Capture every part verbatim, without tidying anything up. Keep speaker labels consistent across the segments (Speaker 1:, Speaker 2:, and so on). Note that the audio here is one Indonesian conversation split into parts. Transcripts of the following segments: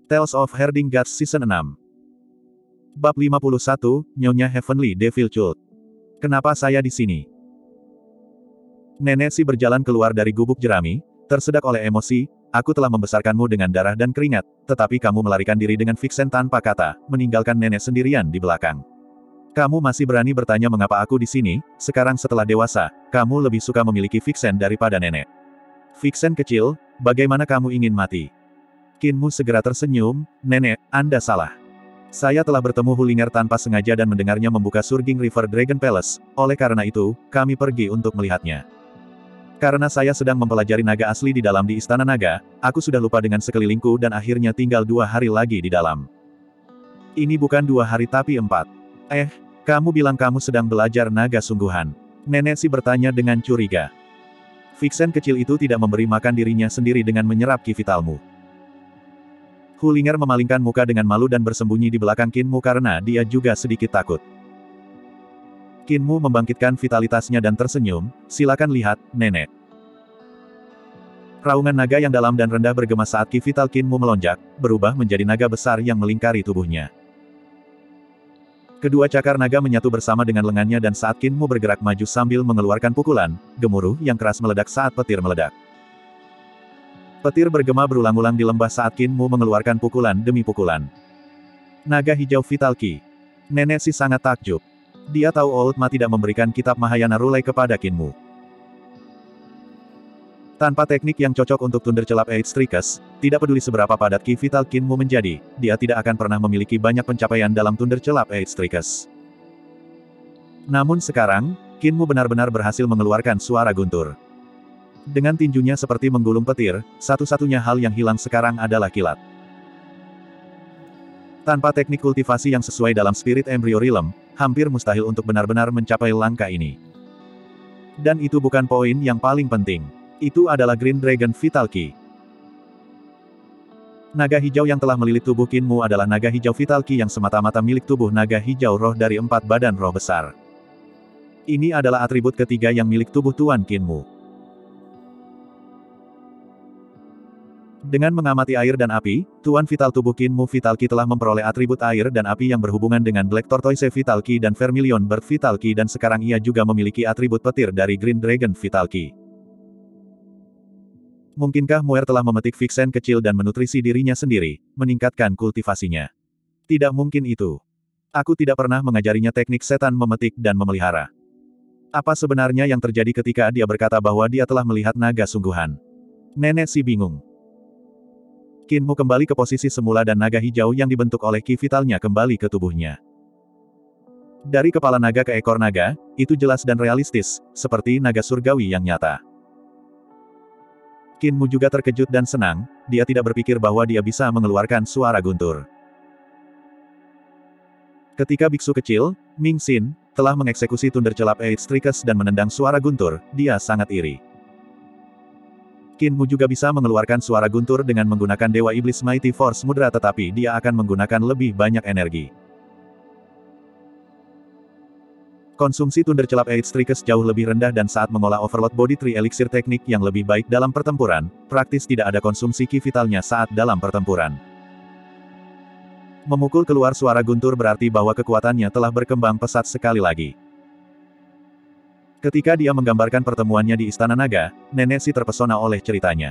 Speaker 1: Tales of Herding Gods Season enam. Bab lima puluh satu, Nyonya Heavenly Devil Cult. Kenapa saya di sini? Nenek Si berjalan keluar dari gubuk jerami, tersedak oleh emosi. Aku telah membesarkanmu dengan darah dan keringat, tetapi kamu melarikan diri dengan Vixen tanpa kata, meninggalkan nenek sendirian di belakang. Kamu masih berani bertanya mengapa aku di sini, sekarang setelah dewasa, kamu lebih suka memiliki Vixen daripada nenek. Vixen kecil, bagaimana kamu ingin mati? Kinmu segera tersenyum, nenek, Anda salah. Saya telah bertemu Hulinger tanpa sengaja dan mendengarnya membuka Surging River Dragon Palace, oleh karena itu, kami pergi untuk melihatnya. Karena saya sedang mempelajari naga asli di dalam di Istana Naga, aku sudah lupa dengan sekelilingku dan akhirnya tinggal dua hari lagi di dalam. Ini bukan dua hari tapi empat. Eh, kamu bilang kamu sedang belajar naga sungguhan. Nenek Si bertanya dengan curiga. Vixen kecil itu tidak memberi makan dirinya sendiri dengan menyerap ki vitalmu. Hulinger memalingkan muka dengan malu dan bersembunyi di belakang Kinmu karena dia juga sedikit takut. Kinmu membangkitkan vitalitasnya dan tersenyum, silakan lihat, nenek. Raungan naga yang dalam dan rendah bergema saat ki vital Kinmu melonjak, berubah menjadi naga besar yang melingkari tubuhnya. Kedua cakar naga menyatu bersama dengan lengannya dan saat Kinmu bergerak maju sambil mengeluarkan pukulan, gemuruh yang keras meledak saat petir meledak. Petir bergema berulang-ulang di lembah saat Kinmu mengeluarkan pukulan demi pukulan. Naga hijau Vital Ki. Nenek Si sangat takjub. Dia tahu Old Ma tidak memberikan kitab Mahayana Rulai kepada Kinmu. Tanpa teknik yang cocok untuk Thunder Celap Eight Strikes, tidak peduli seberapa padat Ki Vital Kinmu menjadi, dia tidak akan pernah memiliki banyak pencapaian dalam Thunder Celap Eight Strikes. Namun sekarang, Kinmu benar-benar berhasil mengeluarkan suara guntur. Dengan tinjunya seperti menggulung petir, satu-satunya hal yang hilang sekarang adalah kilat. Tanpa teknik kultivasi yang sesuai dalam Spirit Embryo Realm, hampir mustahil untuk benar-benar mencapai langkah ini. Dan itu bukan poin yang paling penting. Itu adalah Green Dragon Vital Ki. Naga hijau yang telah melilit tubuh Kinmu adalah naga hijau Vital Ki yang semata-mata milik tubuh naga hijau roh dari empat badan roh besar. Ini adalah atribut ketiga yang milik tubuh Tuan Kinmu. Dengan mengamati air dan api, Tuan Vital tubuh Kinmu Vital Ki telah memperoleh atribut air dan api yang berhubungan dengan Black Tortoise Vital Ki dan Vermilion Bird Vital Ki dan sekarang ia juga memiliki atribut petir dari Green Dragon Vital Ki. Mungkinkah Muer telah memetik Vixen kecil dan menutrisi dirinya sendiri, meningkatkan kultivasinya? Tidak mungkin itu. Aku tidak pernah mengajarinya teknik setan memetik dan memelihara. Apa sebenarnya yang terjadi ketika dia berkata bahwa dia telah melihat naga sungguhan? Nenek Si bingung. Kinmu kembali ke posisi semula dan naga hijau yang dibentuk oleh ki vitalnya kembali ke tubuhnya. Dari kepala naga ke ekor naga, itu jelas dan realistis, seperti naga surgawi yang nyata. Kinmu juga terkejut dan senang, dia tidak berpikir bahwa dia bisa mengeluarkan suara guntur. Ketika biksu kecil, Ming Xin, telah mengeksekusi Thunder Celap Eight Strikes dan menendang suara guntur, dia sangat iri. Kinmu juga bisa mengeluarkan suara guntur dengan menggunakan Dewa Iblis Mighty Force Mudra tetapi dia akan menggunakan lebih banyak energi. Konsumsi Thunder Celap Eight Strikes jauh lebih rendah dan saat mengolah Overload Body Tree Elixir teknik yang lebih baik dalam pertempuran, praktis tidak ada konsumsi ki vitalnya saat dalam pertempuran. Memukul keluar suara guntur berarti bahwa kekuatannya telah berkembang pesat sekali lagi. Ketika dia menggambarkan pertemuannya di Istana Naga, Nenek Si terpesona oleh ceritanya.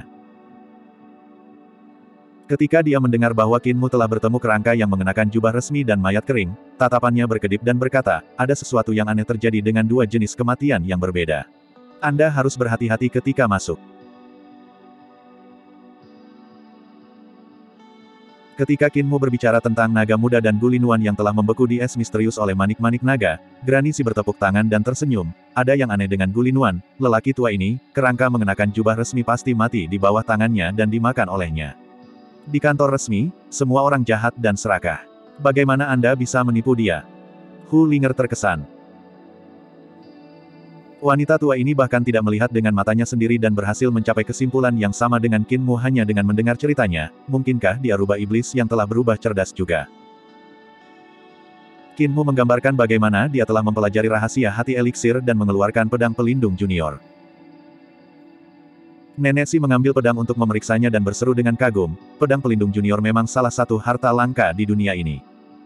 Speaker 1: Ketika dia mendengar bahwa Kinmu telah bertemu kerangka yang mengenakan jubah resmi dan mayat kering, tatapannya berkedip dan berkata, ada sesuatu yang aneh terjadi dengan dua jenis kematian yang berbeda. Anda harus berhati-hati ketika masuk. Ketika Kinmu berbicara tentang naga muda dan Gulinuan yang telah membeku di es misterius oleh manik-manik naga, Granny Si bertepuk tangan dan tersenyum. Ada yang aneh dengan Gulinuan, lelaki tua ini, kerangka mengenakan jubah resmi pasti mati di bawah tangannya dan dimakan olehnya. Di kantor resmi, semua orang jahat dan serakah. Bagaimana Anda bisa menipu dia? Hulinger terkesan. Wanita tua ini bahkan tidak melihat dengan matanya sendiri dan berhasil mencapai kesimpulan yang sama dengan Kinmu hanya dengan mendengar ceritanya, mungkinkah dia rubah iblis yang telah berubah cerdas juga? Kinmu menggambarkan bagaimana dia telah mempelajari rahasia hati elixir dan mengeluarkan pedang pelindung junior. Nenek Si mengambil pedang untuk memeriksanya dan berseru dengan kagum, pedang pelindung junior memang salah satu harta langka di dunia ini.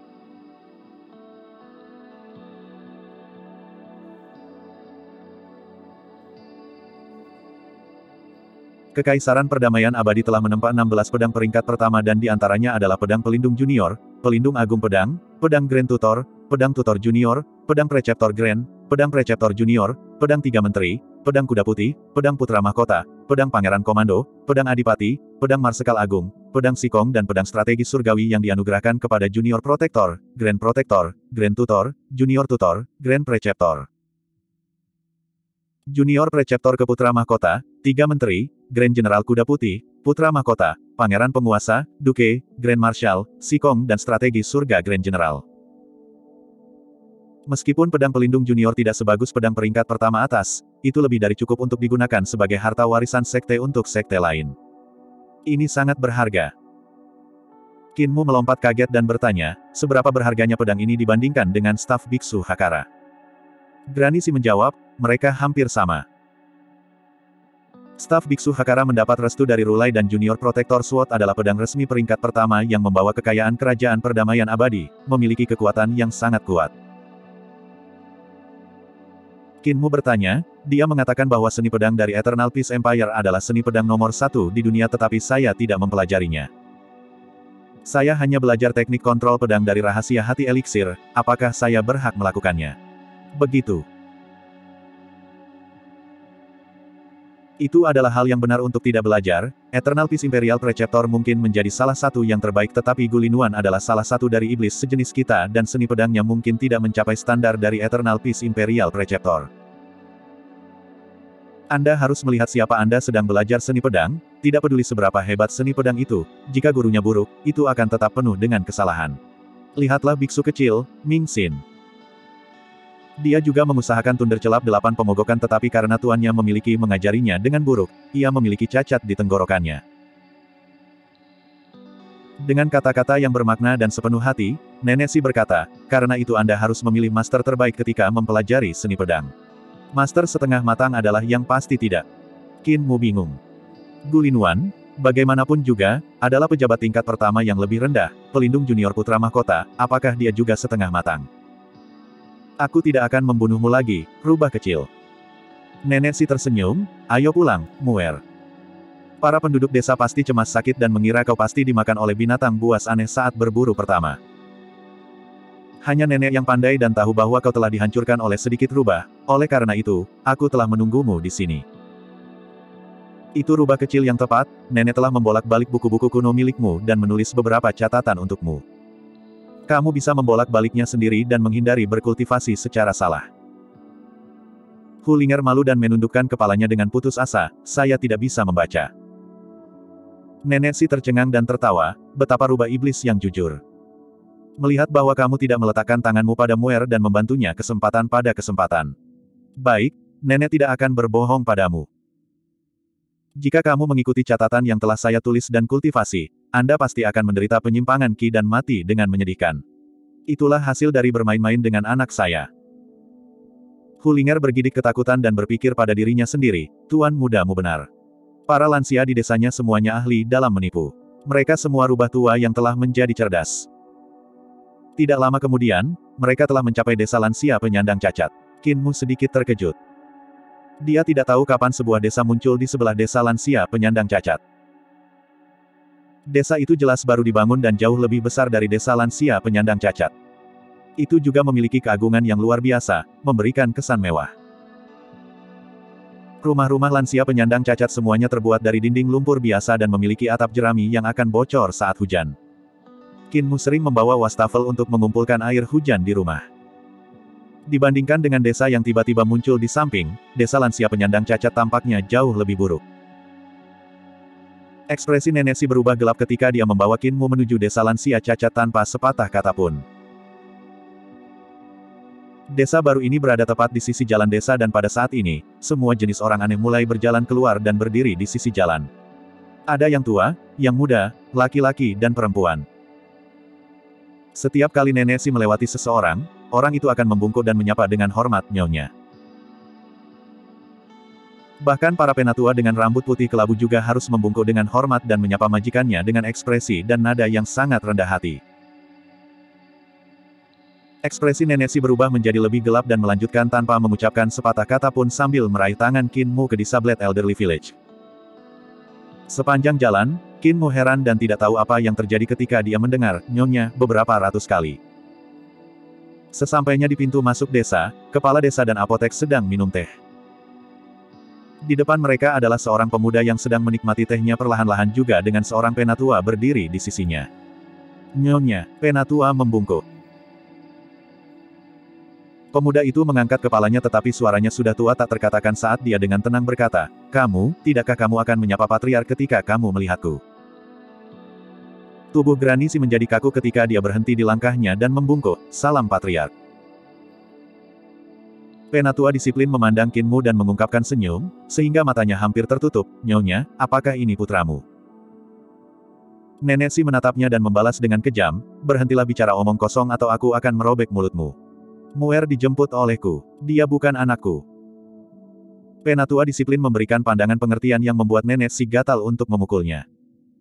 Speaker 1: Kekaisaran Perdamaian Abadi telah menempa enam belas pedang peringkat pertama dan diantaranya adalah pedang pelindung junior, pelindung agung pedang, pedang Grand Tutor, pedang Tutor Junior, pedang Preceptor Grand, pedang Preceptor Junior, pedang Tiga Menteri, pedang Kuda Putih, pedang Putra Mahkota, pedang Pangeran Komando, pedang Adipati, pedang Marsekal Agung, pedang Sikong dan pedang strategis surgawi yang dianugerahkan kepada Junior Protector, Grand Protector, Grand Tutor, Junior Tutor, Grand Preceptor. Junior Preceptor ke Putra Mahkota, Tiga Menteri, Grand General Kuda Putih, Putra Mahkota, Pangeran Penguasa, Duke, Grand Marshal, Sikong dan Strategi Surga Grand General. Meskipun pedang pelindung junior tidak sebagus pedang peringkat pertama atas, itu lebih dari cukup untuk digunakan sebagai harta warisan sekte untuk sekte lain. Ini sangat berharga. Qin Mu melompat kaget dan bertanya, seberapa berharganya pedang ini dibandingkan dengan staf biksu Hakara? Granny Si menjawab, mereka hampir sama. Staf Biksu Hakara mendapat restu dari Rulai dan Junior Protector Sword adalah pedang resmi peringkat pertama yang membawa kekayaan kerajaan perdamaian abadi, memiliki kekuatan yang sangat kuat. Qin Mu bertanya, dia mengatakan bahwa seni pedang dari Eternal Peace Empire adalah seni pedang nomor satu di dunia tetapi saya tidak mempelajarinya. Saya hanya belajar teknik kontrol pedang dari rahasia hati eliksir, apakah saya berhak melakukannya? Begitu. Itu adalah hal yang benar untuk tidak belajar. Eternal Peace Imperial Preceptor mungkin menjadi salah satu yang terbaik tetapi Gulinuan adalah salah satu dari iblis sejenis kita dan seni pedangnya mungkin tidak mencapai standar dari Eternal Peace Imperial Preceptor. Anda harus melihat siapa Anda sedang belajar seni pedang, tidak peduli seberapa hebat seni pedang itu, jika gurunya buruk, itu akan tetap penuh dengan kesalahan. Lihatlah biksu kecil, Ming Xin. Dia juga mengusahakan Thundercelap delapan pemogokan tetapi karena tuannya memiliki mengajarinya dengan buruk, ia memiliki cacat di tenggorokannya. Dengan kata-kata yang bermakna dan sepenuh hati, Nenek Si berkata, karena itu Anda harus memilih master terbaik ketika mempelajari seni pedang. Master setengah matang adalah yang pasti tidak. Qin Mu bingung. Gulinuan, bagaimanapun juga, adalah pejabat tingkat pertama yang lebih rendah, pelindung junior putra mahkota, apakah dia juga setengah matang? Aku tidak akan membunuhmu lagi, rubah kecil. Nenek Si tersenyum, ayo pulang, Muer. Para penduduk desa pasti cemas sakit dan mengira kau pasti dimakan oleh binatang buas aneh saat berburu pertama. Hanya nenek yang pandai dan tahu bahwa kau telah dihancurkan oleh sedikit rubah, oleh karena itu, aku telah menunggumu di sini. Itu rubah kecil yang tepat, nenek telah membolak-balik buku-buku kuno milikmu dan menulis beberapa catatan untukmu. Kamu bisa membolak-baliknya sendiri dan menghindari berkultivasi secara salah. Hulinger malu dan menundukkan kepalanya dengan putus asa, saya tidak bisa membaca. Nenek Si tercengang dan tertawa, betapa rubah iblis yang jujur. Melihat bahwa kamu tidak meletakkan tanganmu pada Muer dan membantunya kesempatan pada kesempatan. Baik, nenek tidak akan berbohong padamu. Jika kamu mengikuti catatan yang telah saya tulis dan kultivasi, Anda pasti akan menderita penyimpangan ki dan mati dengan menyedihkan. Itulah hasil dari bermain-main dengan anak saya. Hulinger bergidik ketakutan dan berpikir pada dirinya sendiri, Tuan mudamu benar. Para lansia di desanya semuanya ahli dalam menipu. Mereka semua rubah tua yang telah menjadi cerdas. Tidak lama kemudian, mereka telah mencapai desa lansia penyandang cacat. Qin Mu sedikit terkejut. Dia tidak tahu kapan sebuah desa muncul di sebelah desa lansia penyandang cacat. Desa itu jelas baru dibangun dan jauh lebih besar dari desa lansia penyandang cacat. Itu juga memiliki keagungan yang luar biasa, memberikan kesan mewah. Rumah-rumah lansia penyandang cacat semuanya terbuat dari dinding lumpur biasa dan memiliki atap jerami yang akan bocor saat hujan. Qin Mu sering membawa wastafel untuk mengumpulkan air hujan di rumah. Dibandingkan dengan desa yang tiba-tiba muncul di samping, desa lansia penyandang cacat tampaknya jauh lebih buruk. Ekspresi Nenek Si berubah gelap ketika dia membawa Qin Mu menuju desa lansia cacat tanpa sepatah kata pun. Desa baru ini berada tepat di sisi jalan desa dan pada saat ini, semua jenis orang aneh mulai berjalan keluar dan berdiri di sisi jalan. Ada yang tua, yang muda, laki-laki dan perempuan. Setiap kali Nenek Si melewati seseorang, orang itu akan membungkuk dan menyapa dengan hormat, Nyonya. Bahkan para penatua dengan rambut putih kelabu juga harus membungkuk dengan hormat dan menyapa majikannya dengan ekspresi dan nada yang sangat rendah hati. Ekspresi Nenek Si berubah menjadi lebih gelap dan melanjutkan tanpa mengucapkan sepatah kata pun sambil meraih tangan Qin Mu ke Disablet Elderly Village. Sepanjang jalan, Qin Mu heran dan tidak tahu apa yang terjadi ketika dia mendengar Nyonya beberapa ratus kali. Sesampainya di pintu masuk desa, kepala desa dan apotek sedang minum teh. Di depan mereka adalah seorang pemuda yang sedang menikmati tehnya perlahan-lahan juga dengan seorang penatua berdiri di sisinya. Nyonya, penatua membungkuk. Pemuda itu mengangkat kepalanya tetapi suaranya sudah tua tak terkatakan saat dia dengan tenang berkata, "Kamu, tidakkah kamu akan menyapa patriark ketika kamu melihatku?" Tubuh Granisi menjadi kaku ketika dia berhenti di langkahnya dan membungkuk, "Salam patriark." Penatua disiplin memandang Qin Mu dan mengungkapkan senyum, sehingga matanya hampir tertutup, "Nyonya, apakah ini putramu?" Nenek Si menatapnya dan membalas dengan kejam, "Berhentilah bicara omong kosong atau aku akan merobek mulutmu. Muer dijemput olehku. Dia bukan anakku." Penatua disiplin memberikan pandangan pengertian yang membuat Nenek Si gatal untuk memukulnya.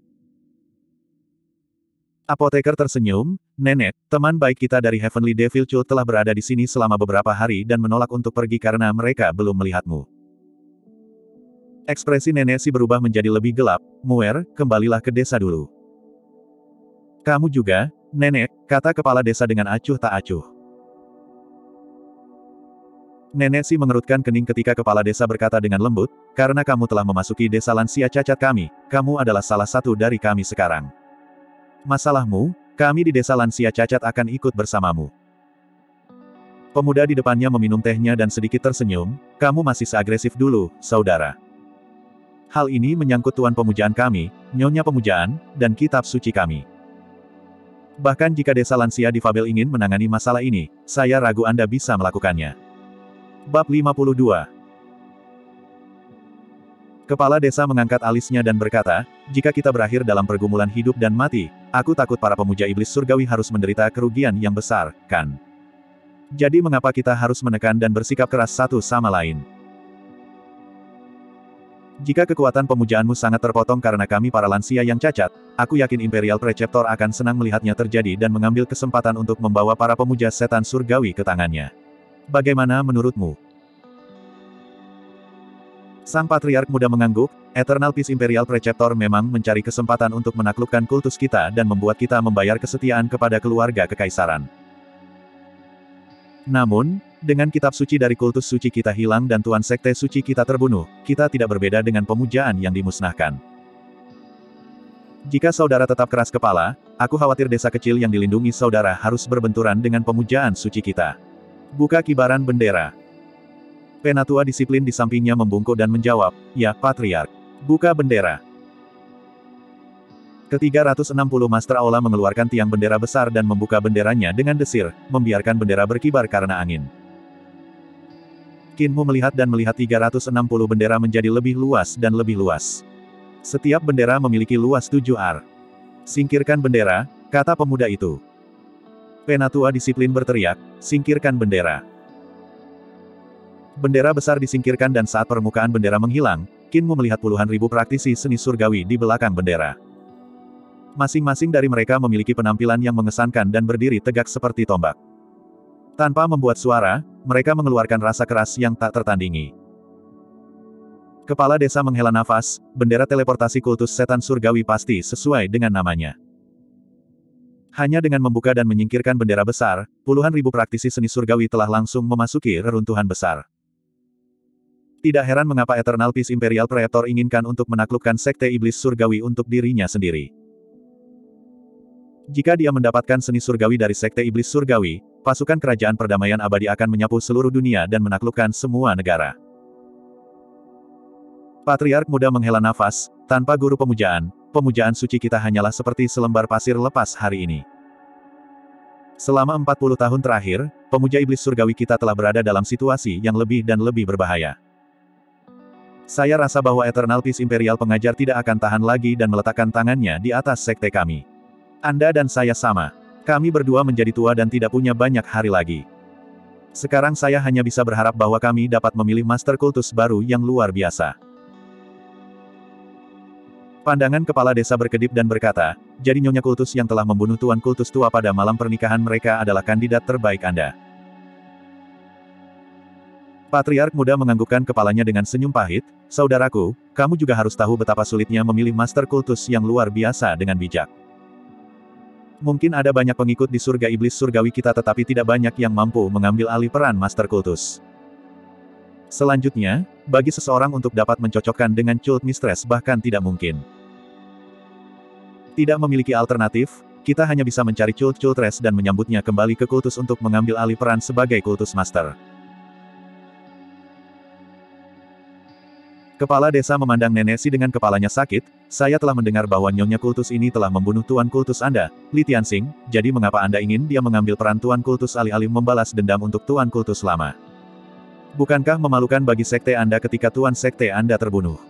Speaker 1: Apoteker tersenyum, "Nenek, teman baik kita dari Heavenly Devil Cult telah berada di sini selama beberapa hari dan menolak untuk pergi karena mereka belum melihatmu." Ekspresi Nenek Si berubah menjadi lebih gelap, "Muer, kembalilah ke desa dulu." "Kamu juga, Nenek," kata kepala desa dengan acuh tak acuh. Nenek Si mengerutkan kening ketika kepala desa berkata dengan lembut, "Karena kamu telah memasuki desa lansia cacat kami, kamu adalah salah satu dari kami sekarang. Masalahmu, kami di desa lansia cacat akan ikut bersamamu." Pemuda di depannya meminum tehnya dan sedikit tersenyum, "Kamu masih seagresif dulu, saudara. Hal ini menyangkut Tuan Pemujaan kami, Nyonya Pemujaan, dan kitab suci kami. Bahkan jika desa lansia di Fabel ingin menangani masalah ini, saya ragu Anda bisa melakukannya." Bab lima puluh dua. Kepala desa mengangkat alisnya dan berkata, "Jika kita berakhir dalam pergumulan hidup dan mati, aku takut para pemuja iblis surgawi harus menderita kerugian yang besar, kan? Jadi mengapa kita harus menekan dan bersikap keras satu sama lain? Jika kekuatan pemujaanmu sangat terpotong karena kami para lansia yang cacat, aku yakin Imperial Preceptor akan senang melihatnya terjadi dan mengambil kesempatan untuk membawa para pemuja setan surgawi ke tangannya. Bagaimana menurutmu?" Sang Patriark muda mengangguk, "Eternal Peace Imperial Preceptor memang mencari kesempatan untuk menaklukkan kultus kita dan membuat kita membayar kesetiaan kepada keluarga kekaisaran. Namun, dengan kitab suci dari kultus suci kita hilang dan Tuan Sekte suci kita terbunuh, kita tidak berbeda dengan pemujaan yang dimusnahkan. Jika saudara tetap keras kepala, aku khawatir desa kecil yang dilindungi saudara harus berbenturan dengan pemujaan suci kita. Buka kibaran bendera." Penatua disiplin di sampingnya membungkuk dan menjawab, "Ya, Patriark. Buka bendera." Ketiga ratus enam puluh Master Aula mengeluarkan tiang bendera besar dan membuka benderanya dengan desir, membiarkan bendera berkibar karena angin. Qin Mu melihat dan melihat tiga ratus enam puluh bendera menjadi lebih luas dan lebih luas. Setiap bendera memiliki luas tujuh ar. "Singkirkan bendera," kata pemuda itu. Penatua disiplin berteriak, "Singkirkan bendera." Bendera besar disingkirkan dan saat permukaan bendera menghilang, Qin Mu melihat puluhan ribu praktisi seni surgawi di belakang bendera. Masing-masing dari mereka memiliki penampilan yang mengesankan dan berdiri tegak seperti tombak. Tanpa membuat suara, mereka mengeluarkan rasa keras yang tak tertandingi. Kepala desa menghela nafas, bendera teleportasi kultus setan surgawi pasti sesuai dengan namanya. Hanya dengan membuka dan menyingkirkan bendera besar, puluhan ribu praktisi seni surgawi telah langsung memasuki reruntuhan besar. Tidak heran mengapa Eternal Peace Imperial Preceptor inginkan untuk menaklukkan sekte iblis surgawi untuk dirinya sendiri. Jika dia mendapatkan seni surgawi dari sekte iblis surgawi, pasukan kerajaan perdamaian abadi akan menyapu seluruh dunia dan menaklukkan semua negara. Patriark muda menghela nafas, "Tanpa guru pemujaan, pemujaan suci kita hanyalah seperti selembar pasir lepas hari ini. Selama empat puluh tahun terakhir, pemuja iblis surgawi kita telah berada dalam situasi yang lebih dan lebih berbahaya. Saya rasa bahwa Eternal Peace Imperial pengajar tidak akan tahan lagi dan meletakkan tangannya di atas sekte kami. Anda dan saya sama. Kami berdua menjadi tua dan tidak punya banyak hari lagi. Sekarang saya hanya bisa berharap bahwa kami dapat memilih Master Kultus baru yang luar biasa. Pandangan kepala desa berkedip dan berkata, jadi Nyonya Kultus yang telah membunuh Tuan Kultus tua pada malam pernikahan mereka adalah kandidat terbaik Anda. Patriark muda menganggukkan kepalanya dengan senyum pahit, saudaraku, kamu juga harus tahu betapa sulitnya memilih Master Kultus yang luar biasa dengan bijak. Mungkin ada banyak pengikut di surga iblis surgawi kita tetapi tidak banyak yang mampu mengambil alih peran Master Kultus. Selanjutnya, bagi seseorang untuk dapat mencocokkan dengan Cult Mistress bahkan tidak mungkin. Tidak memiliki alternatif, kita hanya bisa mencari Cult Cultress dan menyambutnya kembali ke kultus untuk mengambil alih peran sebagai Kultus Master. Kepala desa memandang Nenek Si dengan kepalanya sakit, saya telah mendengar bahwa Nyonya Kultus ini telah membunuh Tuan Kultus Anda, Li Tianxing, jadi mengapa Anda ingin dia mengambil peran Tuan Kultus alih-alih membalas dendam untuk Tuan Kultus lama? Bukankah memalukan bagi sekte Anda ketika Tuan sekte Anda terbunuh?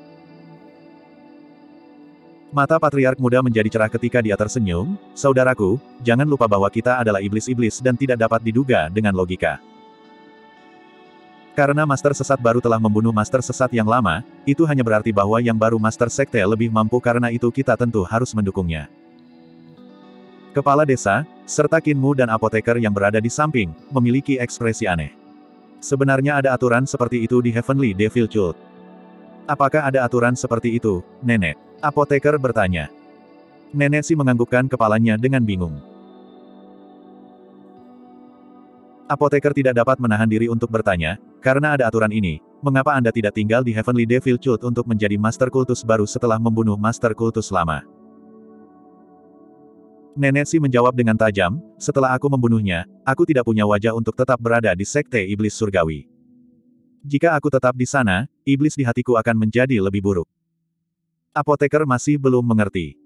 Speaker 1: Mata Patriark muda menjadi cerah ketika dia tersenyum, saudaraku, jangan lupa bahwa kita adalah iblis-iblis dan tidak dapat diduga dengan logika. Karena Master Sesat baru telah membunuh Master Sesat yang lama, itu hanya berarti bahwa yang baru Master Sekte lebih mampu karena itu kita tentu harus mendukungnya. Kepala desa, serta Kinmu dan apoteker yang berada di samping, memiliki ekspresi aneh. Sebenarnya ada aturan seperti itu di Heavenly Devil Cult. Apakah ada aturan seperti itu, Nenek? Apoteker bertanya. Nenek Si menganggukkan kepalanya dengan bingung. Apoteker tidak dapat menahan diri untuk bertanya, karena ada aturan ini, mengapa Anda tidak tinggal di Heavenly Devil Cult untuk menjadi Master Kultus baru setelah membunuh Master Kultus lama? Nenek Si menjawab dengan tajam, setelah aku membunuhnya, aku tidak punya wajah untuk tetap berada di Sekte Iblis Surgawi. Jika aku tetap di sana, iblis di hatiku akan menjadi lebih buruk. Apoteker masih belum mengerti.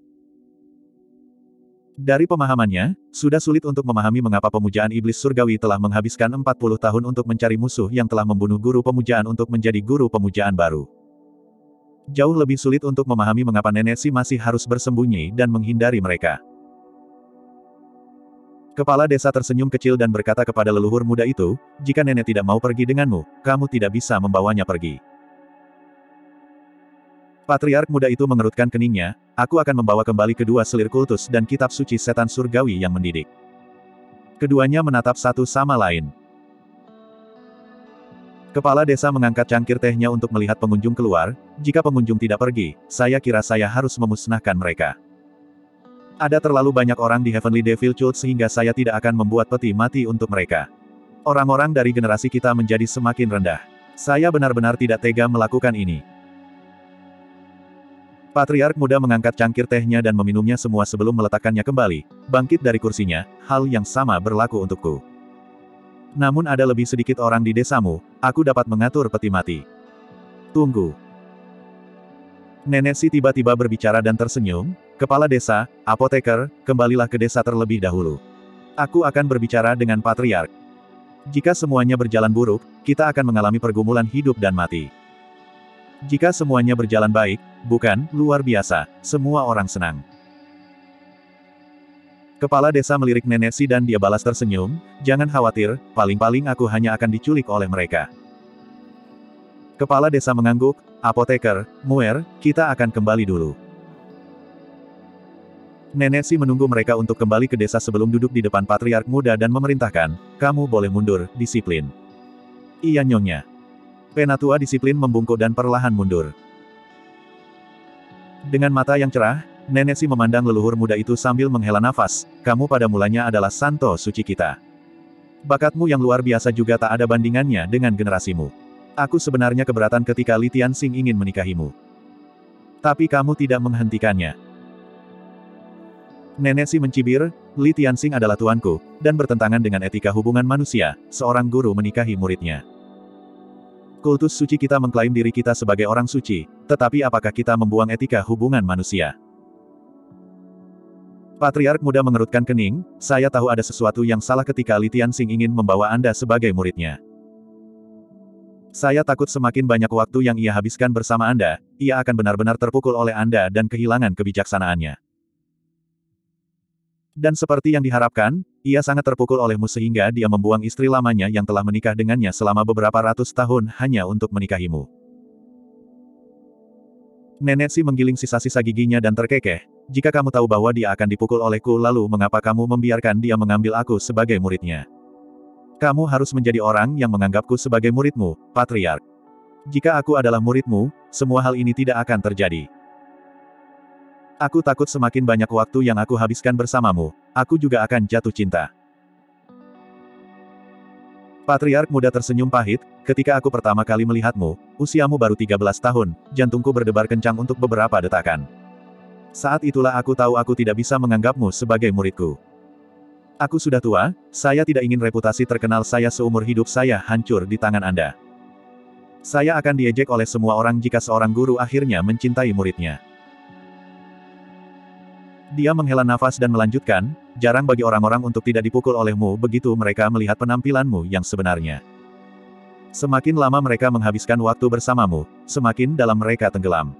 Speaker 1: Dari pemahamannya, sudah sulit untuk memahami mengapa pemujaan iblis surgawi telah menghabiskan empat puluh tahun untuk mencari musuh yang telah membunuh guru pemujaan untuk menjadi guru pemujaan baru. Jauh lebih sulit untuk memahami mengapa Nenek Si masih harus bersembunyi dan menghindari mereka. Kepala desa tersenyum kecil dan berkata kepada leluhur muda itu, jika nenek tidak mau pergi denganmu, kamu tidak bisa membawanya pergi. Patriark muda itu mengerutkan keningnya, aku akan membawa kembali kedua selir kultus dan kitab suci setan surgawi yang mendidik. Keduanya menatap satu sama lain. Kepala desa mengangkat cangkir tehnya untuk melihat pengunjung keluar, jika pengunjung tidak pergi, saya kira saya harus memusnahkan mereka. Ada terlalu banyak orang di Heavenly Devil Cult sehingga saya tidak akan membuat peti mati untuk mereka. Orang-orang dari generasi kita menjadi semakin rendah. Saya benar-benar tidak tega melakukan ini. Patriark muda mengangkat cangkir tehnya dan meminumnya semua sebelum meletakkannya kembali, bangkit dari kursinya, hal yang sama berlaku untukku. Namun ada lebih sedikit orang di desamu, aku dapat mengatur peti mati. Tunggu. Nenek Si tiba-tiba berbicara dan tersenyum, kepala desa, apoteker, kembalilah ke desa terlebih dahulu. Aku akan berbicara dengan Patriark. Jika semuanya berjalan buruk, kita akan mengalami pergumulan hidup dan mati. Jika semuanya berjalan baik, bukan, luar biasa, semua orang senang. Kepala desa melirik Nenek Si dan dia balas tersenyum, jangan khawatir, paling-paling aku hanya akan diculik oleh mereka. Kepala desa mengangguk, apoteker, Muer, kita akan kembali dulu. Nenek Si menunggu mereka untuk kembali ke desa sebelum duduk di depan Patriark muda dan memerintahkan, kamu boleh mundur, disiplin. Iya nyonya. Penatua disiplin membungkuk dan perlahan mundur. Dengan mata yang cerah, Nenek Si memandang leluhur muda itu sambil menghela nafas, kamu pada mulanya adalah santo suci kita. Bakatmu yang luar biasa juga tak ada bandingannya dengan generasimu. Aku sebenarnya keberatan ketika Li Tianxing ingin menikahimu. Tapi kamu tidak menghentikannya. Nenek Si mencibir, Li Tianxing adalah tuanku, dan bertentangan dengan etika hubungan manusia, seorang guru menikahi muridnya. Kultus suci kita mengklaim diri kita sebagai orang suci, tetapi apakah kita membuang etika hubungan manusia? Patriark muda mengerutkan kening, saya tahu ada sesuatu yang salah ketika Li Tianxing ingin membawa Anda sebagai muridnya. Saya takut semakin banyak waktu yang ia habiskan bersama Anda, ia akan benar-benar terpukul oleh Anda dan kehilangan kebijaksanaannya. Dan seperti yang diharapkan, ia sangat terpukul olehmu sehingga dia membuang istri lamanya yang telah menikah dengannya selama beberapa ratus tahun hanya untuk menikahimu. Nenek Si menggiling sisa-sisa giginya dan terkekeh. Jika kamu tahu bahwa dia akan dipukul olehku lalu mengapa kamu membiarkan dia mengambil aku sebagai muridnya? Kamu harus menjadi orang yang menganggapku sebagai muridmu, Patriark. Jika aku adalah muridmu, semua hal ini tidak akan terjadi. Aku takut semakin banyak waktu yang aku habiskan bersamamu, aku juga akan jatuh cinta. Patriark muda tersenyum pahit, ketika aku pertama kali melihatmu, usiamu baru tiga belas tahun, jantungku berdebar kencang untuk beberapa detakan. Saat itulah aku tahu aku tidak bisa menganggapmu sebagai muridku. Aku sudah tua, saya tidak ingin reputasi terkenal saya seumur hidup saya hancur di tangan Anda. Saya akan diejek oleh semua orang jika seorang guru akhirnya mencintai muridnya. Dia menghela nafas dan melanjutkan, jarang bagi orang-orang untuk tidak dipukul olehmu begitu mereka melihat penampilanmu yang sebenarnya. Semakin lama mereka menghabiskan waktu bersamamu, semakin dalam mereka tenggelam.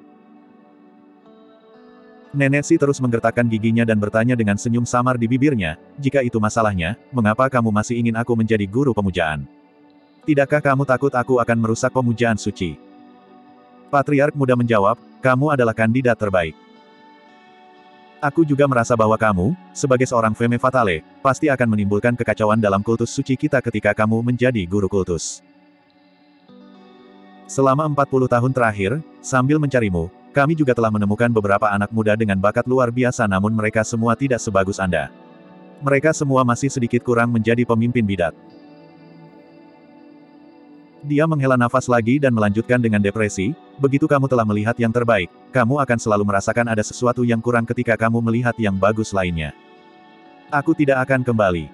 Speaker 1: Nenek Si terus menggertakkan giginya dan bertanya dengan senyum samar di bibirnya, jika itu masalahnya, mengapa kamu masih ingin aku menjadi guru pemujaan? Tidakkah kamu takut aku akan merusak pemujaan suci? Patriark muda menjawab, kamu adalah kandidat terbaik. Aku juga merasa bahwa kamu, sebagai seorang Femme Fatale, pasti akan menimbulkan kekacauan dalam kultus suci kita ketika kamu menjadi guru kultus. Selama empat puluh tahun terakhir, sambil mencarimu, kami juga telah menemukan beberapa anak muda dengan bakat luar biasa namun mereka semua tidak sebagus Anda. Mereka semua masih sedikit kurang menjadi pemimpin bidat. Dia menghela nafas lagi dan melanjutkan dengan depresi, begitu kamu telah melihat yang terbaik, kamu akan selalu merasakan ada sesuatu yang kurang ketika kamu melihat yang bagus lainnya. Aku tidak akan kembali.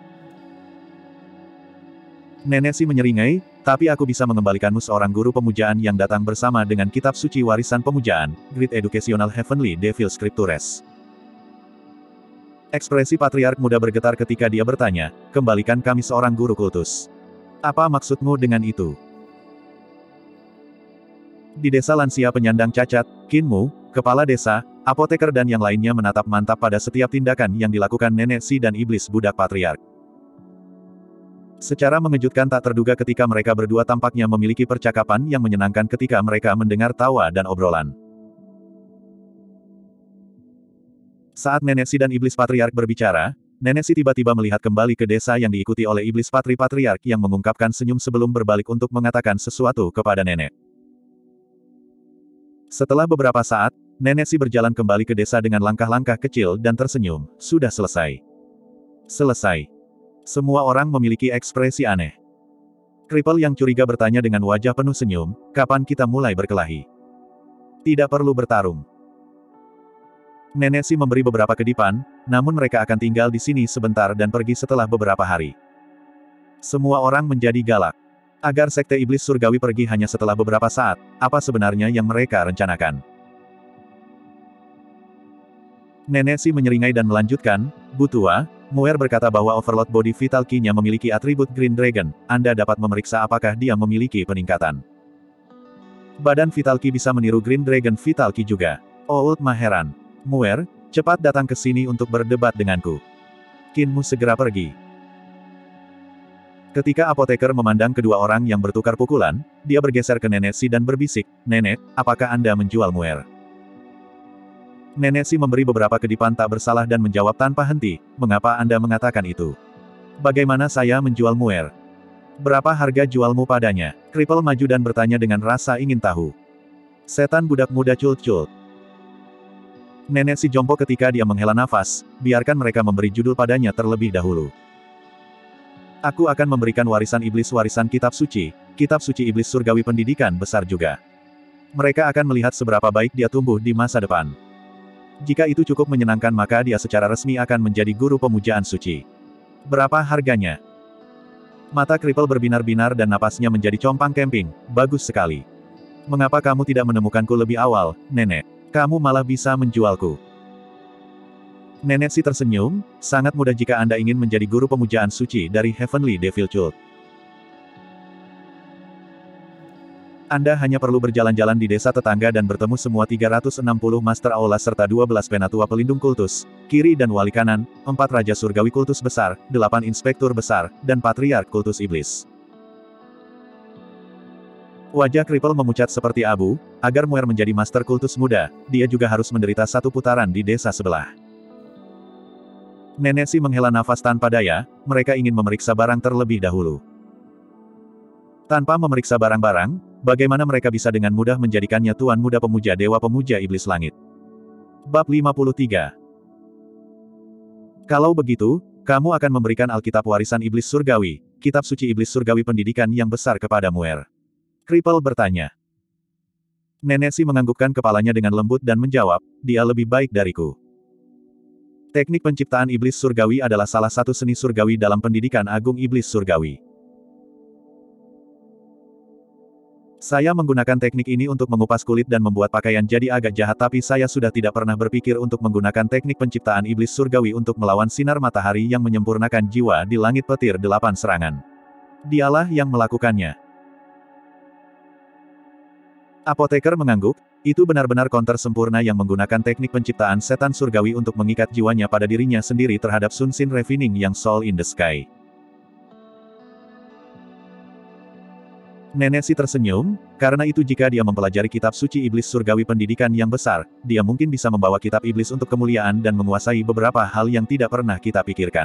Speaker 1: Nenek Si menyeringai, tapi aku bisa mengembalikanmu seorang guru pemujaan yang datang bersama dengan kitab suci warisan pemujaan, Great Educational Heavenly Devil Scriptures. Ekspresi Patriark muda bergetar ketika dia bertanya, kembalikan kami seorang guru kultus. Apa maksudmu dengan itu? Di desa lansia penyandang cacat, Kinmu, kepala desa, apoteker dan yang lainnya menatap mantap pada setiap tindakan yang dilakukan Nenek Si dan iblis budak Patriark. Secara mengejutkan tak terduga ketika mereka berdua tampaknya memiliki percakapan yang menyenangkan ketika mereka mendengar tawa dan obrolan. Saat Nenek Si dan iblis Patriark berbicara, Nenek Si tiba-tiba melihat kembali ke desa yang diikuti oleh iblis Patri Patriark yang mengungkapkan senyum sebelum berbalik untuk mengatakan sesuatu kepada Nenek. Setelah beberapa saat, Nenek Si berjalan kembali ke desa dengan langkah-langkah kecil dan tersenyum, sudah selesai. Selesai. Semua orang memiliki ekspresi aneh. Kripel yang curiga bertanya dengan wajah penuh senyum, kapan kita mulai berkelahi? Tidak perlu bertarung. Nenek Si memberi beberapa kedipan, namun mereka akan tinggal di sini sebentar dan pergi setelah beberapa hari. Semua orang menjadi galak. Agar sekte iblis surgawi pergi hanya setelah beberapa saat, apa sebenarnya yang mereka rencanakan? Nenek Si menyeringai dan melanjutkan, Bu Tua, Muer berkata bahwa Overload Body Vital Key-nya memiliki atribut Green Dragon, Anda dapat memeriksa apakah dia memiliki peningkatan. Badan Vital Key bisa meniru Green Dragon Vital Key juga. Old Maheran. Muer, cepat datang ke sini untuk berdebat denganku. Kinmu segera pergi. Ketika apoteker memandang kedua orang yang bertukar pukulan, dia bergeser ke Nenek Si dan berbisik, Nenek, apakah Anda menjual Muer? Nenek Si memberi beberapa kedipan tak bersalah dan menjawab tanpa henti, mengapa Anda mengatakan itu? Bagaimana saya menjual Muer? Berapa harga jualmu padanya? Kripel maju dan bertanya dengan rasa ingin tahu. Setan budak muda cult-cult. Nenek Si jongkok ketika dia menghela nafas, biarkan mereka memberi judul padanya terlebih dahulu. Aku akan memberikan warisan iblis warisan kitab suci, kitab suci iblis surgawi pendidikan besar juga. Mereka akan melihat seberapa baik dia tumbuh di masa depan. Jika itu cukup menyenangkan maka dia secara resmi akan menjadi guru pemujaan suci. Berapa harganya? Mata Kripel berbinar-binar dan napasnya menjadi compang camping, bagus sekali. Mengapa kamu tidak menemukanku lebih awal, Nenek? Kamu malah bisa menjualku. Nenek Si tersenyum, sangat mudah jika Anda ingin menjadi guru pemujaan suci dari Heavenly Devil Cult. Anda hanya perlu berjalan-jalan di desa tetangga dan bertemu semua tiga ratus enam puluh Master Aula serta dua belas penatua pelindung kultus, kiri dan wali kanan, empat raja surgawi kultus besar, delapan inspektur besar, dan patriark kultus iblis. Wajah Kripel memucat seperti abu, agar Muer menjadi master kultus muda, dia juga harus menderita satu putaran di desa sebelah. Nenek Si menghela nafas tanpa daya, mereka ingin memeriksa barang terlebih dahulu. Tanpa memeriksa barang-barang, bagaimana mereka bisa dengan mudah menjadikannya Tuan Muda Pemuja Dewa Pemuja Iblis Langit? Bab lima puluh tiga. Kalau begitu, kamu akan memberikan Alkitab Warisan Iblis Surgawi, Kitab Suci Iblis Surgawi Pendidikan yang besar kepada Muer. Kripel bertanya. Nenek Si menganggukkan kepalanya dengan lembut dan menjawab, dia lebih baik dariku. Teknik penciptaan Iblis Surgawi adalah salah satu seni surgawi dalam pendidikan agung Iblis Surgawi. Saya menggunakan teknik ini untuk mengupas kulit dan membuat pakaian jadi agak jahat, tapi saya sudah tidak pernah berpikir untuk menggunakan teknik penciptaan Iblis Surgawi untuk melawan sinar matahari yang menyempurnakan jiwa di langit petir delapan serangan. Dialah yang melakukannya. Apoteker mengangguk, itu benar-benar counter sempurna yang menggunakan teknik penciptaan setan surgawi untuk mengikat jiwanya pada dirinya sendiri terhadap Sun Sin Refining yang Soul in the Sky. Nenek Si tersenyum, karena itu jika dia mempelajari kitab suci Iblis Surgawi Pendidikan yang besar, dia mungkin bisa membawa kitab iblis untuk kemuliaan dan menguasai beberapa hal yang tidak pernah kita pikirkan.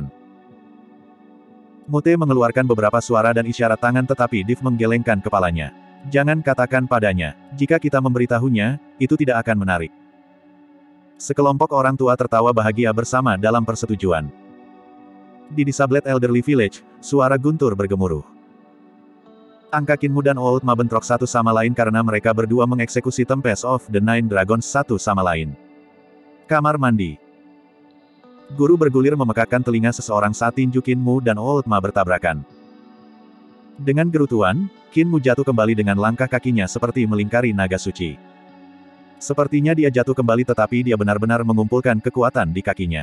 Speaker 1: Mute mengeluarkan beberapa suara dan isyarat tangan, tetapi Div menggelengkan kepalanya. Jangan katakan padanya, jika kita memberitahunya, itu tidak akan menarik. Sekelompok orang tua tertawa bahagia bersama dalam persetujuan. Di Disablet Elderly Village, suara guntur bergemuruh. Angka Kinmu dan Old Ma bentrok satu sama lain karena mereka berdua mengeksekusi Tempest of the Nine Dragons satu sama lain. Kamar mandi. Guru bergulir memekakkan telinga seseorang saat tinju Kinmu dan Old Ma bertabrakan. Dengan gerutuan, Kinmu jatuh kembali dengan langkah kakinya seperti melingkari naga suci. Sepertinya dia jatuh kembali, tetapi dia benar-benar mengumpulkan kekuatan di kakinya.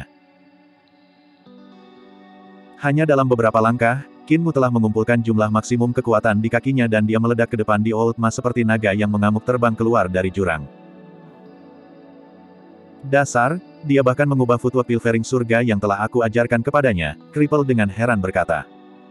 Speaker 1: Hanya dalam beberapa langkah, Kinmu telah mengumpulkan jumlah maksimum kekuatan di kakinya dan dia meledak ke depan di Old Ma seperti naga yang mengamuk terbang keluar dari jurang. Dasar, dia bahkan mengubah footwork pilfering surga yang telah aku ajarkan kepadanya, Kripel dengan heran berkata.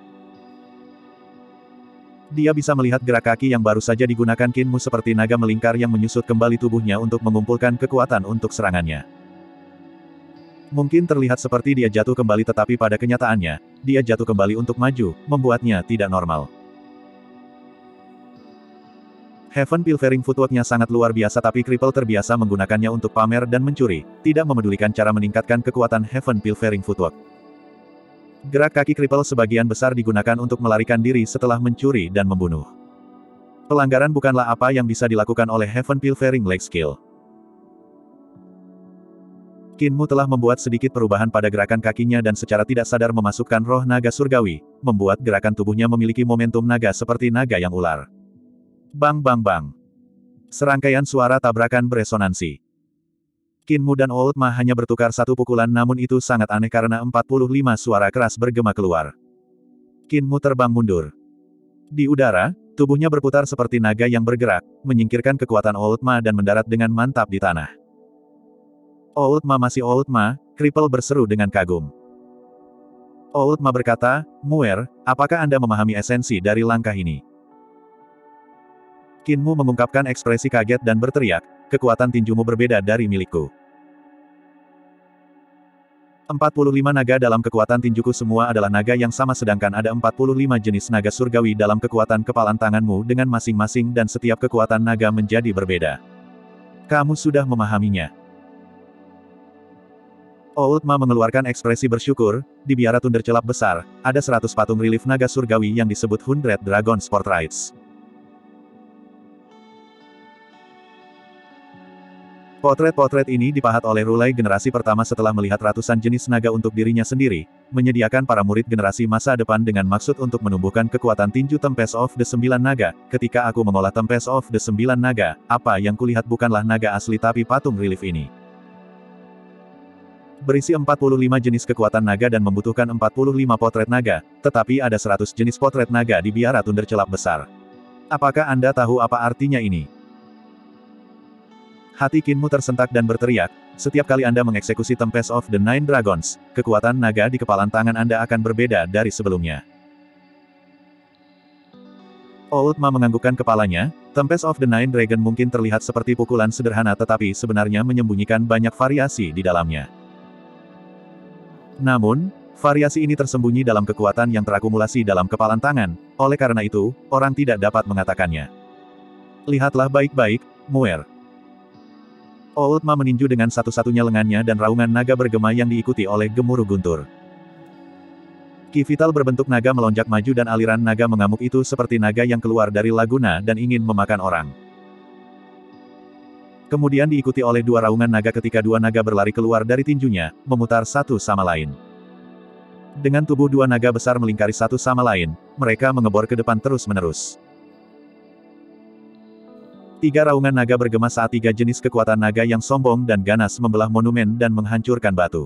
Speaker 1: Dia bisa melihat gerak kaki yang baru saja digunakan Kinmu seperti naga melingkar yang menyusut kembali tubuhnya untuk mengumpulkan kekuatan untuk serangannya. Mungkin terlihat seperti dia jatuh kembali, tetapi pada kenyataannya, dia jatuh kembali untuk maju, membuatnya tidak normal. Heaven Pilfering Footwork-nya sangat luar biasa, tapi Kripel terbiasa menggunakannya untuk pamer dan mencuri, tidak memedulikan cara meningkatkan kekuatan Heaven Pilfering Footwork. Gerak kaki Kripel sebagian besar digunakan untuk melarikan diri setelah mencuri dan membunuh. Pelanggaran bukanlah apa yang bisa dilakukan oleh Heaven Pilfering Leg Skill. Kinmu telah membuat sedikit perubahan pada gerakan kakinya dan secara tidak sadar memasukkan roh naga surgawi, membuat gerakan tubuhnya memiliki momentum naga seperti naga yang ular. Bang bang bang. Serangkaian suara tabrakan beresonansi. Kinmu dan Old Ma hanya bertukar satu pukulan, namun itu sangat aneh karena empat puluh lima suara keras bergema keluar. Kinmu terbang mundur. Di udara, tubuhnya berputar seperti naga yang bergerak, menyingkirkan kekuatan Old Ma dan mendarat dengan mantap di tanah. Old Ma masih Old Ma, Kripel berseru dengan kagum. Old Ma berkata, Muer, apakah Anda memahami esensi dari langkah ini? Kinmu mengungkapkan ekspresi kaget dan berteriak, kekuatan tinjumu berbeda dari milikku. empat puluh lima naga dalam kekuatan tinjuku semua adalah naga yang sama, sedangkan ada empat puluh lima jenis naga surgawi dalam kekuatan kepalan tanganmu dengan masing-masing dan setiap kekuatan naga menjadi berbeda. Kamu sudah memahaminya. Old Ma mengeluarkan ekspresi bersyukur, di biara Thundercelap besar, ada seratus patung relief naga surgawi yang disebut Hundred Dragon Portraits. Potret-potret ini dipahat oleh Rulai generasi pertama setelah melihat ratusan jenis naga untuk dirinya sendiri, menyediakan para murid generasi masa depan dengan maksud untuk menumbuhkan kekuatan tinju Tempest of the Sembilan Naga. Ketika aku mengolah Tempest of the Sembilan Naga, apa yang kulihat bukanlah naga asli tapi patung relief ini. Berisi empat puluh lima jenis kekuatan naga dan membutuhkan empat puluh lima potret naga, tetapi ada seratus jenis potret naga di biara Thundercelap besar. Apakah Anda tahu apa artinya ini? Hati Kinmu tersentak dan berteriak, Setiap kali Anda mengeksekusi Tempest of the Nine Dragons, kekuatan naga di kepalan tangan Anda akan berbeda dari sebelumnya. Old Ma menganggukkan kepalanya. Tempest of the Nine Dragon mungkin terlihat seperti pukulan sederhana tetapi sebenarnya menyembunyikan banyak variasi di dalamnya. Namun, variasi ini tersembunyi dalam kekuatan yang terakumulasi dalam kepalan tangan, oleh karena itu, orang tidak dapat mengatakannya. Lihatlah baik-baik, Muer. Old Ma meninju dengan satu-satunya lengannya dan raungan naga bergema yang diikuti oleh gemuruh guntur. Ki vital berbentuk naga melonjak maju dan aliran naga mengamuk itu seperti naga yang keluar dari laguna dan ingin memakan orang. Kemudian diikuti oleh dua raungan naga ketika dua naga berlari keluar dari tinjunya, memutar satu sama lain. Dengan tubuh dua naga besar melingkari satu sama lain, mereka mengebor ke depan terus-menerus. Tiga raungan naga bergema saat tiga jenis kekuatan naga yang sombong dan ganas membelah monumen dan menghancurkan batu.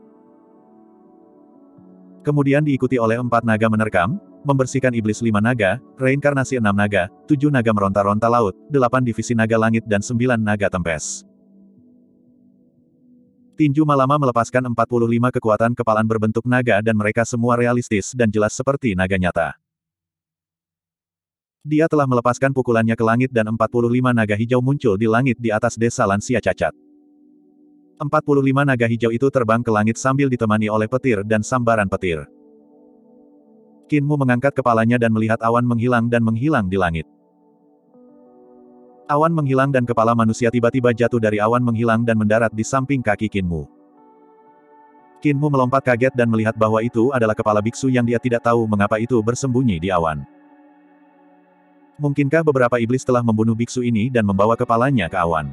Speaker 1: Kemudian diikuti oleh empat naga menerkam, membersihkan iblis lima naga, reinkarnasi enam naga, tujuh naga meronta-ronta laut, delapan divisi naga langit dan sembilan naga tempes. Tinju Malama melepaskan empat puluh lima kekuatan kepalan berbentuk naga dan mereka semua realistis dan jelas seperti naga nyata. Dia telah melepaskan pukulannya ke langit dan empat puluh lima naga hijau muncul di langit di atas desa lansia cacat. empat puluh lima naga hijau itu terbang ke langit sambil ditemani oleh petir dan sambaran petir. Qin Mu mengangkat kepalanya dan melihat awan menghilang dan menghilang di langit. Awan menghilang dan kepala manusia tiba-tiba jatuh dari awan menghilang dan mendarat di samping kaki Qin Mu. Qin Mu melompat kaget dan melihat bahwa itu adalah kepala biksu yang dia tidak tahu mengapa itu bersembunyi di awan. Mungkinkah beberapa iblis telah membunuh biksu ini dan membawa kepalanya ke awan?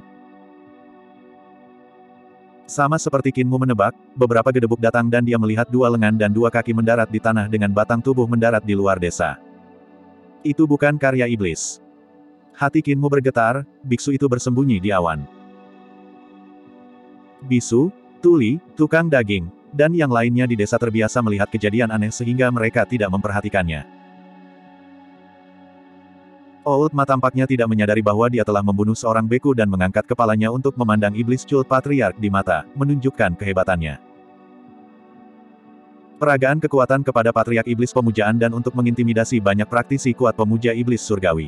Speaker 1: Sama seperti Qin Mu menebak, beberapa gedebuk datang dan dia melihat dua lengan dan dua kaki mendarat di tanah dengan batang tubuh mendarat di luar desa. Itu bukan karya iblis. Hati Qin Mu bergetar, biksu itu bersembunyi di awan. Bisu, tuli, tukang daging, dan yang lainnya di desa terbiasa melihat kejadian aneh sehingga mereka tidak memperhatikannya. Old Ma tampaknya tidak menyadari bahwa dia telah membunuh seorang beku dan mengangkat kepalanya untuk memandang iblis Cult Patriarch di mata, menunjukkan kehebatannya. Peragaan kekuatan kepada Patriarch Iblis Pemujaan dan untuk mengintimidasi banyak praktisi kuat pemuja iblis surgawi.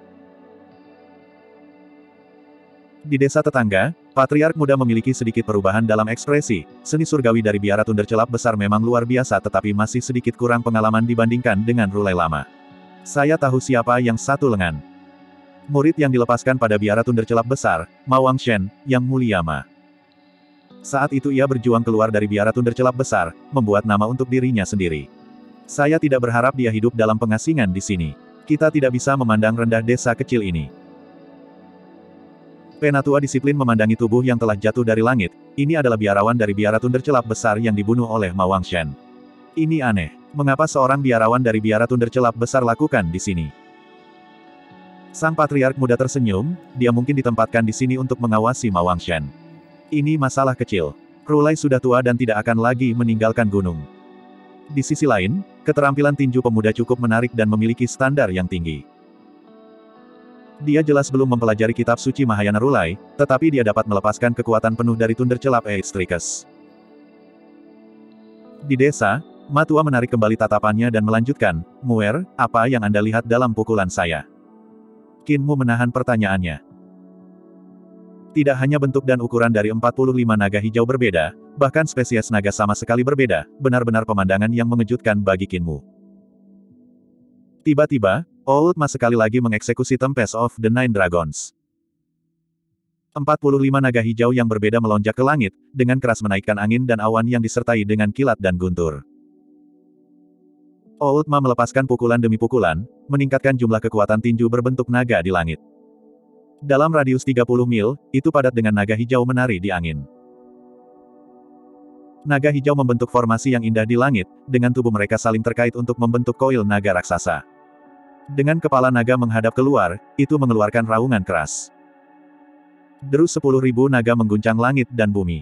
Speaker 1: Di desa tetangga, Patriarch muda memiliki sedikit perubahan dalam ekspresi. Seni surgawi dari biara Tundercelap besar memang luar biasa tetapi masih sedikit kurang pengalaman dibandingkan dengan Rulai lama. Saya tahu siapa yang satu lengan. Murid yang dilepaskan pada biara Tundercelap besar, Ma Wangshen, yang mulia Ma. Saat itu ia berjuang keluar dari biara Tundercelap besar, membuat nama untuk dirinya sendiri. Saya tidak berharap dia hidup dalam pengasingan di sini. Kita tidak bisa memandang rendah desa kecil ini. Penatua disiplin memandangi tubuh yang telah jatuh dari langit. Ini adalah biarawan dari biara Tundercelap besar yang dibunuh oleh Ma Wangshen. Ini aneh. Mengapa seorang biarawan dari biara Tundercelap besar lakukan di sini? Sang Patriark muda tersenyum, dia mungkin ditempatkan di sini untuk mengawasi Ma Wangshen. Ini masalah kecil. Rulai sudah tua dan tidak akan lagi meninggalkan gunung. Di sisi lain, keterampilan tinju pemuda cukup menarik dan memiliki standar yang tinggi. Dia jelas belum mempelajari kitab suci Mahayana Rulai, tetapi dia dapat melepaskan kekuatan penuh dari Tundercelap Eistrikes. Di desa, Ma tua menarik kembali tatapannya dan melanjutkan, Muer, apa yang Anda lihat dalam pukulan saya? Qin Mu menahan pertanyaannya. Tidak hanya bentuk dan ukuran dari empat puluh lima naga hijau berbeda, bahkan spesies naga sama sekali berbeda, benar-benar pemandangan yang mengejutkan bagi Qin Mu. Tiba-tiba, Old Ma sekali lagi mengeksekusi Tempest of the Nine Dragons. empat puluh lima naga hijau yang berbeda melonjak ke langit, dengan keras menaikkan angin dan awan yang disertai dengan kilat dan guntur. Old Ma melepaskan pukulan demi pukulan, meningkatkan jumlah kekuatan tinju berbentuk naga di langit. Dalam radius tiga puluh mil, itu padat dengan naga hijau menari di angin. Naga hijau membentuk formasi yang indah di langit, dengan tubuh mereka saling terkait untuk membentuk koil naga raksasa. Dengan kepala naga menghadap keluar, itu mengeluarkan raungan keras. Deru sepuluh ribu naga mengguncang langit dan bumi.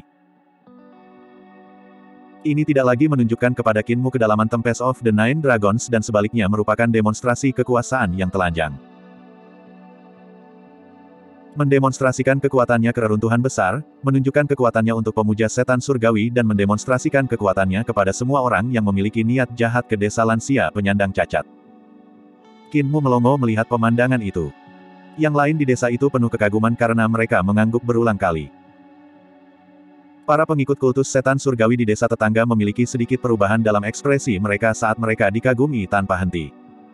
Speaker 1: Ini tidak lagi menunjukkan kepada Qin Mu kedalaman Tempest of the Nine Dragons dan sebaliknya merupakan demonstrasi kekuasaan yang telanjang. Mendemonstrasikan kekuatannya ke reruntuhan besar, menunjukkan kekuatannya untuk pemuja setan surgawi dan mendemonstrasikan kekuatannya kepada semua orang yang memiliki niat jahat ke desa lansia penyandang cacat. Qin Mu melongo melihat pemandangan itu. Yang lain di desa itu penuh kekaguman karena mereka mengangguk berulang kali. Para pengikut kultus setan surgawi di desa tetangga memiliki sedikit perubahan dalam ekspresi mereka saat mereka dikagumi tanpa henti.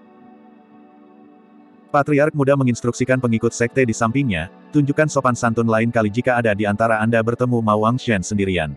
Speaker 1: Patriark muda menginstruksikan pengikut sekte di sampingnya, tunjukkan sopan santun lain kali jika ada di antara Anda bertemu Ma Wangshen sendirian.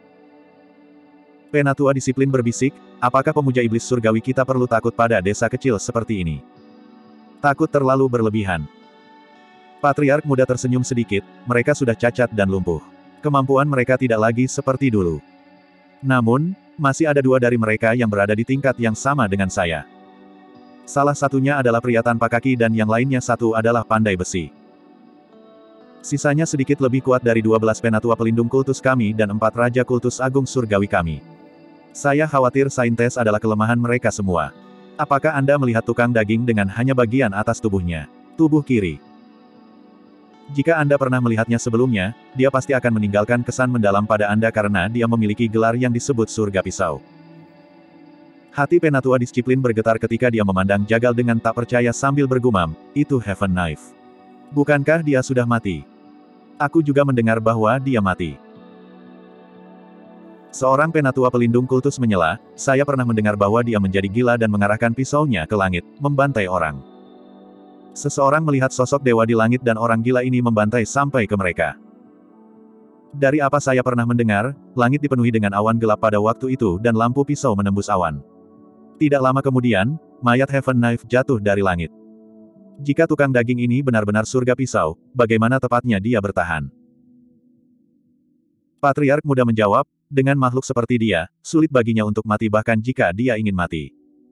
Speaker 1: Penatua disiplin berbisik, apakah pemuja iblis surgawi kita perlu takut pada desa kecil seperti ini? Takut terlalu berlebihan. Patriark muda tersenyum sedikit, mereka sudah cacat dan lumpuh. Kemampuan mereka tidak lagi seperti dulu. Namun, masih ada dua dari mereka yang berada di tingkat yang sama dengan saya. Salah satunya adalah pria tanpa kaki dan yang lainnya satu adalah pandai besi. Sisanya sedikit lebih kuat dari dua belas penatua pelindung kultus kami dan empat raja kultus agung surgawi kami. Saya khawatir saintes adalah kelemahan mereka semua. Apakah Anda melihat tukang daging dengan hanya bagian atas tubuhnya? Tubuh kiri. Jika Anda pernah melihatnya sebelumnya, dia pasti akan meninggalkan kesan mendalam pada Anda karena dia memiliki gelar yang disebut surga pisau. Hati penatua disiplin bergetar ketika dia memandang jagal dengan tak percaya sambil bergumam, itu Heaven Knife. Bukankah dia sudah mati? Aku juga mendengar bahwa dia mati. Seorang penatua pelindung kultus menyela, saya pernah mendengar bahwa dia menjadi gila dan mengarahkan pisaunya ke langit, membantai orang. Seseorang melihat sosok dewa di langit dan orang gila ini membantai sampai ke mereka. Dari apa saya pernah mendengar, langit dipenuhi dengan awan gelap pada waktu itu dan lampu pisau menembus awan. Tidak lama kemudian, mayat Heaven Knife jatuh dari langit. Jika tukang daging ini benar-benar surga pisau, bagaimana tepatnya dia bertahan? Patriark muda menjawab, dengan makhluk seperti dia, sulit baginya untuk mati bahkan jika dia ingin mati.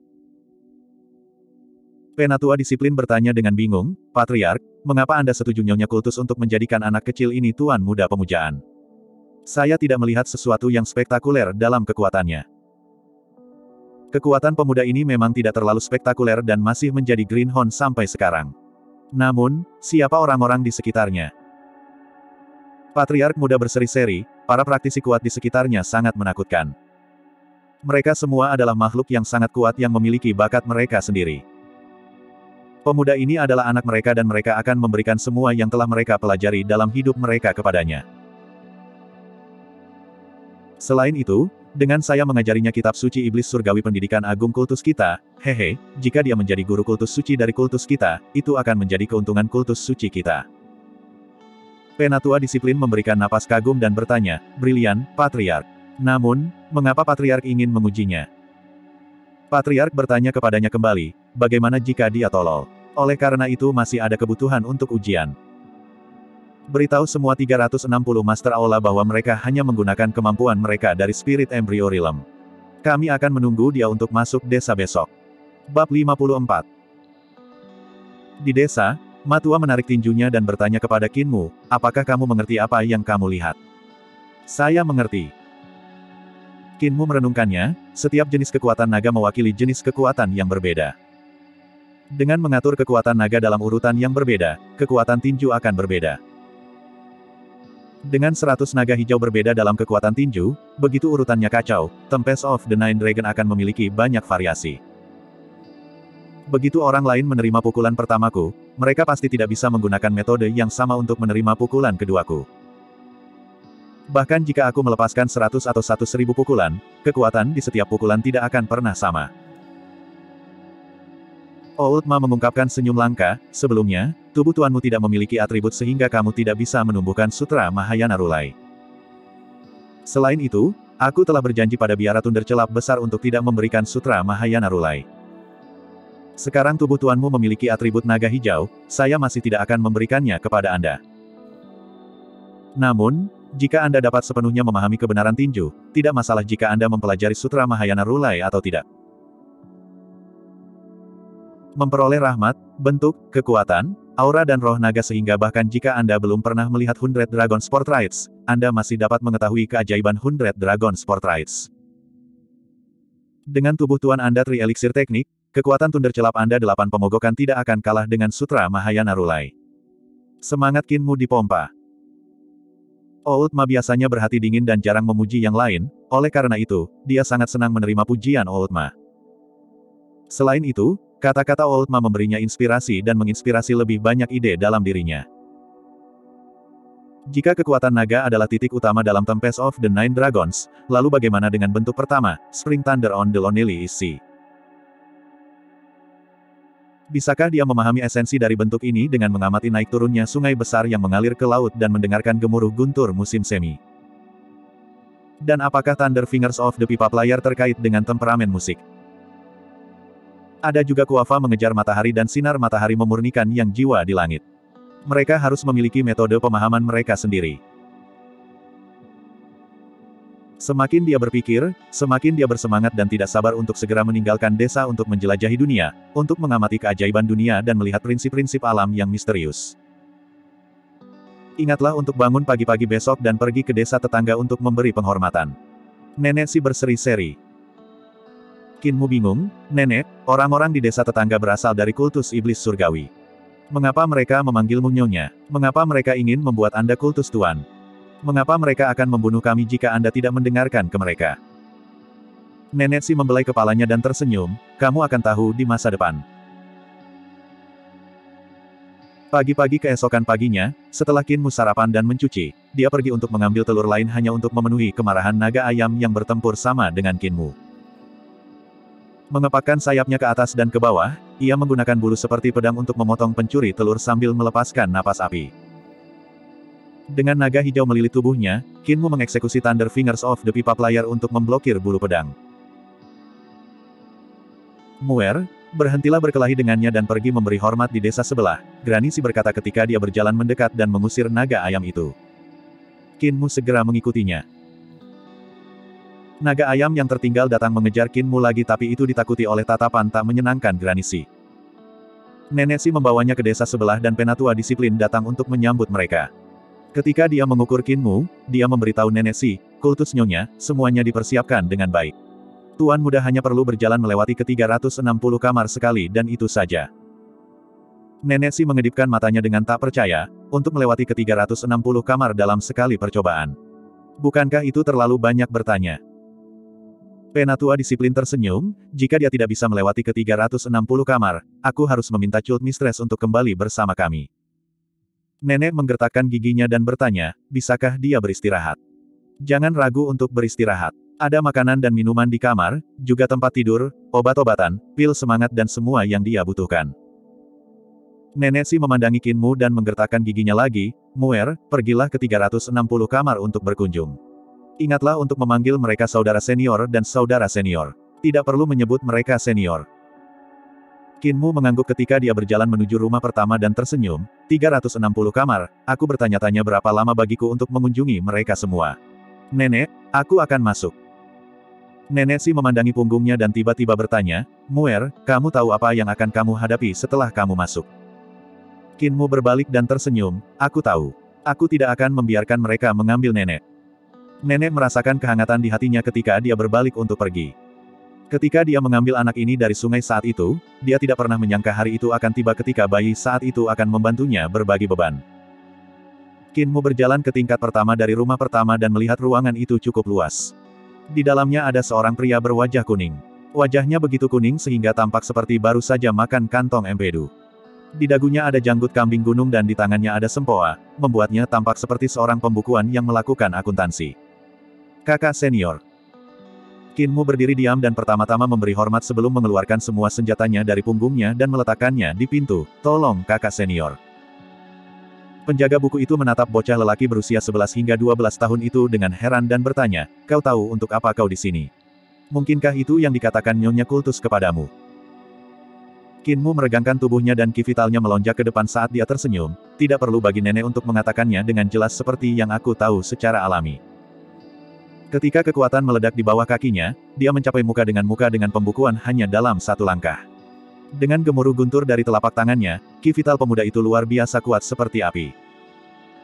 Speaker 1: Penatua disiplin bertanya dengan bingung, Patriark, mengapa Anda setuju nyonya kultus untuk menjadikan anak kecil ini tuan muda pemujaan? Saya tidak melihat sesuatu yang spektakuler dalam kekuatannya. Kekuatan pemuda ini memang tidak terlalu spektakuler dan masih menjadi greenhorn sampai sekarang. Namun, siapa orang-orang di sekitarnya? Patriark muda berseri-seri, para praktisi kuat di sekitarnya sangat menakutkan. Mereka semua adalah makhluk yang sangat kuat yang memiliki bakat mereka sendiri. Pemuda ini adalah anak mereka dan mereka akan memberikan semua yang telah mereka pelajari dalam hidup mereka kepadanya. Selain itu, dengan saya mengajarinya kitab suci iblis surgawi pendidikan agung kultus kita, hehe, jika dia menjadi guru kultus suci dari kultus kita, itu akan menjadi keuntungan kultus suci kita. Penatua disiplin memberikan napas kagum dan bertanya, brilian, Patriark. Namun, mengapa Patriark ingin mengujinya? Patriark bertanya kepadanya kembali, bagaimana jika dia tolol? Oleh karena itu masih ada kebutuhan untuk ujian. Beritahu semua tiga ratus enam puluh Master Aula bahwa mereka hanya menggunakan kemampuan mereka dari Spirit Embryo Realm. Kami akan menunggu dia untuk masuk desa besok. Bab lima puluh empat. Di desa, Matua menarik tinjunya dan bertanya kepada Qin Mu, apakah kamu mengerti apa yang kamu lihat? Saya mengerti. Qin Mu merenungkannya, setiap jenis kekuatan naga mewakili jenis kekuatan yang berbeda. Dengan mengatur kekuatan naga dalam urutan yang berbeda, kekuatan tinju akan berbeda. Dengan seratus naga hijau berbeda dalam kekuatan tinju, begitu urutannya kacau, Tempest of the Nine Dragon akan memiliki banyak variasi. Begitu orang lain menerima pukulan pertamaku, mereka pasti tidak bisa menggunakan metode yang sama untuk menerima pukulan keduaku. Bahkan jika aku melepaskan seratus atau seribu pukulan, kekuatan di setiap pukulan tidak akan pernah sama. Old Ma mengungkapkan senyum langka, sebelumnya, tubuh tuanmu tidak memiliki atribut sehingga kamu tidak bisa menumbuhkan sutra Mahayana Rulai. Selain itu, aku telah berjanji pada biara tunder celap besar untuk tidak memberikan sutra Mahayana Rulai. Sekarang tubuh tuanmu memiliki atribut naga hijau, saya masih tidak akan memberikannya kepada Anda. Namun, jika Anda dapat sepenuhnya memahami kebenaran tinju, tidak masalah jika Anda mempelajari sutra Mahayana Rulai atau tidak. Memperoleh rahmat, bentuk, kekuatan, aura dan roh naga sehingga bahkan jika Anda belum pernah melihat Hundred Dragon Sport Rides, Anda masih dapat mengetahui keajaiban Hundred Dragon Sport Rides. Dengan tubuh tuan Anda Tri Elixir Teknik, kekuatan tunder celap Anda delapan pemogokan tidak akan kalah dengan sutra Mahayana Rulai. Semangat Kinmu dipompa. Old Ma biasanya berhati dingin dan jarang memuji yang lain, oleh karena itu, dia sangat senang menerima pujian Old Ma. Selain itu, kata-kata Old Ma memberinya inspirasi dan menginspirasi lebih banyak ide dalam dirinya. Jika kekuatan naga adalah titik utama dalam Tempest of the Nine Dragons, lalu bagaimana dengan bentuk pertama, Spring Thunder on the Lonely Sea? Bisakah dia memahami esensi dari bentuk ini dengan mengamati naik turunnya sungai besar yang mengalir ke laut dan mendengarkan gemuruh guntur musim semi? Dan apakah Thunder Fingers of the Pipa Player terkait dengan temperamen musik? Ada juga kuafa mengejar matahari dan sinar matahari memurnikan yang jiwa di langit. Mereka harus memiliki metode pemahaman mereka sendiri. Semakin dia berpikir, semakin dia bersemangat dan tidak sabar untuk segera meninggalkan desa untuk menjelajahi dunia, untuk mengamati keajaiban dunia dan melihat prinsip-prinsip alam yang misterius. Ingatlah untuk bangun pagi-pagi besok dan pergi ke desa tetangga untuk memberi penghormatan. Nenek si berseri-seri. Kinmu bingung, nenek, orang-orang di desa tetangga berasal dari kultus iblis surgawi. Mengapa mereka memanggilmu nyonya? Mengapa mereka ingin membuat Anda kultus tuan? Mengapa mereka akan membunuh kami jika Anda tidak mendengarkan ke mereka? Nenek si membelai kepalanya dan tersenyum, kamu akan tahu di masa depan. Pagi-pagi keesokan paginya, setelah Kinmu sarapan dan mencuci, dia pergi untuk mengambil telur lain hanya untuk memenuhi kemarahan naga ayam yang bertempur sama dengan Kinmu. Mengepakkan sayapnya ke atas dan ke bawah, ia menggunakan bulu seperti pedang untuk memotong pencuri telur sambil melepaskan napas api. Dengan naga hijau melilit tubuhnya, Kinmu mengeksekusi Thunder Fingers of the Pipa Player untuk memblokir bulu pedang. Muer, berhentilah berkelahi dengannya dan pergi memberi hormat di desa sebelah, Granisi berkata ketika dia berjalan mendekat dan mengusir naga ayam itu. Kinmu segera mengikutinya. Naga ayam yang tertinggal datang mengejar Kinmu lagi tapi itu ditakuti oleh tatapan tak menyenangkan Granisi. Nenek si membawanya ke desa sebelah dan penatua disiplin datang untuk menyambut mereka. Ketika dia mengukur Kinmu, dia memberitahu nenek si, kultus nyonya, semuanya dipersiapkan dengan baik. Tuan muda hanya perlu berjalan melewati ke tiga ratus enam puluh kamar sekali dan itu saja. Nenek si mengedipkan matanya dengan tak percaya, untuk melewati ke tiga ratus enam puluh kamar dalam sekali percobaan. Bukankah itu terlalu banyak bertanya? Penatua disiplin tersenyum, jika dia tidak bisa melewati ke tiga ratus enam puluh kamar, aku harus meminta Cult Mistress untuk kembali bersama kami. Nenek menggertakkan giginya dan bertanya, bisakah dia beristirahat? Jangan ragu untuk beristirahat. Ada makanan dan minuman di kamar, juga tempat tidur, obat-obatan, pil semangat dan semua yang dia butuhkan. Nenek si memandangi Kinmu dan menggertakkan giginya lagi, Muer, pergilah ke tiga ratus enam puluh kamar untuk berkunjung. Ingatlah untuk memanggil mereka saudara senior dan saudara senior. Tidak perlu menyebut mereka senior. Kinmu mengangguk ketika dia berjalan menuju rumah pertama dan tersenyum, tiga ratus enam puluh kamar, aku bertanya-tanya berapa lama bagiku untuk mengunjungi mereka semua. Nenek, aku akan masuk. Nenek si memandangi punggungnya dan tiba-tiba bertanya, Muer, kamu tahu apa yang akan kamu hadapi setelah kamu masuk? Kinmu berbalik dan tersenyum, aku tahu. Aku tidak akan membiarkan mereka mengambil nenek. Nenek merasakan kehangatan di hatinya ketika dia berbalik untuk pergi. Ketika dia mengambil anak ini dari sungai saat itu, dia tidak pernah menyangka hari itu akan tiba ketika bayi saat itu akan membantunya berbagi beban. Kinmu berjalan ke tingkat pertama dari rumah pertama dan melihat ruangan itu cukup luas. Di dalamnya ada seorang pria berwajah kuning. Wajahnya begitu kuning sehingga tampak seperti baru saja makan kantong empedu. Di dagunya ada janggut kambing gunung dan di tangannya ada sempoa, membuatnya tampak seperti seorang pembukuan yang melakukan akuntansi. Kakak senior. Kinmu berdiri diam dan pertama-tama memberi hormat sebelum mengeluarkan semua senjatanya dari punggungnya dan meletakkannya di pintu. Tolong kakak senior. Penjaga buku itu menatap bocah lelaki berusia sebelas hingga dua belas tahun itu dengan heran dan bertanya, kau tahu untuk apa kau di sini? Mungkinkah itu yang dikatakan Nyonya Kultus kepadamu? Kinmu meregangkan tubuhnya dan ki vitalnya melonjak ke depan saat dia tersenyum, tidak perlu bagi nenek untuk mengatakannya dengan jelas seperti yang aku tahu secara alami. Ketika kekuatan meledak di bawah kakinya, dia mencapai muka dengan muka dengan pembukuan hanya dalam satu langkah. Dengan gemuruh guntur dari telapak tangannya, ki vital pemuda itu luar biasa kuat seperti api.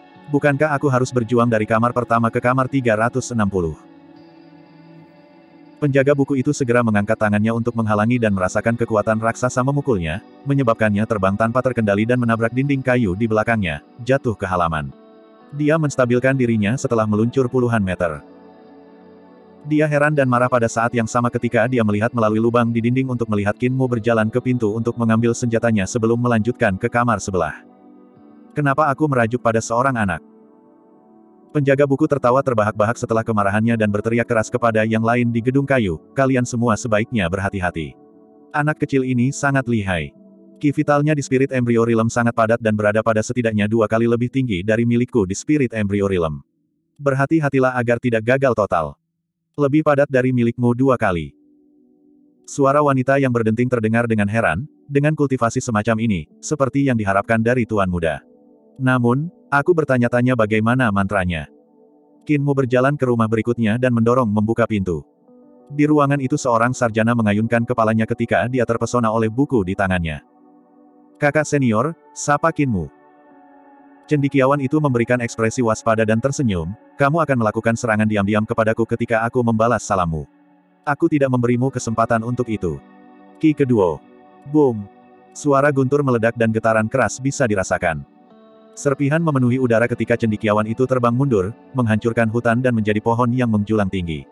Speaker 1: Bukankah aku harus berjuang dari kamar pertama ke kamar tiga ratus enam puluh? Penjaga buku itu segera mengangkat tangannya untuk menghalangi dan merasakan kekuatan raksasa memukulnya, menyebabkannya terbang tanpa terkendali dan menabrak dinding kayu di belakangnya, jatuh ke halaman. Dia menstabilkan dirinya setelah meluncur puluhan meter. Dia heran dan marah pada saat yang sama ketika dia melihat melalui lubang di dinding untuk melihat Qin Mu berjalan ke pintu untuk mengambil senjatanya sebelum melanjutkan ke kamar sebelah. Kenapa aku merajuk pada seorang anak? Penjaga buku tertawa terbahak-bahak setelah kemarahannya dan berteriak keras kepada yang lain di gedung kayu, kalian semua sebaiknya berhati-hati. Anak kecil ini sangat lihai. Ki vitalnya di Spirit Embryo Realm sangat padat dan berada pada setidaknya dua kali lebih tinggi dari milikku di Spirit Embryo Realm. Berhati-hatilah agar tidak gagal total. Lebih padat dari milikmu dua kali. Suara wanita yang berdenting terdengar dengan heran, dengan kultivasi semacam ini, seperti yang diharapkan dari Tuan Muda. Namun, aku bertanya-tanya bagaimana mantranya. Qin Mu berjalan ke rumah berikutnya dan mendorong membuka pintu. Di ruangan itu seorang sarjana mengayunkan kepalanya ketika dia terpesona oleh buku di tangannya. Kakak senior, sapa Qin Mu. Cendekiawan itu memberikan ekspresi waspada dan tersenyum, kamu akan melakukan serangan diam-diam kepadaku ketika aku membalas salammu. Aku tidak memberimu kesempatan untuk itu. Ki kedua. Boom. Suara guntur meledak dan getaran keras bisa dirasakan. Serpihan memenuhi udara ketika cendekiawan itu terbang mundur, menghancurkan hutan dan menjadi pohon yang menjulang tinggi.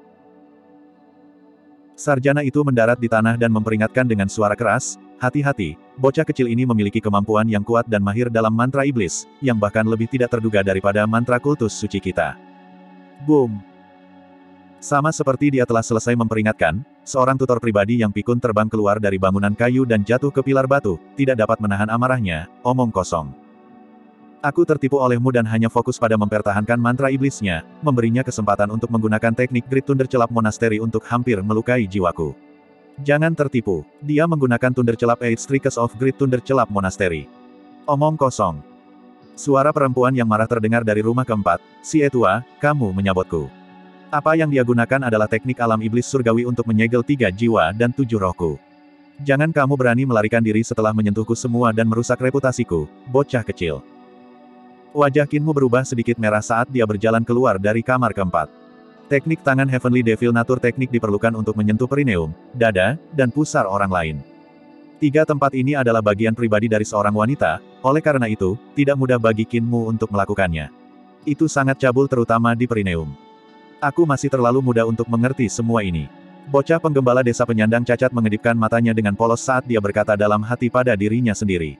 Speaker 1: Sarjana itu mendarat di tanah dan memperingatkan dengan suara keras, hati-hati, bocah kecil ini memiliki kemampuan yang kuat dan mahir dalam mantra iblis, yang bahkan lebih tidak terduga daripada mantra kultus suci kita. Boom! Sama seperti dia telah selesai memperingatkan, seorang tutor pribadi yang pikun terbang keluar dari bangunan kayu dan jatuh ke pilar batu, tidak dapat menahan amarahnya, omong kosong. Aku tertipu olehmu dan hanya fokus pada mempertahankan mantra iblisnya, memberinya kesempatan untuk menggunakan teknik Great Thunder Celap Monastery untuk hampir melukai jiwaku. Jangan tertipu, dia menggunakan Thunder Celap Eight Strikes of Great Thunder Celap Monastery. Omong kosong. Suara perempuan yang marah terdengar dari rumah keempat, si Etua, kamu menyabotku. Apa yang dia gunakan adalah teknik alam iblis surgawi untuk menyegel tiga jiwa dan tujuh rohku. Jangan kamu berani melarikan diri setelah menyentuhku semua dan merusak reputasiku, bocah kecil. Wajah Qin Mu berubah sedikit merah saat dia berjalan keluar dari kamar keempat. Teknik tangan Heavenly Devil Nature teknik diperlukan untuk menyentuh perineum, dada, dan pusar orang lain. Tiga tempat ini adalah bagian pribadi dari seorang wanita, oleh karena itu, tidak mudah bagi Qin Mu untuk melakukannya. Itu sangat cabul terutama di perineum. Aku masih terlalu muda untuk mengerti semua ini. Bocah penggembala desa penyandang cacat mengedipkan matanya dengan polos saat dia berkata dalam hati pada dirinya sendiri.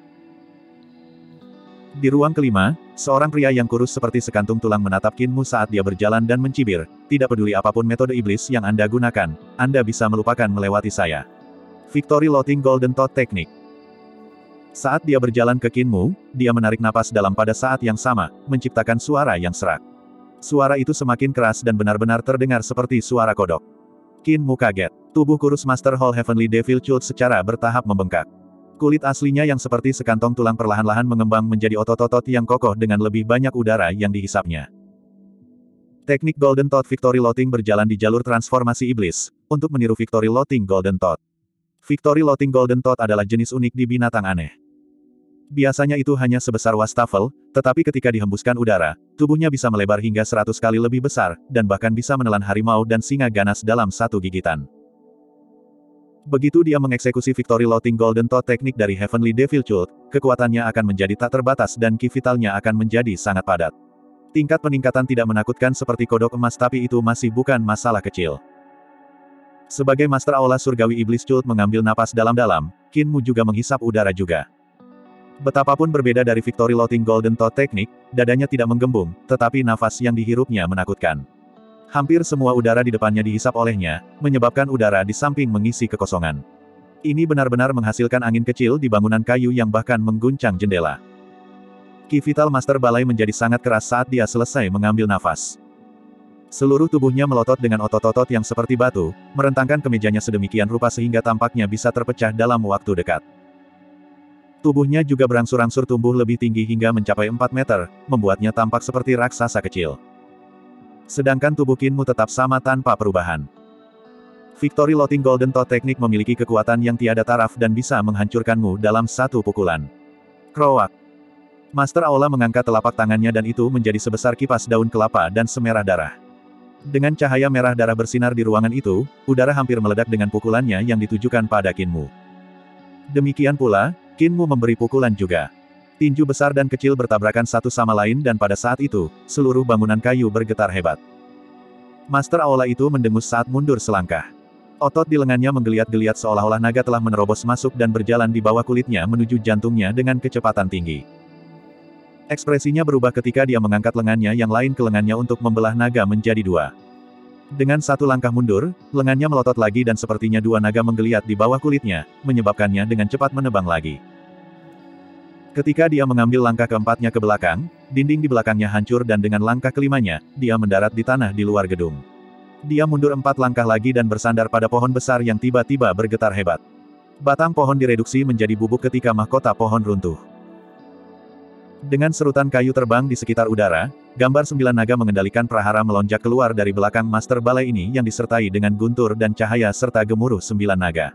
Speaker 1: Di ruang kelima, seorang pria yang kurus seperti sekantung tulang menatap Qin Mu saat dia berjalan dan mencibir, tidak peduli apapun metode iblis yang Anda gunakan, Anda bisa melupakan melewati saya. Victory Loting Golden Thought Technique. Saat dia berjalan ke Qin Mu, dia menarik napas dalam pada saat yang sama, menciptakan suara yang serak. Suara itu semakin keras dan benar-benar terdengar seperti suara kodok. Qin Mu kaget. Tubuh kurus Master Hall Heavenly Devil Cult secara bertahap membengkak. Kulit aslinya yang seperti sekantong tulang perlahan-lahan mengembang menjadi otot-otot yang kokoh dengan lebih banyak udara yang dihisapnya. Teknik Golden Thought Victory Loting berjalan di jalur transformasi iblis, untuk meniru Victory Loting Golden Thought. Victory Loting Golden Thought adalah jenis unik di binatang aneh. Biasanya itu hanya sebesar wastafel, tetapi ketika dihembuskan udara, tubuhnya bisa melebar hingga seratus kali lebih besar, dan bahkan bisa menelan harimau dan singa ganas dalam satu gigitan. Begitu dia mengeksekusi Victory Loting Golden Thought teknik dari Heavenly Devil Cult, kekuatannya akan menjadi tak terbatas dan ki vitalnya akan menjadi sangat padat. Tingkat peningkatan tidak menakutkan seperti kodok emas tapi itu masih bukan masalah kecil. Sebagai Master Aula Surgawi Iblis Cult mengambil napas dalam-dalam, Qin Mu juga menghisap udara juga. Betapapun berbeda dari Victory Loting Golden Thought teknik, dadanya tidak menggembung, tetapi nafas yang dihirupnya menakutkan. Hampir semua udara di depannya dihisap olehnya, menyebabkan udara di samping mengisi kekosongan. Ini benar-benar menghasilkan angin kecil di bangunan kayu yang bahkan mengguncang jendela. Ki vital Master Balai menjadi sangat keras saat dia selesai mengambil nafas. Seluruh tubuhnya melotot dengan otot-otot yang seperti batu, merentangkan kemejanya sedemikian rupa sehingga tampaknya bisa terpecah dalam waktu dekat. Tubuhnya juga berangsur-angsur tumbuh lebih tinggi hingga mencapai empat meter, membuatnya tampak seperti raksasa kecil. Sedangkan tubuh Qin Mu tetap sama tanpa perubahan. Victory Loting Golden Thought teknik memiliki kekuatan yang tiada taraf dan bisa menghancurkanmu dalam satu pukulan. Kroak. Master Aula mengangkat telapak tangannya dan itu menjadi sebesar kipas daun kelapa dan semerah darah. Dengan cahaya merah darah bersinar di ruangan itu, udara hampir meledak dengan pukulannya yang ditujukan pada Qinmu. Demikian pula, Qinmu memberi pukulan juga. Tinju besar dan kecil bertabrakan satu sama lain dan pada saat itu, seluruh bangunan kayu bergetar hebat. Master Aula itu mendengus saat mundur selangkah. Otot di lengannya menggeliat-geliat seolah-olah naga telah menerobos masuk dan berjalan di bawah kulitnya menuju jantungnya dengan kecepatan tinggi. Ekspresinya berubah ketika dia mengangkat lengannya yang lain ke lengannya untuk membelah naga menjadi dua. Dengan satu langkah mundur, lengannya melotot lagi dan sepertinya dua naga menggeliat di bawah kulitnya, menyebabkannya dengan cepat menebang lagi. Ketika dia mengambil langkah keempatnya ke belakang, dinding di belakangnya hancur dan dengan langkah kelimanya, dia mendarat di tanah di luar gedung. Dia mundur empat langkah lagi dan bersandar pada pohon besar yang tiba-tiba bergetar hebat. Batang pohon direduksi menjadi bubuk ketika mahkota pohon runtuh. Dengan serutan kayu terbang di sekitar udara, gambar sembilan naga mengendalikan prahara melonjak keluar dari belakang Master Balai ini yang disertai dengan guntur dan cahaya serta gemuruh sembilan naga.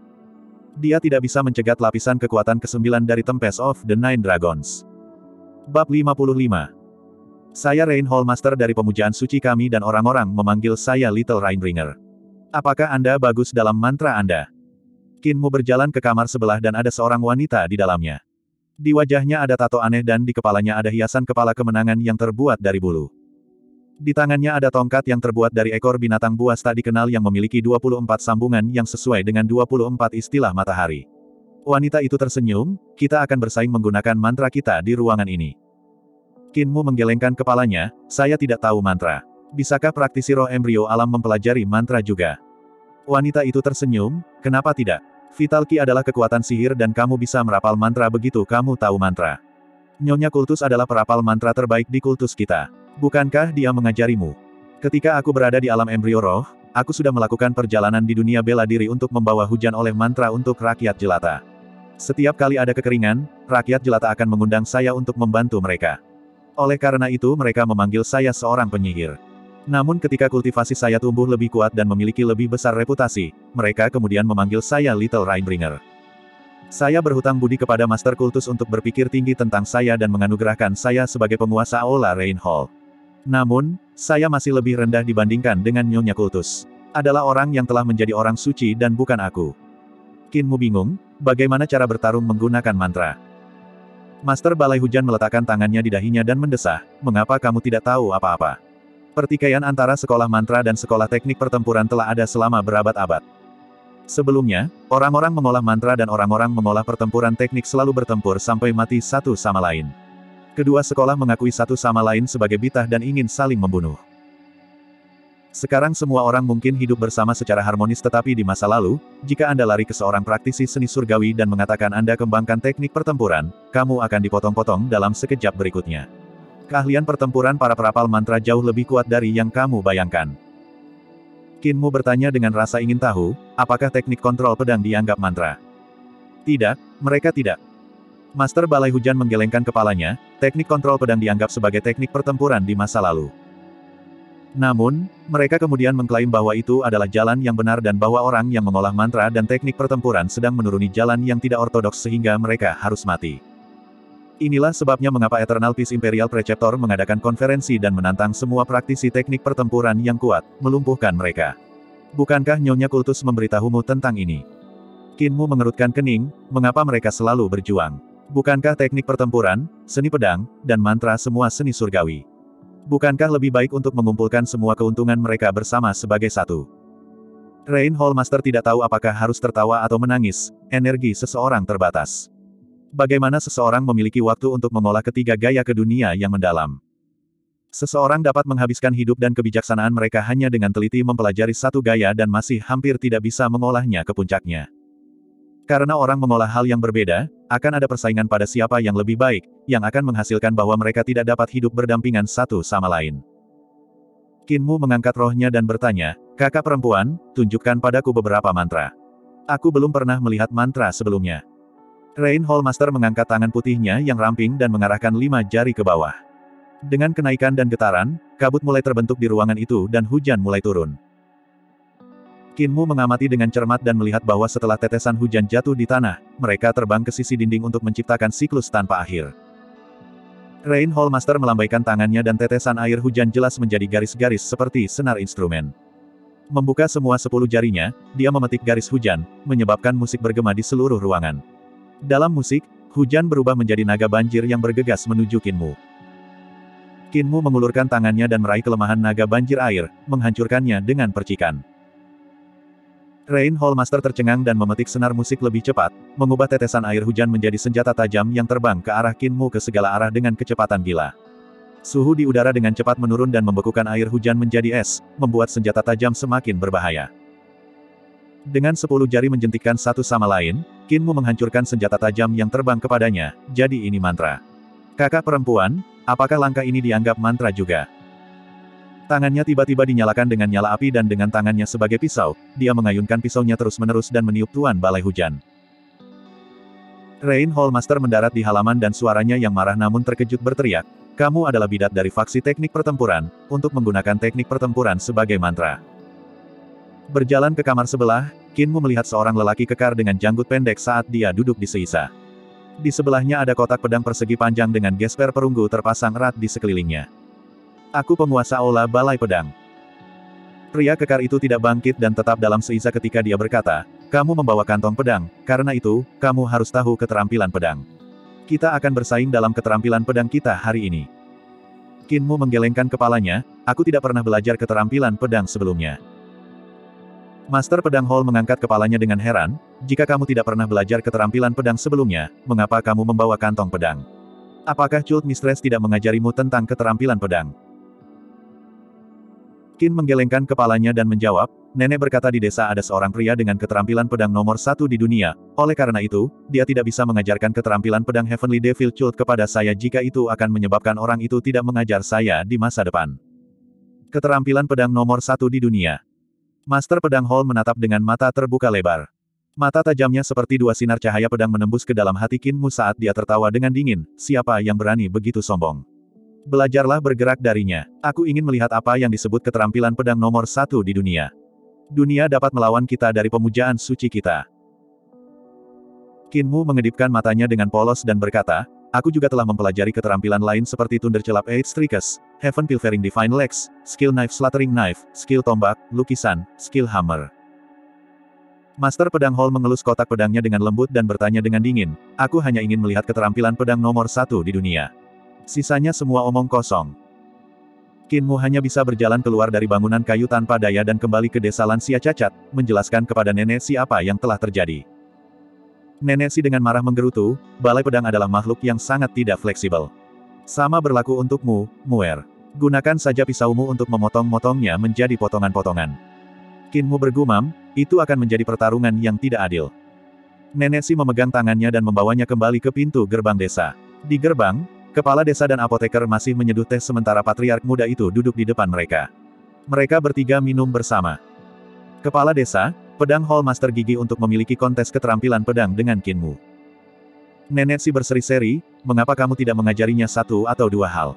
Speaker 1: Dia tidak bisa mencegat lapisan kekuatan kesembilan dari Tempest of the Nine Dragons. Bab lima puluh lima. Saya Rain Hall Master dari pemujaan suci kami dan orang-orang memanggil saya Little Rainbringer. Apakah Anda bagus dalam mantra Anda? Qinmu berjalan ke kamar sebelah dan ada seorang wanita di dalamnya. Di wajahnya ada tato aneh dan di kepalanya ada hiasan kepala kemenangan yang terbuat dari bulu. Di tangannya ada tongkat yang terbuat dari ekor binatang buas tak dikenal yang memiliki dua puluh empat sambungan yang sesuai dengan dua puluh empat istilah matahari. Wanita itu tersenyum, kita akan bersaing menggunakan mantra kita di ruangan ini. Qinmu menggelengkan kepalanya, saya tidak tahu mantra. Bisakah praktisi roh embrio alam mempelajari mantra juga? Wanita itu tersenyum, kenapa tidak? Vital Ki adalah kekuatan sihir dan kamu bisa merapal mantra begitu kamu tahu mantra. Nyonya Kultus adalah perapal mantra terbaik di kultus kita. Bukankah dia mengajarimu? Ketika aku berada di alam embrio roh, aku sudah melakukan perjalanan di dunia bela diri untuk membawa hujan oleh mantra untuk rakyat jelata. Setiap kali ada kekeringan, rakyat jelata akan mengundang saya untuk membantu mereka. Oleh karena itu mereka memanggil saya seorang penyihir. Namun ketika kultivasi saya tumbuh lebih kuat dan memiliki lebih besar reputasi, mereka kemudian memanggil saya Little Rainbringer. Saya berhutang budi kepada Master Kultus untuk berpikir tinggi tentang saya dan menganugerahkan saya sebagai penguasa Aula Rain Hall. Namun, saya masih lebih rendah dibandingkan dengan Nyonya Kultus. Adalah orang yang telah menjadi orang suci dan bukan aku. Qinmu bingung, bagaimana cara bertarung menggunakan mantra. Master Balai Hujan meletakkan tangannya di dahinya dan mendesah, mengapa kamu tidak tahu apa-apa? Pertikaian antara sekolah mantra dan sekolah teknik pertempuran telah ada selama berabad-abad. Sebelumnya, orang-orang mengolah mantra dan orang-orang mengolah pertempuran teknik selalu bertempur sampai mati satu sama lain. Kedua sekolah mengakui satu sama lain sebagai bitah dan ingin saling membunuh. Sekarang semua orang mungkin hidup bersama secara harmonis tetapi di masa lalu, jika Anda lari ke seorang praktisi seni surgawi dan mengatakan Anda kembangkan teknik pertempuran, kamu akan dipotong-potong dalam sekejap berikutnya. Keahlian pertempuran para perapal mantra jauh lebih kuat dari yang kamu bayangkan. Qinmu bertanya dengan rasa ingin tahu, apakah teknik kontrol pedang dianggap mantra? Tidak, mereka tidak. Master Balai Hujan menggelengkan kepalanya, teknik kontrol pedang dianggap sebagai teknik pertempuran di masa lalu. Namun, mereka kemudian mengklaim bahwa itu adalah jalan yang benar dan bahwa orang yang mengolah mantra dan teknik pertempuran sedang menuruni jalan yang tidak ortodoks sehingga mereka harus mati. Inilah sebabnya mengapa Eternal Peace Imperial Preceptor mengadakan konferensi dan menantang semua praktisi teknik pertempuran yang kuat, melumpuhkan mereka. Bukankah Nyonya Kultus memberitahumu tentang ini? Qinmu mengerutkan kening, mengapa mereka selalu berjuang? Bukankah teknik pertempuran, seni pedang, dan mantra semua seni surgawi? Bukankah lebih baik untuk mengumpulkan semua keuntungan mereka bersama sebagai satu? Rain Hall Master tidak tahu apakah harus tertawa atau menangis, energi seseorang terbatas. Bagaimana seseorang memiliki waktu untuk mengolah ketiga gaya ke dunia yang mendalam? Seseorang dapat menghabiskan hidup dan kebijaksanaan mereka hanya dengan teliti mempelajari satu gaya dan masih hampir tidak bisa mengolahnya ke puncaknya. Karena orang mengolah hal yang berbeda, akan ada persaingan pada siapa yang lebih baik, yang akan menghasilkan bahwa mereka tidak dapat hidup berdampingan satu sama lain. Qinmu mengangkat rohnya dan bertanya, kakak perempuan, tunjukkan padaku beberapa mantra. Aku belum pernah melihat mantra sebelumnya. Rain Hall Master mengangkat tangan putihnya yang ramping dan mengarahkan lima jari ke bawah. Dengan kenaikan dan getaran, kabut mulai terbentuk di ruangan itu dan hujan mulai turun. Qinmu mengamati dengan cermat dan melihat bahwa setelah tetesan hujan jatuh di tanah, mereka terbang ke sisi dinding untuk menciptakan siklus tanpa akhir. Rain Hall Master melambaikan tangannya dan tetesan air hujan jelas menjadi garis-garis seperti senar instrumen. Membuka semua sepuluh jarinya, dia memetik garis hujan, menyebabkan musik bergema di seluruh ruangan. Dalam musik, hujan berubah menjadi naga banjir yang bergegas menuju Kinmu. Kinmu mengulurkan tangannya dan meraih kelemahan naga banjir air, menghancurkannya dengan percikan. Rain Hall Master tercengang dan memetik senar musik lebih cepat, mengubah tetesan air hujan menjadi senjata tajam yang terbang ke arah Kinmu ke segala arah dengan kecepatan gila. Suhu di udara dengan cepat menurun dan membekukan air hujan menjadi es, membuat senjata tajam semakin berbahaya. Dengan sepuluh jari menjentikkan satu sama lain, Kinmu menghancurkan senjata tajam yang terbang kepadanya, jadi ini mantra. Kakak perempuan, apakah langkah ini dianggap mantra juga? Tangannya tiba-tiba dinyalakan dengan nyala api dan dengan tangannya sebagai pisau, dia mengayunkan pisaunya terus-menerus dan meniup tuan balai hujan. Rain Hall Master mendarat di halaman dan suaranya yang marah namun terkejut berteriak, "Kamu adalah bidat dari faksi teknik pertempuran, untuk menggunakan teknik pertempuran sebagai mantra." Berjalan ke kamar sebelah, Kinmu melihat seorang lelaki kekar dengan janggut pendek saat dia duduk di seisa. Di sebelahnya ada kotak pedang persegi panjang dengan gesper perunggu terpasang erat di sekelilingnya. "Aku penguasa Aula Balai Pedang." Pria kekar itu tidak bangkit dan tetap dalam seisa ketika dia berkata, "Kamu membawa kantong pedang, karena itu, kamu harus tahu keterampilan pedang. Kita akan bersaing dalam keterampilan pedang kita hari ini." Kinmu menggelengkan kepalanya, "Aku tidak pernah belajar keterampilan pedang sebelumnya." Master Pedang Hall mengangkat kepalanya dengan heran, "Jika kamu tidak pernah belajar keterampilan pedang sebelumnya, mengapa kamu membawa kantong pedang? Apakah Cult Mistress tidak mengajarimu tentang keterampilan pedang?" Qin menggelengkan kepalanya dan menjawab, "Nenek berkata di desa ada seorang pria dengan keterampilan pedang nomor satu di dunia, oleh karena itu, dia tidak bisa mengajarkan keterampilan pedang Heavenly Devil Cult kepada saya jika itu akan menyebabkan orang itu tidak mengajar saya di masa depan." Keterampilan pedang nomor satu di dunia. Master Pedang Hall menatap dengan mata terbuka lebar. Mata tajamnya seperti dua sinar cahaya pedang menembus ke dalam hati Kinmu saat dia tertawa dengan dingin, "Siapa yang berani begitu sombong? Belajarlah bergerak darinya. Aku ingin melihat apa yang disebut keterampilan pedang nomor satu di dunia. Dunia dapat melawan kita dari pemujaan suci kita." Kinmu mengedipkan matanya dengan polos dan berkata, "Aku juga telah mempelajari keterampilan lain seperti Thunder Celap Eight Strikes, Heaven Pilfering Divine Legs, Skill Knife Slaughtering Knife, Skill Tombak, Lukisan, Skill Hammer." Master Pedang Hall mengelus kotak pedangnya dengan lembut dan bertanya dengan dingin, "Aku hanya ingin melihat keterampilan pedang nomor satu di dunia. Sisanya semua omong kosong." Kinmu hanya bisa berjalan keluar dari bangunan kayu tanpa daya dan kembali ke desa lansia cacat, menjelaskan kepada nenek si apa yang telah terjadi. Nenek si dengan marah menggerutu, "Balai pedang adalah makhluk yang sangat tidak fleksibel. Sama berlaku untukmu, Muer. Gunakan saja pisaumu untuk memotong-motongnya menjadi potongan-potongan." Kinmu bergumam, "Itu akan menjadi pertarungan yang tidak adil." Nenek si memegang tangannya dan membawanya kembali ke pintu gerbang desa. Di gerbang, kepala desa dan apoteker masih menyeduh teh sementara patriark muda itu duduk di depan mereka. Mereka bertiga minum bersama. Kepala desa, Pedang Hall Master gigi untuk memiliki kontes keterampilan pedang dengan Kinmu. Nenek si berseri-seri, "Mengapa kamu tidak mengajarinya satu atau dua hal?"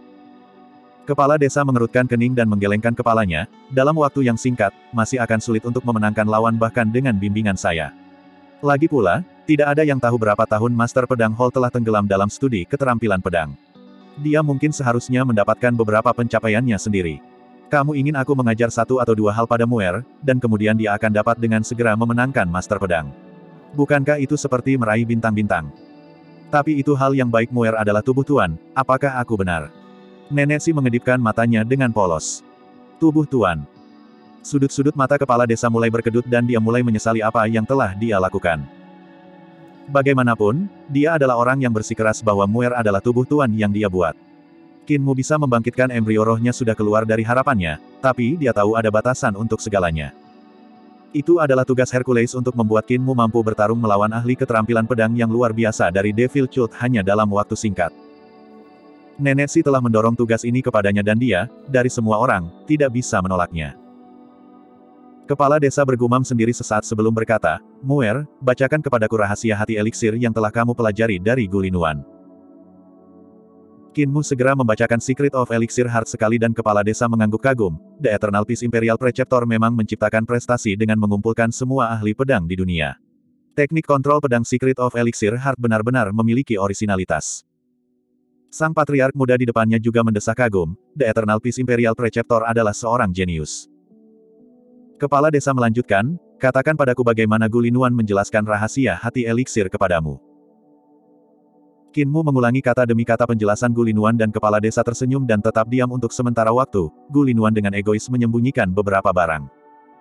Speaker 1: Kepala desa mengerutkan kening dan menggelengkan kepalanya, "Dalam waktu yang singkat, masih akan sulit untuk memenangkan lawan bahkan dengan bimbingan saya. Lagi pula, tidak ada yang tahu berapa tahun Master Pedang Hall telah tenggelam dalam studi keterampilan pedang. Dia mungkin seharusnya mendapatkan beberapa pencapaiannya sendiri. Kamu ingin aku mengajar satu atau dua hal pada Muer, dan kemudian dia akan dapat dengan segera memenangkan Master Pedang. Bukankah itu seperti meraih bintang-bintang? Tapi itu hal yang baik. Muer adalah tubuh Tuan, apakah aku benar?" Nenek si mengedipkan matanya dengan polos. "Tubuh Tuan." Sudut-sudut mata kepala desa mulai berkedut dan dia mulai menyesali apa yang telah dia lakukan. Bagaimanapun, dia adalah orang yang bersikeras bahwa Muer adalah tubuh Tuan yang dia buat. Kinmu bisa membangkitkan embrio rohnya sudah keluar dari harapannya, tapi dia tahu ada batasan untuk segalanya. Itu adalah tugas Hercules untuk membuat Kinmu mampu bertarung melawan ahli keterampilan pedang yang luar biasa dari Devil Cult hanya dalam waktu singkat. Nenek si telah mendorong tugas ini kepadanya dan dia, dari semua orang, tidak bisa menolaknya. Kepala desa bergumam sendiri sesaat sebelum berkata, "Muer, bacakan kepadaku rahasia hati eliksir yang telah kamu pelajari dari Gulinuan." Kinmu segera membacakan Secret of Elixir Heart sekali dan kepala desa mengangguk kagum. The Eternal Peace Imperial Preceptor memang menciptakan prestasi dengan mengumpulkan semua ahli pedang di dunia. Teknik kontrol pedang Secret of Elixir Heart benar-benar memiliki orisinalitas. Sang patriark muda di depannya juga mendesah kagum, The Eternal Peace Imperial Preceptor adalah seorang jenius. Kepala desa melanjutkan, katakan padaku bagaimana Gulinuan menjelaskan rahasia hati eliksir kepadamu. Qin Mu mengulangi kata demi kata penjelasan Gulinuan dan kepala desa tersenyum dan tetap diam untuk sementara waktu. Gulinuan dengan egois menyembunyikan beberapa barang.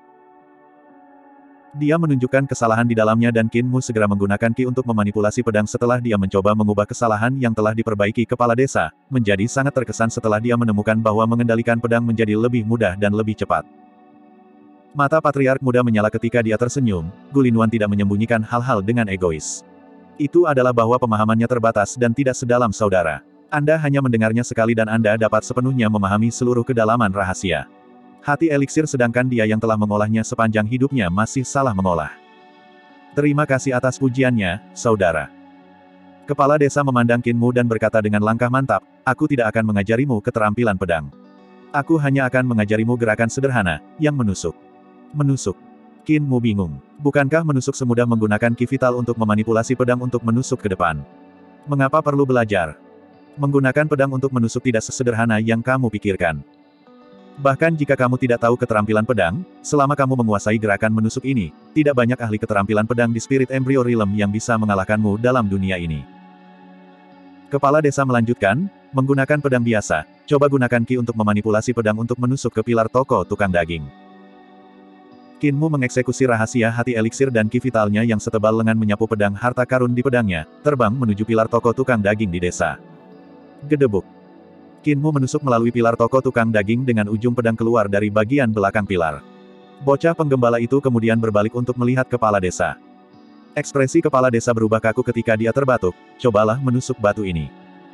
Speaker 1: Dia menunjukkan kesalahan di dalamnya dan Qin Mu segera menggunakan Qi untuk memanipulasi pedang setelah dia mencoba mengubah kesalahan yang telah diperbaiki kepala desa, menjadi sangat terkesan setelah dia menemukan bahwa mengendalikan pedang menjadi lebih mudah dan lebih cepat. Mata patriark muda menyala ketika dia tersenyum. Gulinuan tidak menyembunyikan hal-hal dengan egois. Itu adalah bahwa pemahamannya terbatas dan tidak sedalam saudara. Anda hanya mendengarnya sekali dan Anda dapat sepenuhnya memahami seluruh kedalaman rahasia. Hati eliksir sedangkan dia yang telah mengolahnya sepanjang hidupnya masih salah mengolah. Terima kasih atas pujiannya, saudara. Kepala desa memandang Qin Mu dan berkata dengan langkah mantap, aku tidak akan mengajarimu keterampilan pedang. Aku hanya akan mengajarimu gerakan sederhana, yang menusuk. Menusuk. Qin Mu bingung. Bukankah menusuk semudah menggunakan Qi vital untuk memanipulasi pedang untuk menusuk ke depan? Mengapa perlu belajar? Menggunakan pedang untuk menusuk tidak sesederhana yang kamu pikirkan. Bahkan jika kamu tidak tahu keterampilan pedang, selama kamu menguasai gerakan menusuk ini, tidak banyak ahli keterampilan pedang di Spirit Embryo Realm yang bisa mengalahkanmu dalam dunia ini. Kepala desa melanjutkan, menggunakan pedang biasa, coba gunakan Qi untuk memanipulasi pedang untuk menusuk ke pilar toko tukang daging. Qin Mu mengeksekusi rahasia hati eliksir dan Qi vitalnya yang setebal lengan menyapu pedang harta karun di pedangnya, terbang menuju pilar toko tukang daging di desa. Gedebuk. Qin Mu menusuk melalui pilar toko tukang daging dengan ujung pedang keluar dari bagian belakang pilar. Bocah penggembala itu kemudian berbalik untuk melihat kepala desa. Ekspresi kepala desa berubah kaku ketika dia terbatuk, cobalah menusuk batu ini.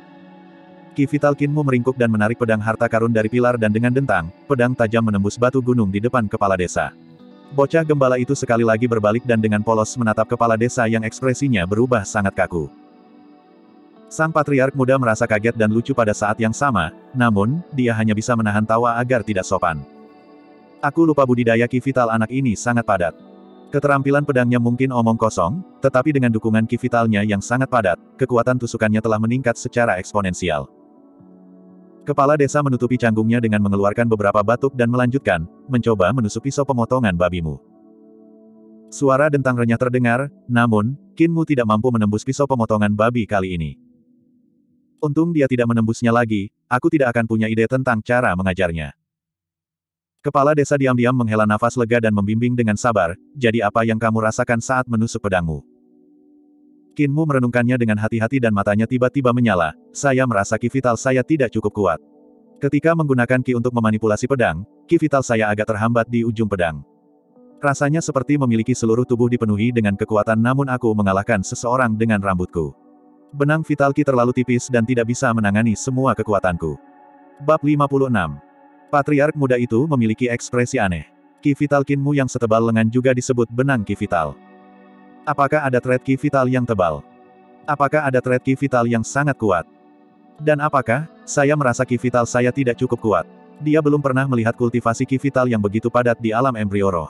Speaker 1: Qi vital Qin Mu meringkuk dan menarik pedang harta karun dari pilar dan dengan dentang, pedang tajam menembus batu gunung di depan kepala desa. Bocah gembala itu sekali lagi berbalik dan dengan polos menatap kepala desa yang ekspresinya berubah sangat kaku. Sang patriark muda merasa kaget dan lucu pada saat yang sama, namun, dia hanya bisa menahan tawa agar tidak sopan. Aku lupa budidaya Qi vital anak ini sangat padat. Keterampilan pedangnya mungkin omong kosong, tetapi dengan dukungan Qi vitalnya yang sangat padat, kekuatan tusukannya telah meningkat secara eksponensial. Kepala desa menutupi canggungnya dengan mengeluarkan beberapa batuk dan melanjutkan, mencoba menusuk pisau pemotongan babimu. Suara dentang renyah terdengar, namun, Qin Mu tidak mampu menembus pisau pemotongan babi kali ini. Untung dia tidak menembusnya lagi, aku tidak akan punya ide tentang cara mengajarnya. Kepala desa diam-diam menghela nafas lega dan membimbing dengan sabar, jadi apa yang kamu rasakan saat menusuk pedangmu? Qin Mu merenungkannya dengan hati-hati dan matanya tiba-tiba menyala, saya merasa Qi vital saya tidak cukup kuat. Ketika menggunakan Qi untuk memanipulasi pedang, Qi vital saya agak terhambat di ujung pedang. Rasanya seperti memiliki seluruh tubuh dipenuhi dengan kekuatan namun aku mengalahkan seseorang dengan rambutku. Benang vital Qi terlalu tipis dan tidak bisa menangani semua kekuatanku. Bab lima puluh enam. Patriark muda itu memiliki ekspresi aneh. Qi vital Qin Mu yang setebal lengan juga disebut benang Qi vital. Apakah ada thread Qi vital yang tebal? Apakah ada thread Qi vital yang sangat kuat? Dan apakah, saya merasa Qi vital saya tidak cukup kuat? Dia belum pernah melihat kultivasi Qi vital yang begitu padat di alam embrio roh.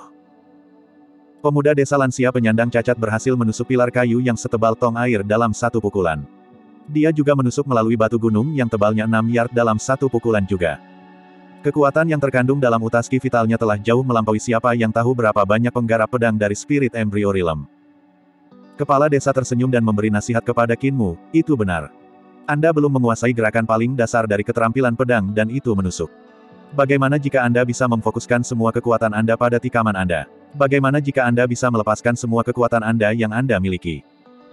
Speaker 1: Pemuda desa lansia penyandang cacat berhasil menusuk pilar kayu yang setebal tong air dalam satu pukulan. Dia juga menusuk melalui batu gunung yang tebalnya enam yard dalam satu pukulan juga. Kekuatan yang terkandung dalam utas Qi vitalnya telah jauh melampaui siapa yang tahu berapa banyak penggarap pedang dari Spirit Embryo Realm. Kepala desa tersenyum dan memberi nasihat kepada Qin Mu, itu benar. Anda belum menguasai gerakan paling dasar dari keterampilan pedang dan itu menusuk. Bagaimana jika Anda bisa memfokuskan semua kekuatan Anda pada tikaman Anda? Bagaimana jika Anda bisa melepaskan semua kekuatan Anda yang Anda miliki?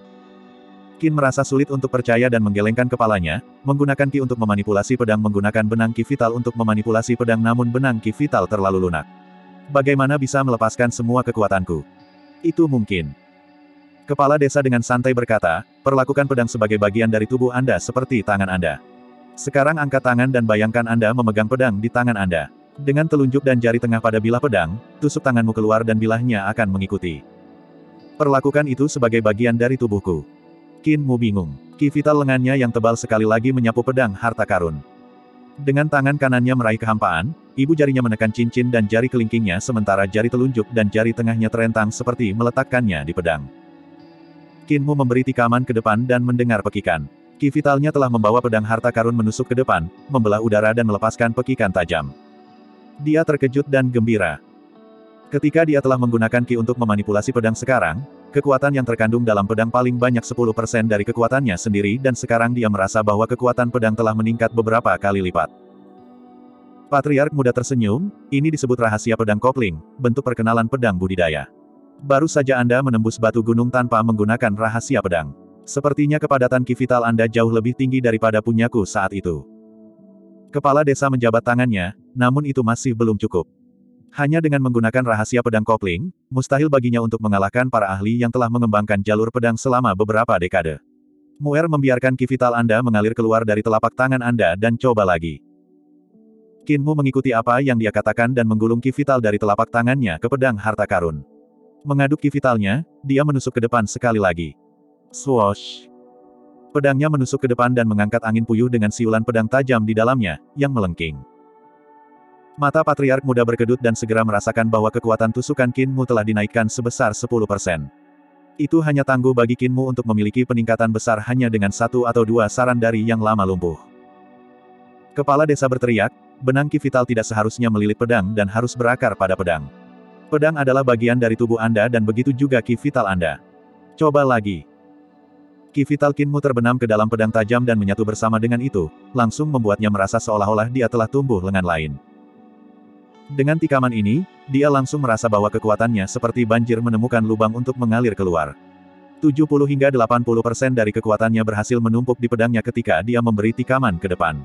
Speaker 1: Qin merasa sulit untuk percaya dan menggelengkan kepalanya, menggunakan Qi untuk memanipulasi pedang menggunakan benang Qi vital untuk memanipulasi pedang namun benang Qi vital terlalu lunak. Bagaimana bisa melepaskan semua kekuatanku? Itu mungkin. Kepala desa dengan santai berkata, perlakukan pedang sebagai bagian dari tubuh Anda seperti tangan Anda. Sekarang angkat tangan dan bayangkan Anda memegang pedang di tangan Anda. Dengan telunjuk dan jari tengah pada bilah pedang, tusuk tanganmu keluar dan bilahnya akan mengikuti. Perlakukan itu sebagai bagian dari tubuhku. Qin Mu bingung. Qi vital lengannya yang tebal sekali lagi menyapu pedang harta karun. Dengan tangan kanannya meraih kehampaan, ibu jarinya menekan cincin dan jari kelingkingnya sementara jari telunjuk dan jari tengahnya terentang seperti meletakkannya di pedang. Qin Mu memberi tikaman ke depan dan mendengar pekikan. Ki vitalnya telah membawa pedang harta karun menusuk ke depan, membelah udara dan melepaskan pekikan tajam. Dia terkejut dan gembira. Ketika dia telah menggunakan Ki untuk memanipulasi pedang sekarang, kekuatan yang terkandung dalam pedang paling banyak sepuluh persen dari kekuatannya sendiri dan sekarang dia merasa bahwa kekuatan pedang telah meningkat beberapa kali lipat. Patriark muda tersenyum, ini disebut rahasia pedang kopling, bentuk perkenalan pedang budidaya. Baru saja Anda menembus batu gunung tanpa menggunakan rahasia pedang. Sepertinya kepadatan Ki vital Anda jauh lebih tinggi daripada punyaku saat itu. Kepala desa menjabat tangannya, namun itu masih belum cukup. Hanya dengan menggunakan rahasia pedang kopling, mustahil baginya untuk mengalahkan para ahli yang telah mengembangkan jalur pedang selama beberapa dekade. Muer membiarkan Ki vital Anda mengalir keluar dari telapak tangan Anda dan coba lagi. Qinmu mengikuti apa yang dia katakan dan menggulung Ki vital dari telapak tangannya ke pedang harta karun. Mengaduk Ki vitalnya, dia menusuk ke depan sekali lagi. Swoosh! Pedangnya menusuk ke depan dan mengangkat angin puyuh dengan siulan pedang tajam di dalamnya, yang melengking. Mata Patriark muda berkedut dan segera merasakan bahwa kekuatan tusukan Qinmu telah dinaikkan sebesar sepuluh persen. Itu hanya tangguh bagi Qinmu untuk memiliki peningkatan besar hanya dengan satu atau dua saran dari yang lama lumpuh. Kepala desa berteriak, benang Ki vital tidak seharusnya melilit pedang dan harus berakar pada pedang. Pedang adalah bagian dari tubuh Anda dan begitu juga Ki vital Anda. Coba lagi. Ki vital Qinmu terbenam ke dalam pedang tajam dan menyatu bersama dengan itu, langsung membuatnya merasa seolah-olah dia telah tumbuh lengan lain. Dengan tikaman ini, dia langsung merasa bahwa kekuatannya seperti banjir menemukan lubang untuk mengalir keluar. tujuh puluh hingga delapan puluh persen dari kekuatannya berhasil menumpuk di pedangnya ketika dia memberi tikaman ke depan.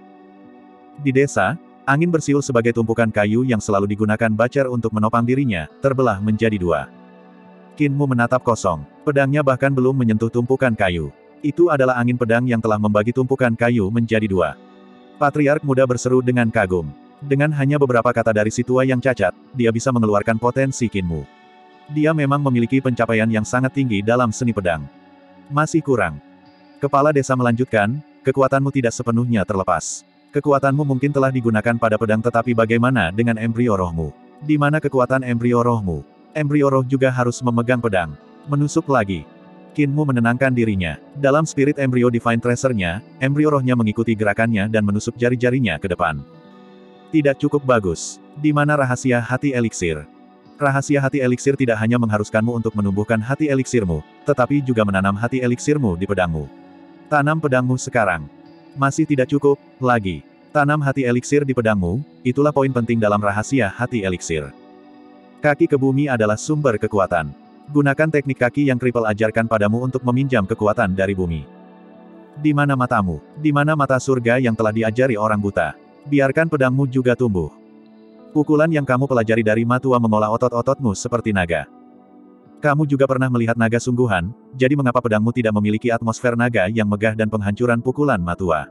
Speaker 1: Di desa, angin bersiul sebagai tumpukan kayu yang selalu digunakan Bacer untuk menopang dirinya, terbelah menjadi dua. Qinmu menatap kosong. Pedangnya bahkan belum menyentuh tumpukan kayu. Itu adalah angin pedang yang telah membagi tumpukan kayu menjadi dua. Patriark muda berseru dengan kagum. Dengan hanya beberapa kata dari si tua yang cacat, dia bisa mengeluarkan potensi Qinmu. Dia memang memiliki pencapaian yang sangat tinggi dalam seni pedang. Masih kurang. Kepala desa melanjutkan, kekuatanmu tidak sepenuhnya terlepas. Kekuatanmu mungkin telah digunakan pada pedang tetapi bagaimana dengan embrio rohmu? Di mana kekuatan embrio rohmu? Embrio roh juga harus memegang pedang. Menusuk lagi. Qinmu menenangkan dirinya. Dalam spirit embrio Divine Tracer-nya, embrio rohnya mengikuti gerakannya dan menusuk jari-jarinya ke depan. Tidak cukup bagus. Di mana rahasia hati eliksir? Rahasia hati eliksir tidak hanya mengharuskanmu untuk menumbuhkan hati eliksirmu, tetapi juga menanam hati eliksirmu di pedangmu. Tanam pedangmu sekarang. Masih tidak cukup, lagi. Tanam hati eliksir di pedangmu, itulah poin penting dalam rahasia hati eliksir. Kaki ke bumi adalah sumber kekuatan. Gunakan teknik kaki yang Kripal ajarkan padamu untuk meminjam kekuatan dari bumi. Di mana matamu? Di mana mata surga yang telah diajari orang buta? Biarkan pedangmu juga tumbuh. Pukulan yang kamu pelajari dari Matua mengolah otot-ototmu seperti naga. Kamu juga pernah melihat naga sungguhan, jadi mengapa pedangmu tidak memiliki atmosfer naga yang megah dan penghancuran pukulan Matua?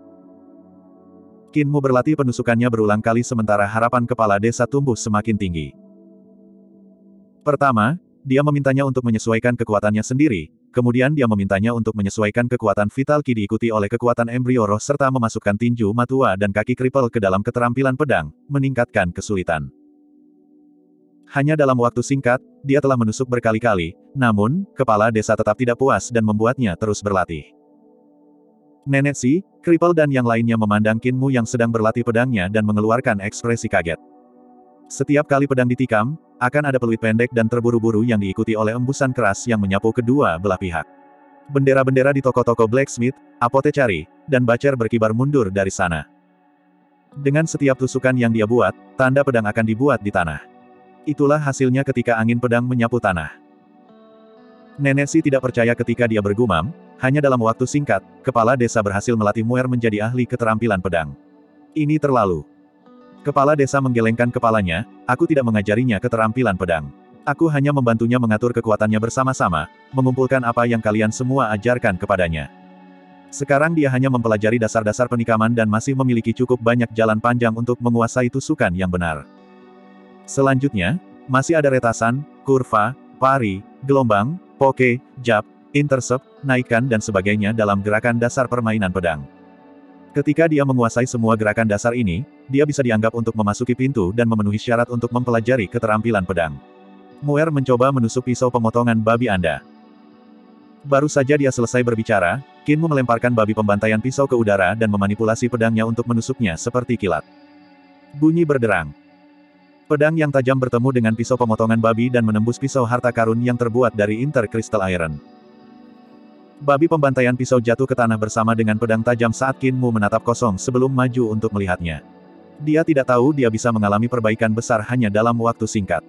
Speaker 1: Qinmu berlatih penusukannya berulang kali sementara harapan kepala desa tumbuh semakin tinggi. Pertama, dia memintanya untuk menyesuaikan kekuatannya sendiri, kemudian dia memintanya untuk menyesuaikan kekuatan vital Qi diikuti oleh kekuatan embrio roh serta memasukkan tinju Matua dan kaki Kripal ke dalam keterampilan pedang, meningkatkan kesulitan. Hanya dalam waktu singkat, dia telah menusuk berkali-kali, namun, kepala desa tetap tidak puas dan membuatnya terus berlatih. Nenek Si, Kripal dan yang lainnya memandang Qinmu yang sedang berlatih pedangnya dan mengeluarkan ekspresi kaget. Setiap kali pedang ditikam, akan ada peluit pendek dan terburu-buru yang diikuti oleh embusan keras yang menyapu kedua belah pihak. Bendera-bendera di toko-toko blacksmith, apotekari, dan bacer berkibar mundur dari sana. Dengan setiap tusukan yang dia buat, tanda pedang akan dibuat di tanah. Itulah hasilnya ketika angin pedang menyapu tanah. Nenek Si tidak percaya ketika dia bergumam, hanya dalam waktu singkat, kepala desa berhasil melatih Muer menjadi ahli keterampilan pedang. Ini terlalu. Kepala desa menggelengkan kepalanya, aku tidak mengajarinya keterampilan pedang. Aku hanya membantunya mengatur kekuatannya bersama-sama, mengumpulkan apa yang kalian semua ajarkan kepadanya. Sekarang dia hanya mempelajari dasar-dasar penikaman dan masih memiliki cukup banyak jalan panjang untuk menguasai tusukan yang benar. Selanjutnya, masih ada retasan, kurva, pari, gelombang, poke, jab, intercept, naikkan dan sebagainya dalam gerakan dasar permainan pedang. Ketika dia menguasai semua gerakan dasar ini, dia bisa dianggap untuk memasuki pintu dan memenuhi syarat untuk mempelajari keterampilan pedang. Muer mencoba menusuk pisau pemotongan babi Anda. Baru saja dia selesai berbicara, Kinmu melemparkan babi pembantaian pisau ke udara dan memanipulasi pedangnya untuk menusuknya seperti kilat. Bunyi berderang. Pedang yang tajam bertemu dengan pisau pemotongan babi dan menembus pisau harta karun yang terbuat dari inter crystal iron. Babi pembantaian pisau jatuh ke tanah bersama dengan pedang tajam saat Kinmu menatap kosong sebelum maju untuk melihatnya. Dia tidak tahu dia bisa mengalami perbaikan besar hanya dalam waktu singkat.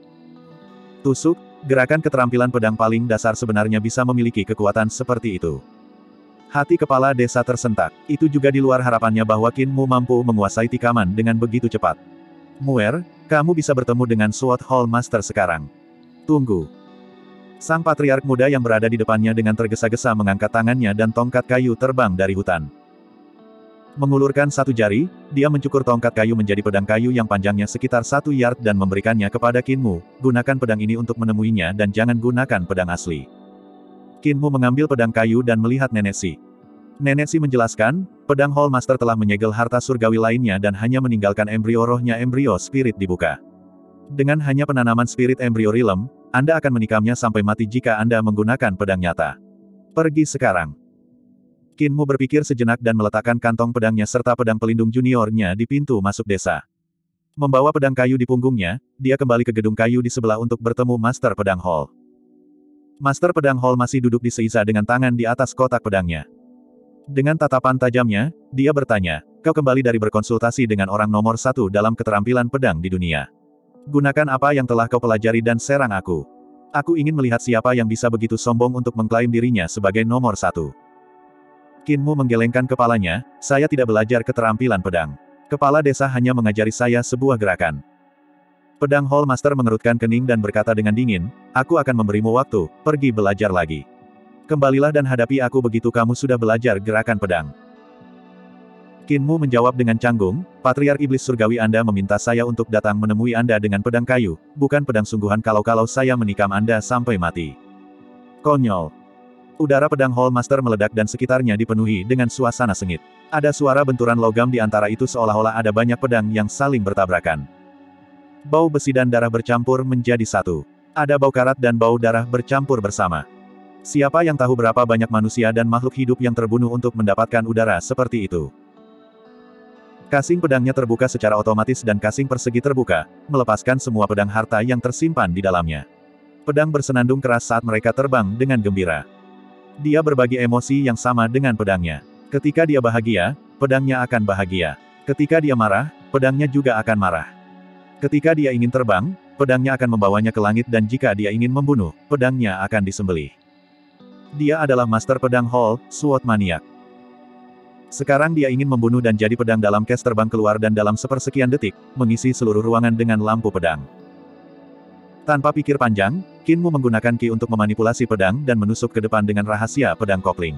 Speaker 1: Tusuk, gerakan keterampilan pedang paling dasar sebenarnya bisa memiliki kekuatan seperti itu. Hati kepala desa tersentak. Itu juga di luar harapannya bahwa Kinmu mampu menguasai tikaman dengan begitu cepat. Muer, kamu bisa bertemu dengan Sword Hall Master sekarang. Tunggu. Sang patriark muda yang berada di depannya dengan tergesa-gesa mengangkat tangannya dan tongkat kayu terbang dari hutan. Mengulurkan satu jari, dia mencukur tongkat kayu menjadi pedang kayu yang panjangnya sekitar satu yard dan memberikannya kepada Kinmu. Gunakan pedang ini untuk menemuinya dan jangan gunakan pedang asli. Kinmu mengambil pedang kayu dan melihat Nenek Si. Nenek Si menjelaskan, pedang Hall Master telah menyegel harta surgawi lainnya dan hanya meninggalkan embrio rohnya embrio spirit dibuka. Dengan hanya penanaman spirit embrio realm, Anda akan menikamnya sampai mati jika Anda menggunakan pedang nyata. Pergi sekarang. Kinmu berpikir sejenak dan meletakkan kantong pedangnya serta pedang pelindung juniornya di pintu masuk desa. Membawa pedang kayu di punggungnya, dia kembali ke gedung kayu di sebelah untuk bertemu Master Pedang Hall. Master Pedang Hall masih duduk di Seiza dengan tangan di atas kotak pedangnya. Dengan tatapan tajamnya, dia bertanya, kau kembali dari berkonsultasi dengan orang nomor satu dalam keterampilan pedang di dunia. Gunakan apa yang telah kau pelajari dan serang aku. Aku ingin melihat siapa yang bisa begitu sombong untuk mengklaim dirinya sebagai nomor satu. Kinmu menggelengkan kepalanya, saya tidak belajar keterampilan pedang. Kepala desa hanya mengajari saya sebuah gerakan. Pedang Hall Master mengerutkan kening dan berkata dengan dingin, aku akan memberimu waktu, pergi belajar lagi. Kembalilah dan hadapi aku begitu kamu sudah belajar gerakan pedang. Kinmu menjawab dengan canggung, Patriark Iblis Surgawi Anda meminta saya untuk datang menemui Anda dengan pedang kayu, bukan pedang sungguhan kalau-kalau saya menikam Anda sampai mati. Konyol. Udara pedang Hall Master meledak dan sekitarnya dipenuhi dengan suasana sengit. Ada suara benturan logam di antara itu seolah-olah ada banyak pedang yang saling bertabrakan. Bau besi dan darah bercampur menjadi satu. Ada bau karat dan bau darah bercampur bersama. Siapa yang tahu berapa banyak manusia dan makhluk hidup yang terbunuh untuk mendapatkan udara seperti itu? Kasing pedangnya terbuka secara otomatis dan kasing persegi terbuka, melepaskan semua pedang harta yang tersimpan di dalamnya. Pedang bersenandung keras saat mereka terbang dengan gembira. Dia berbagi emosi yang sama dengan pedangnya. Ketika dia bahagia, pedangnya akan bahagia. Ketika dia marah, pedangnya juga akan marah. Ketika dia ingin terbang, pedangnya akan membawanya ke langit dan jika dia ingin membunuh, pedangnya akan disembelih. Dia adalah Master Pedang Hall, Sword Maniac. Sekarang dia ingin membunuh dan jadi pedang dalam case terbang keluar dan dalam sepersekian detik, mengisi seluruh ruangan dengan lampu pedang. Tanpa pikir panjang, Kinmu menggunakan ki untuk memanipulasi pedang dan menusuk ke depan dengan rahasia pedang kopling.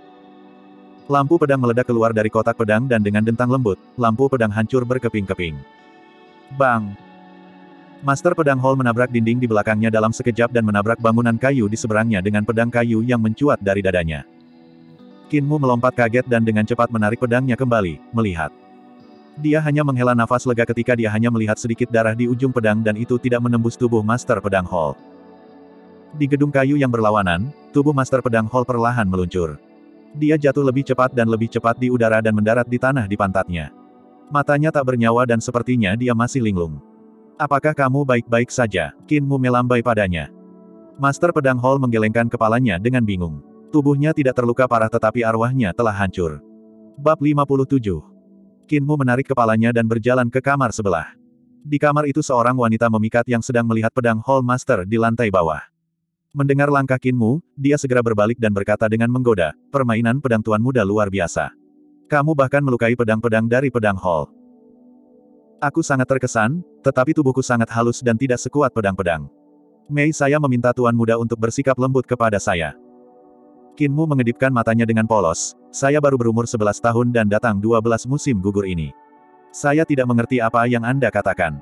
Speaker 1: Lampu pedang meledak keluar dari kotak pedang dan dengan dentang lembut, lampu pedang hancur berkeping-keping. Bang! Master Pedang Hall menabrak dinding di belakangnya dalam sekejap dan menabrak bangunan kayu di seberangnya dengan pedang kayu yang mencuat dari dadanya. Kinmu melompat kaget dan dengan cepat menarik pedangnya kembali, melihat. Dia hanya menghela nafas lega ketika dia hanya melihat sedikit darah di ujung pedang dan itu tidak menembus tubuh Master Pedang Hall. Di gedung kayu yang berlawanan, tubuh Master Pedang Hall perlahan meluncur. Dia jatuh lebih cepat dan lebih cepat di udara dan mendarat di tanah di pantatnya. Matanya tak bernyawa dan sepertinya dia masih linglung. Apakah kamu baik-baik saja? Kinmu melambai padanya. Master Pedang Hall menggelengkan kepalanya dengan bingung. Tubuhnya tidak terluka parah tetapi arwahnya telah hancur. Bab lima puluh tujuh. Kinmu menarik kepalanya dan berjalan ke kamar sebelah. Di kamar itu seorang wanita memikat yang sedang melihat pedang Hall Master di lantai bawah. Mendengar langkah Kinmu, dia segera berbalik dan berkata dengan menggoda, permainan pedang tuan muda luar biasa. Kamu bahkan melukai pedang-pedang dari pedang Hall. Aku sangat terkesan, tetapi tubuhku sangat halus dan tidak sekuat pedang-pedang. Mei saya meminta tuan muda untuk bersikap lembut kepada saya. Kinmu mengedipkan matanya dengan polos, saya baru berumur sebelas tahun dan datang dua belas musim gugur ini. Saya tidak mengerti apa yang Anda katakan.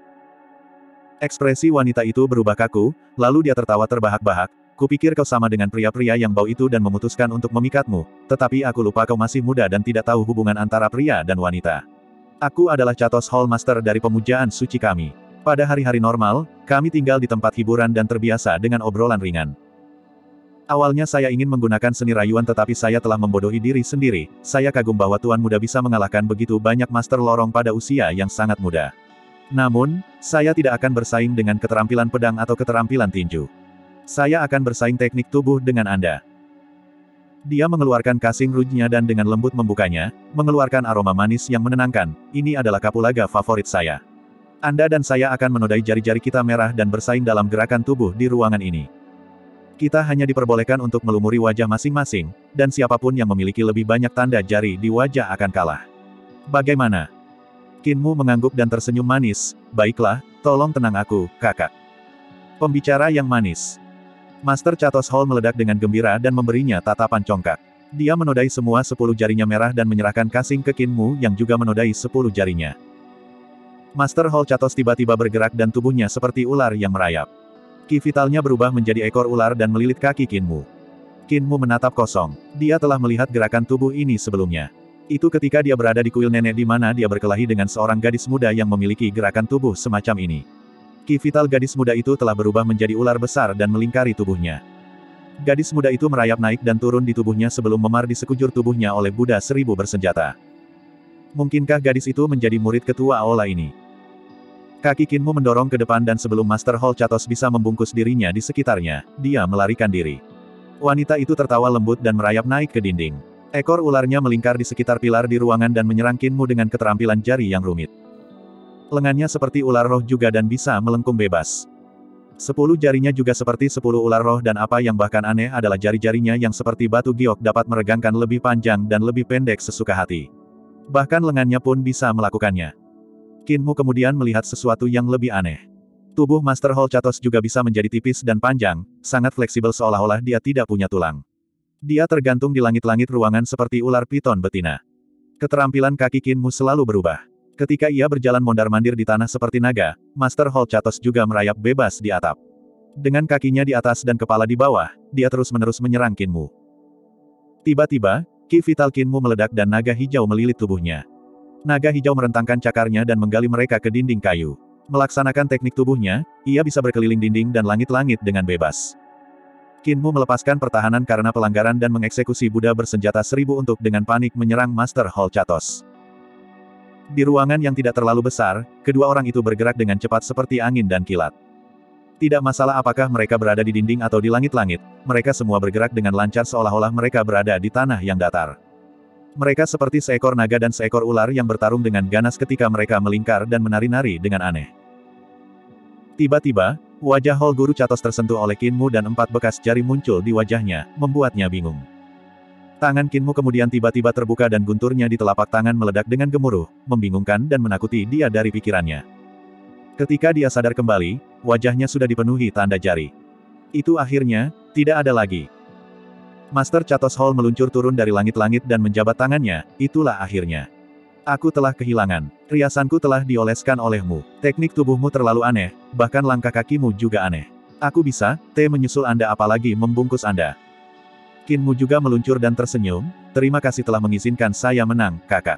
Speaker 1: Ekspresi wanita itu berubah kaku, lalu dia tertawa terbahak-bahak, kupikir kau sama dengan pria-pria yang bau itu dan memutuskan untuk memikatmu, tetapi aku lupa kau masih muda dan tidak tahu hubungan antara pria dan wanita. Aku adalah Chatos Hall Master dari pemujaan suci kami. Pada hari-hari normal, kami tinggal di tempat hiburan dan terbiasa dengan obrolan ringan. Awalnya saya ingin menggunakan seni rayuan tetapi saya telah membodohi diri sendiri, saya kagum bahwa Tuan Muda bisa mengalahkan begitu banyak master lorong pada usia yang sangat muda. Namun, saya tidak akan bersaing dengan keterampilan pedang atau keterampilan tinju. Saya akan bersaing teknik tubuh dengan Anda. Dia mengeluarkan casing rouge-nya dan dengan lembut membukanya, mengeluarkan aroma manis yang menenangkan. Ini adalah kapulaga favorit saya. Anda dan saya akan menodai jari-jari kita merah dan bersaing dalam gerakan tubuh di ruangan ini. Kita hanya diperbolehkan untuk melumuri wajah masing-masing, dan siapapun yang memiliki lebih banyak tanda jari di wajah akan kalah. Bagaimana? Kinmu mengangguk dan tersenyum manis. Baiklah, tolong tenang aku, kakak. Pembicara yang manis. Master Chatos Hall meledak dengan gembira dan memberinya tatapan congkak. Dia menodai semua sepuluh jarinya merah dan menyerahkan casing ke Kinmu yang juga menodai sepuluh jarinya. Master Hall Chatos tiba-tiba bergerak dan tubuhnya seperti ular yang merayap. Ki vitalnya berubah menjadi ekor ular dan melilit kaki Kinmu. Kinmu menatap kosong. Dia telah melihat gerakan tubuh ini sebelumnya. Itu ketika dia berada di kuil nenek di mana dia berkelahi dengan seorang gadis muda yang memiliki gerakan tubuh semacam ini. Ki vital gadis muda itu telah berubah menjadi ular besar dan melingkari tubuhnya. Gadis muda itu merayap naik dan turun di tubuhnya sebelum memar di sekujur tubuhnya oleh Buddha seribu bersenjata. Mungkinkah gadis itu menjadi murid ketua aula ini? Kaki Kinmu mendorong ke depan dan sebelum Master Hall Chatos bisa membungkus dirinya di sekitarnya, dia melarikan diri. Wanita itu tertawa lembut dan merayap naik ke dinding. Ekor ularnya melingkar di sekitar pilar di ruangan dan menyerang Kinmu dengan keterampilan jari yang rumit. Lengannya seperti ular roh juga dan bisa melengkung bebas. Sepuluh jarinya juga seperti sepuluh ular roh dan apa yang bahkan aneh adalah jari-jarinya yang seperti batu giok dapat meregangkan lebih panjang dan lebih pendek sesuka hati. Bahkan lengannya pun bisa melakukannya. Kinmu kemudian melihat sesuatu yang lebih aneh. Tubuh Master Hall Chatos juga bisa menjadi tipis dan panjang, sangat fleksibel seolah-olah dia tidak punya tulang. Dia tergantung di langit-langit ruangan seperti ular piton betina. Keterampilan kaki Kinmu selalu berubah. Ketika ia berjalan mondar-mandir di tanah seperti naga, Master Hall Chatos juga merayap bebas di atap. Dengan kakinya di atas dan kepala di bawah, dia terus-menerus menyerang Kinmu. Tiba-tiba, ki vital Kinmu meledak dan naga hijau melilit tubuhnya. Naga hijau merentangkan cakarnya dan menggali mereka ke dinding kayu. Melaksanakan teknik tubuhnya, ia bisa berkeliling dinding dan langit-langit dengan bebas. Kinmu melepaskan pertahanan karena pelanggaran dan mengeksekusi Buddha bersenjata seribu untuk dengan panik menyerang Master Hall Chatos. Di ruangan yang tidak terlalu besar, kedua orang itu bergerak dengan cepat seperti angin dan kilat. Tidak masalah apakah mereka berada di dinding atau di langit-langit, mereka semua bergerak dengan lancar seolah-olah mereka berada di tanah yang datar. Mereka seperti seekor naga dan seekor ular yang bertarung dengan ganas ketika mereka melingkar dan menari-nari dengan aneh. Tiba-tiba, wajah Hall Guru Chatos tersentuh oleh Kinmu dan empat bekas jari muncul di wajahnya, membuatnya bingung. Tangan Kinmu kemudian tiba-tiba terbuka dan gunturnya di telapak tangan meledak dengan gemuruh, membingungkan dan menakuti dia dari pikirannya. Ketika dia sadar kembali, wajahnya sudah dipenuhi tanda jari. Itu akhirnya, tidak ada lagi. Master Chatos Hall meluncur turun dari langit-langit dan menjabat tangannya, itulah akhirnya. Aku telah kehilangan. Riasanku telah dioleskan olehmu. Teknik tubuhmu terlalu aneh, bahkan langkah kakimu juga aneh. Aku bisa, T menyusul Anda apalagi membungkus Anda. Kinmu juga meluncur dan tersenyum, terima kasih telah mengizinkan saya menang, kakak.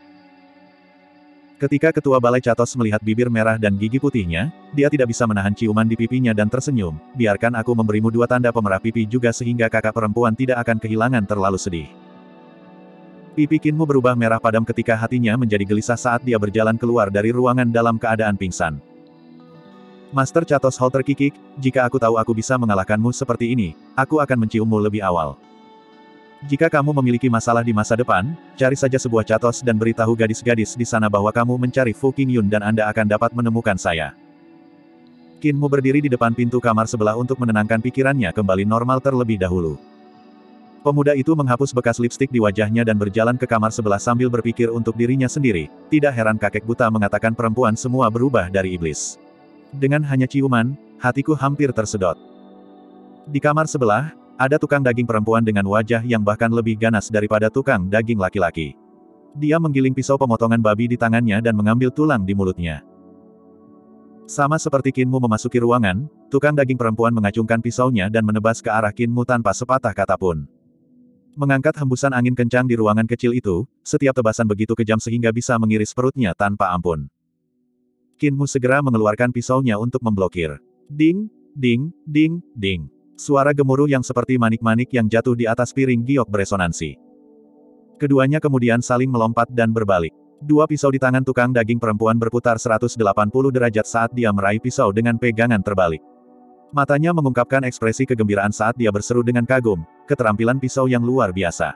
Speaker 1: Ketika ketua balai Chatos melihat bibir merah dan gigi putihnya, dia tidak bisa menahan ciuman di pipinya dan tersenyum, biarkan aku memberimu dua tanda pemerah pipi juga sehingga kakak perempuan tidak akan kehilangan terlalu sedih. Pipi Kinmu berubah merah padam ketika hatinya menjadi gelisah saat dia berjalan keluar dari ruangan dalam keadaan pingsan. Master Chatos Hall terkikik, jika aku tahu aku bisa mengalahkanmu seperti ini, aku akan menciummu lebih awal. Jika kamu memiliki masalah di masa depan, cari saja sebuah Chatos dan beritahu gadis-gadis di sana bahwa kamu mencari Fu Qingyun dan Anda akan dapat menemukan saya. Kinmu berdiri di depan pintu kamar sebelah untuk menenangkan pikirannya kembali normal terlebih dahulu. Pemuda itu menghapus bekas lipstik di wajahnya dan berjalan ke kamar sebelah sambil berpikir untuk dirinya sendiri, tidak heran kakek buta mengatakan perempuan semua berubah dari iblis. Dengan hanya ciuman, hatiku hampir tersedot. Di kamar sebelah, ada tukang daging perempuan dengan wajah yang bahkan lebih ganas daripada tukang daging laki-laki. Dia menggiling pisau pemotongan babi di tangannya dan mengambil tulang di mulutnya. Sama seperti Kinmu memasuki ruangan, tukang daging perempuan mengacungkan pisaunya dan menebas ke arah Kinmu tanpa sepatah kata pun. Mengangkat hembusan angin kencang di ruangan kecil itu, setiap tebasan begitu kejam sehingga bisa mengiris perutnya tanpa ampun. Kinmu segera mengeluarkan pisaunya untuk memblokir. Ding, ding, ding, ding. Suara gemuruh yang seperti manik-manik yang jatuh di atas piring giok beresonansi. Keduanya kemudian saling melompat dan berbalik. Dua pisau di tangan tukang daging perempuan berputar seratus delapan puluh derajat saat dia meraih pisau dengan pegangan terbalik. Matanya mengungkapkan ekspresi kegembiraan saat dia berseru dengan kagum, keterampilan pisau yang luar biasa.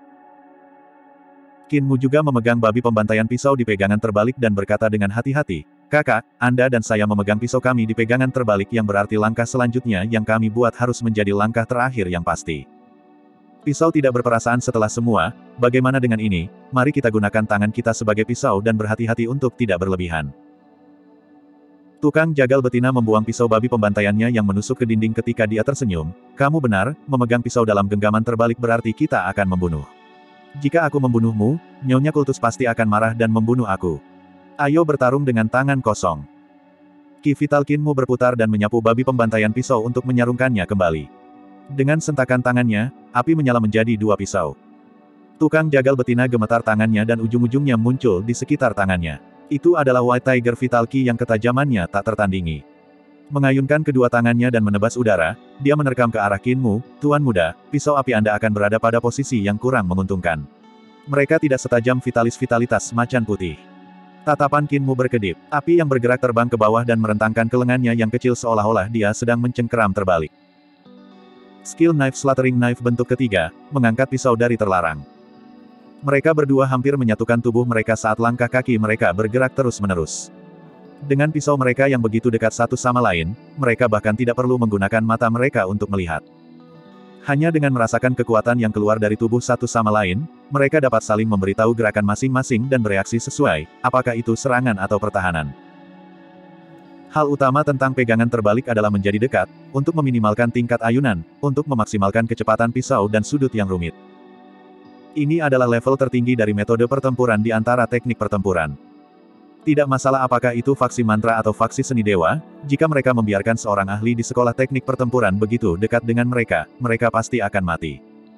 Speaker 1: Qin Mu juga memegang babi pembantaian pisau di pegangan terbalik dan berkata dengan hati-hati, "Kakak, Anda dan saya memegang pisau kami di pegangan terbalik yang berarti langkah selanjutnya yang kami buat harus menjadi langkah terakhir yang pasti. Pisau tidak berperasaan setelah semua, bagaimana dengan ini? Mari kita gunakan tangan kita sebagai pisau dan berhati-hati untuk tidak berlebihan." Tukang jagal betina membuang pisau babi pembantaiannya yang menusuk ke dinding ketika dia tersenyum. "Kamu benar, memegang pisau dalam genggaman terbalik berarti kita akan membunuh. Jika aku membunuhmu, Nyonya Kultus pasti akan marah dan membunuh aku. Ayo bertarung dengan tangan kosong." Ki vital Qin Mu berputar dan menyapu babi pembantaian pisau untuk menyarungkannya kembali. Dengan sentakan tangannya, api menyala menjadi dua pisau. Tukang jagal betina gemetar tangannya dan ujung-ujungnya muncul di sekitar tangannya. Itu adalah White Tiger Vital Ki yang ketajamannya tak tertandingi. Mengayunkan kedua tangannya dan menebas udara, dia menerkam ke arah Qin Mu, "Tuan muda, pisau api Anda akan berada pada posisi yang kurang menguntungkan. Mereka tidak setajam vitalis-vitalitas macan putih." Tatapan Qin Mu berkedip. Api yang bergerak terbang ke bawah dan merentangkan ke lengannya yang kecil seolah-olah dia sedang mencengkeram terbalik. Skill Knife Slaughtering Knife bentuk ketiga, mengangkat pisau dari terlarang. Mereka berdua hampir menyatukan tubuh mereka saat langkah kaki mereka bergerak terus-menerus. Dengan pisau mereka yang begitu dekat satu sama lain, mereka bahkan tidak perlu menggunakan mata mereka untuk melihat. Hanya dengan merasakan kekuatan yang keluar dari tubuh satu sama lain, mereka dapat saling memberitahu gerakan masing-masing dan bereaksi sesuai, apakah itu serangan atau pertahanan. Hal utama tentang pegangan terbalik adalah menjadi dekat, untuk meminimalkan tingkat ayunan, untuk memaksimalkan kecepatan pisau dan sudut yang rumit. Ini adalah level tertinggi dari metode pertempuran di antara teknik pertempuran. Tidak masalah apakah itu faksi mantra atau faksi seni dewa, jika mereka membiarkan seorang ahli di sekolah teknik pertempuran begitu dekat dengan mereka, mereka pasti akan mati.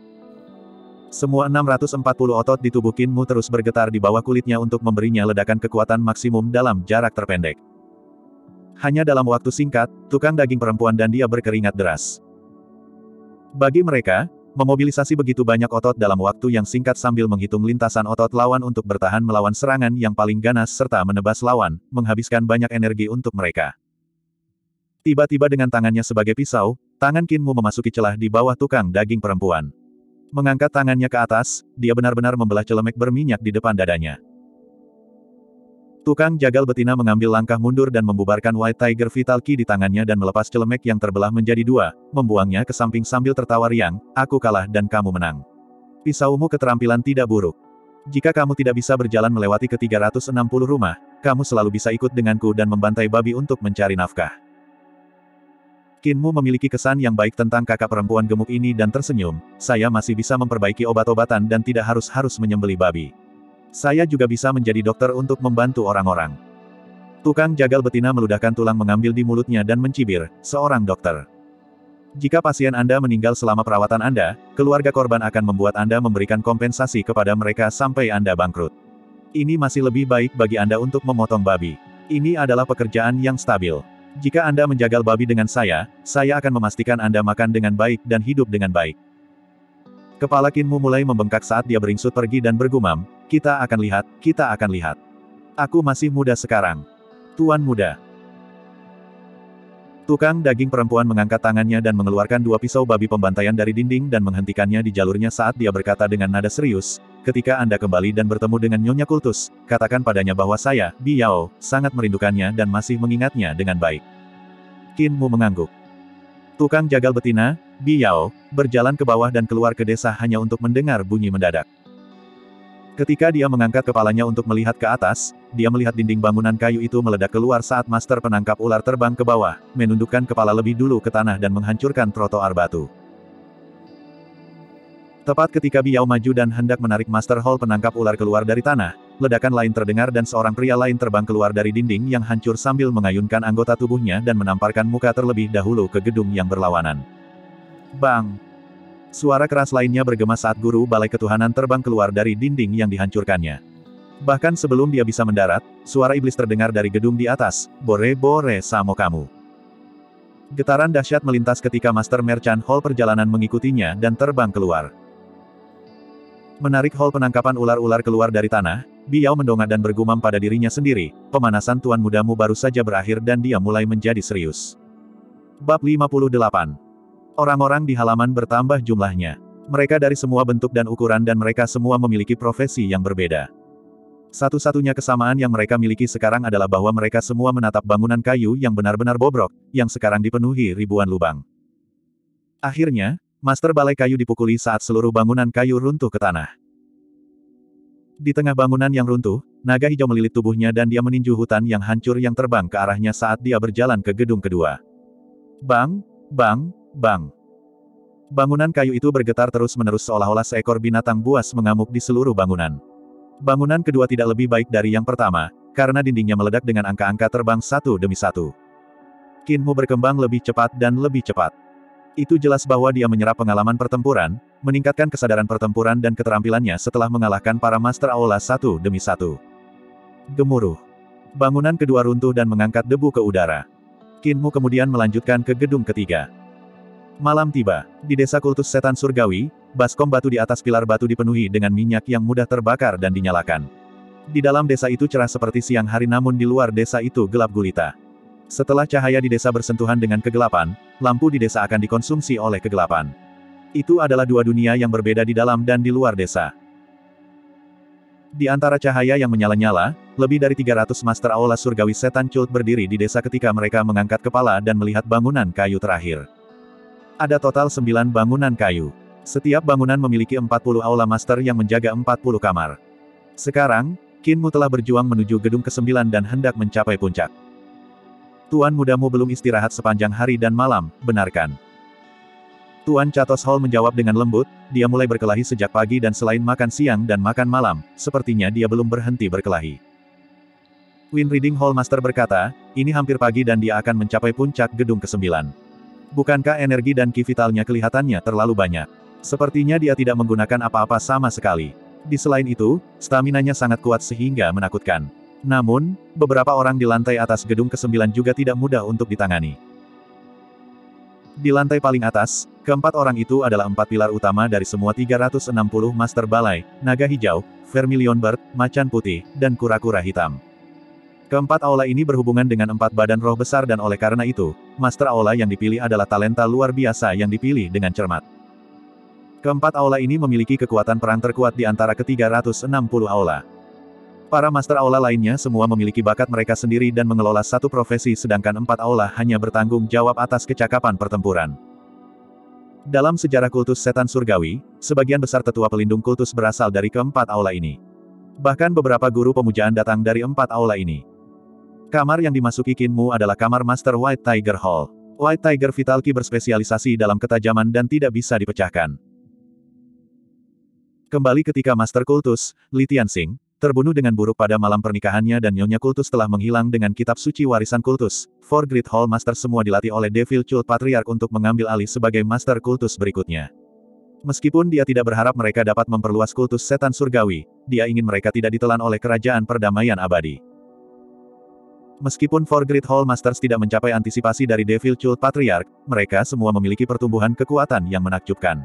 Speaker 1: Semua enam ratus empat puluh otot di tubuh Qin Mu terus bergetar di bawah kulitnya untuk memberinya ledakan kekuatan maksimum dalam jarak terpendek. Hanya dalam waktu singkat, tukang daging perempuan dan dia berkeringat deras. Bagi mereka, memobilisasi begitu banyak otot dalam waktu yang singkat sambil menghitung lintasan otot lawan untuk bertahan melawan serangan yang paling ganas serta menebas lawan, menghabiskan banyak energi untuk mereka. Tiba-tiba dengan tangannya sebagai pisau, tangan Qin Mu memasuki celah di bawah tukang daging perempuan. Mengangkat tangannya ke atas, dia benar-benar membelah celemek berminyak di depan dadanya. Tukang jagal betina mengambil langkah mundur dan membubarkan White Tiger Vital Ki di tangannya dan melepas celemek yang terbelah menjadi dua, membuangnya ke samping sambil tertawa riang, "Aku kalah dan kamu menang. Pisaumu keterampilan tidak buruk. Jika kamu tidak bisa berjalan melewati ke tiga ratus enam puluh rumah, kamu selalu bisa ikut denganku dan membantai babi untuk mencari nafkah." Qin Mu memiliki kesan yang baik tentang kakak perempuan gemuk ini dan tersenyum, "Saya masih bisa memperbaiki obat-obatan dan tidak harus-harus menyembelih babi. Saya juga bisa menjadi dokter untuk membantu orang-orang." Tukang jagal betina meludahkan tulang mengambil di mulutnya dan mencibir, "Seorang dokter. Jika pasien Anda meninggal selama perawatan Anda, keluarga korban akan membuat Anda memberikan kompensasi kepada mereka sampai Anda bangkrut. Ini masih lebih baik bagi Anda untuk memotong babi. Ini adalah pekerjaan yang stabil. Jika Anda menjagal babi dengan saya, saya akan memastikan Anda makan dengan baik dan hidup dengan baik." Kepala Qin Mu mulai membengkak saat dia beringsut pergi dan bergumam, "Kita akan lihat, kita akan lihat. Aku masih muda sekarang. Tuan muda." Tukang daging perempuan mengangkat tangannya dan mengeluarkan dua pisau babi pembantaian dari dinding dan menghentikannya di jalurnya saat dia berkata dengan nada serius, "Ketika Anda kembali dan bertemu dengan Nyonya Kultus, katakan padanya bahwa saya, Bi Yao, sangat merindukannya dan masih mengingatnya dengan baik." Qin Mu mengangguk. Tukang jagal betina, Bi Yao, berjalan ke bawah dan keluar ke desa hanya untuk mendengar bunyi mendadak. Ketika dia mengangkat kepalanya untuk melihat ke atas, dia melihat dinding bangunan kayu itu meledak keluar saat master penangkap ular terbang ke bawah, menundukkan kepala lebih dulu ke tanah dan menghancurkan trotoar batu. Tepat ketika Bi Yao maju dan hendak menarik Master Hall penangkap ular keluar dari tanah, ledakan lain terdengar dan seorang pria lain terbang keluar dari dinding yang hancur sambil mengayunkan anggota tubuhnya dan menamparkan muka terlebih dahulu ke gedung yang berlawanan. Bang! Suara keras lainnya bergema saat guru balai ketuhanan terbang keluar dari dinding yang dihancurkannya. Bahkan sebelum dia bisa mendarat, suara iblis terdengar dari gedung di atas, "Bore bore samo kamu." Getaran dahsyat melintas ketika Master Merchant Hall perjalanan mengikutinya dan terbang keluar. Menarik hall penangkapan ular-ular keluar dari tanah, Biao mendongak dan bergumam pada dirinya sendiri, pemanasan tuan mudamu baru saja berakhir dan dia mulai menjadi serius. Bab lima puluh delapan. Orang-orang di halaman bertambah jumlahnya. Mereka dari semua bentuk dan ukuran dan mereka semua memiliki profesi yang berbeda. Satu-satunya kesamaan yang mereka miliki sekarang adalah bahwa mereka semua menatap bangunan kayu yang benar-benar bobrok, yang sekarang dipenuhi ribuan lubang. Akhirnya, Master Balai Kayu dipukuli saat seluruh bangunan kayu runtuh ke tanah. Di tengah bangunan yang runtuh, naga hijau melilit tubuhnya dan dia meninju hutan yang hancur yang terbang ke arahnya saat dia berjalan ke gedung kedua. Bang, bang, bang. Bangunan kayu itu bergetar terus-menerus seolah-olah seekor binatang buas mengamuk di seluruh bangunan. Bangunan kedua tidak lebih baik dari yang pertama, karena dindingnya meledak dengan angka-angka terbang satu demi satu. Qin Mu berkembang lebih cepat dan lebih cepat. Itu jelas bahwa dia menyerap pengalaman pertempuran, meningkatkan kesadaran pertempuran dan keterampilannya setelah mengalahkan para Master Aula satu demi satu. Gemuruh. Bangunan kedua runtuh dan mengangkat debu ke udara. Qin Mu kemudian melanjutkan ke gedung ketiga. Malam tiba. Di desa kultus setan surgawi, baskom batu di atas pilar batu dipenuhi dengan minyak yang mudah terbakar dan dinyalakan. Di dalam desa itu cerah seperti siang hari namun di luar desa itu gelap gulita. Setelah cahaya di desa bersentuhan dengan kegelapan, lampu di desa akan dikonsumsi oleh kegelapan. Itu adalah dua dunia yang berbeda di dalam dan di luar desa. Di antara cahaya yang menyala-nyala, lebih dari tiga ratus Master Aula Surgawi Setan Cult berdiri di desa ketika mereka mengangkat kepala dan melihat bangunan kayu terakhir. Ada total sembilan bangunan kayu. Setiap bangunan memiliki empat puluh aula master yang menjaga empat puluh kamar. Sekarang, Qin Mu telah berjuang menuju gedung kesembilan dan hendak mencapai puncak. Tuan mudamu belum istirahat sepanjang hari dan malam, benarkan? Tuan Chatos Hall menjawab dengan lembut, dia mulai berkelahi sejak pagi dan selain makan siang dan makan malam, sepertinya dia belum berhenti berkelahi. Wind Reading Hall Master berkata, ini hampir pagi dan dia akan mencapai puncak gedung kesembilan. Bukankah energi dan ki vitalnya kelihatannya terlalu banyak? Sepertinya dia tidak menggunakan apa-apa sama sekali. Di selain itu, staminanya sangat kuat sehingga menakutkan. Namun, beberapa orang di lantai atas gedung kesembilan juga tidak mudah untuk ditangani. Di lantai paling atas, keempat orang itu adalah empat pilar utama dari semua tiga ratus enam puluh Master Balai, Naga Hijau, Vermilion Bird, Macan Putih, dan Kura-Kura Hitam. Keempat aula ini berhubungan dengan empat badan roh besar dan oleh karena itu, Master Aula yang dipilih adalah talenta luar biasa yang dipilih dengan cermat. Keempat aula ini memiliki kekuatan perang terkuat di antara ke tiga ratus enam puluh aula. Para Master Aula lainnya semua memiliki bakat mereka sendiri dan mengelola satu profesi sedangkan empat aula hanya bertanggung jawab atas kecakapan pertempuran. Dalam sejarah kultus setan surgawi, sebagian besar tetua pelindung kultus berasal dari keempat aula ini. Bahkan beberapa guru pemujaan datang dari empat aula ini. Kamar yang dimasuki Qin Mu adalah kamar Master White Tiger Hall. White Tiger Vital Ki berspesialisasi dalam ketajaman dan tidak bisa dipecahkan. Kembali ketika Master Kultus, Li Tianxing, terbunuh dengan buruk pada malam pernikahannya dan Nyonya Kultus telah menghilang dengan kitab suci warisan kultus, Four Great Hall Master semua dilatih oleh Devil Cult Patriarch untuk mengambil alih sebagai Master Kultus berikutnya. Meskipun dia tidak berharap mereka dapat memperluas kultus setan surgawi, dia ingin mereka tidak ditelan oleh kerajaan perdamaian abadi. Meskipun Four Great Hall Masters tidak mencapai antisipasi dari Devil Cult Patriarch, mereka semua memiliki pertumbuhan kekuatan yang menakjubkan.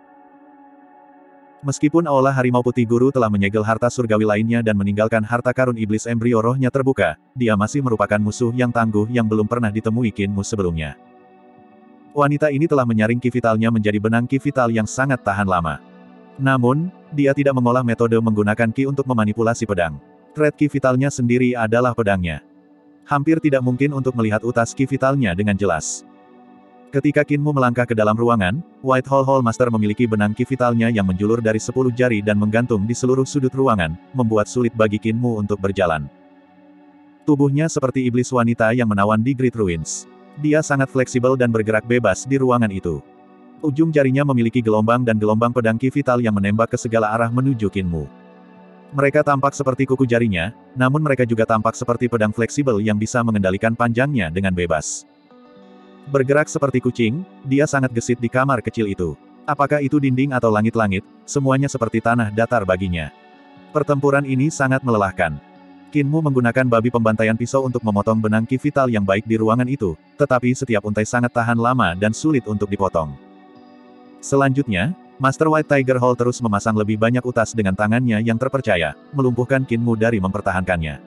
Speaker 1: Meskipun Aula Harimau Putih Guru telah menyegel harta surgawi lainnya dan meninggalkan harta karun iblis embrio rohnya terbuka, dia masih merupakan musuh yang tangguh yang belum pernah ditemui Qin Mu sebelumnya. Wanita ini telah menyaring ki vitalnya menjadi benang ki vital yang sangat tahan lama. Namun, dia tidak mengolah metode menggunakan ki untuk memanipulasi pedang. Thread ki vitalnya sendiri adalah pedangnya. Hampir tidak mungkin untuk melihat utas ki vitalnya dengan jelas. Ketika Qin Mu melangkah ke dalam ruangan, White Hall Hall Master memiliki benang ki vitalnya yang menjulur dari sepuluh jari dan menggantung di seluruh sudut ruangan, membuat sulit bagi Qin Mu untuk berjalan. Tubuhnya seperti iblis wanita yang menawan di Great Ruins. Dia sangat fleksibel dan bergerak bebas di ruangan itu. Ujung jarinya memiliki gelombang dan gelombang pedang ki vital yang menembak ke segala arah menuju Qin Mu. Mereka tampak seperti kuku jarinya, namun mereka juga tampak seperti pedang fleksibel yang bisa mengendalikan panjangnya dengan bebas. Bergerak seperti kucing, dia sangat gesit di kamar kecil itu. Apakah itu dinding atau langit-langit, semuanya seperti tanah datar baginya. Pertempuran ini sangat melelahkan. Kinmu menggunakan babi pembantaian pisau untuk memotong benang ki vital yang baik di ruangan itu, tetapi setiap untai sangat tahan lama dan sulit untuk dipotong. Selanjutnya, Master White Tiger Hall terus memasang lebih banyak utas dengan tangannya yang terpercaya, melumpuhkan Kinmu dari mempertahankannya.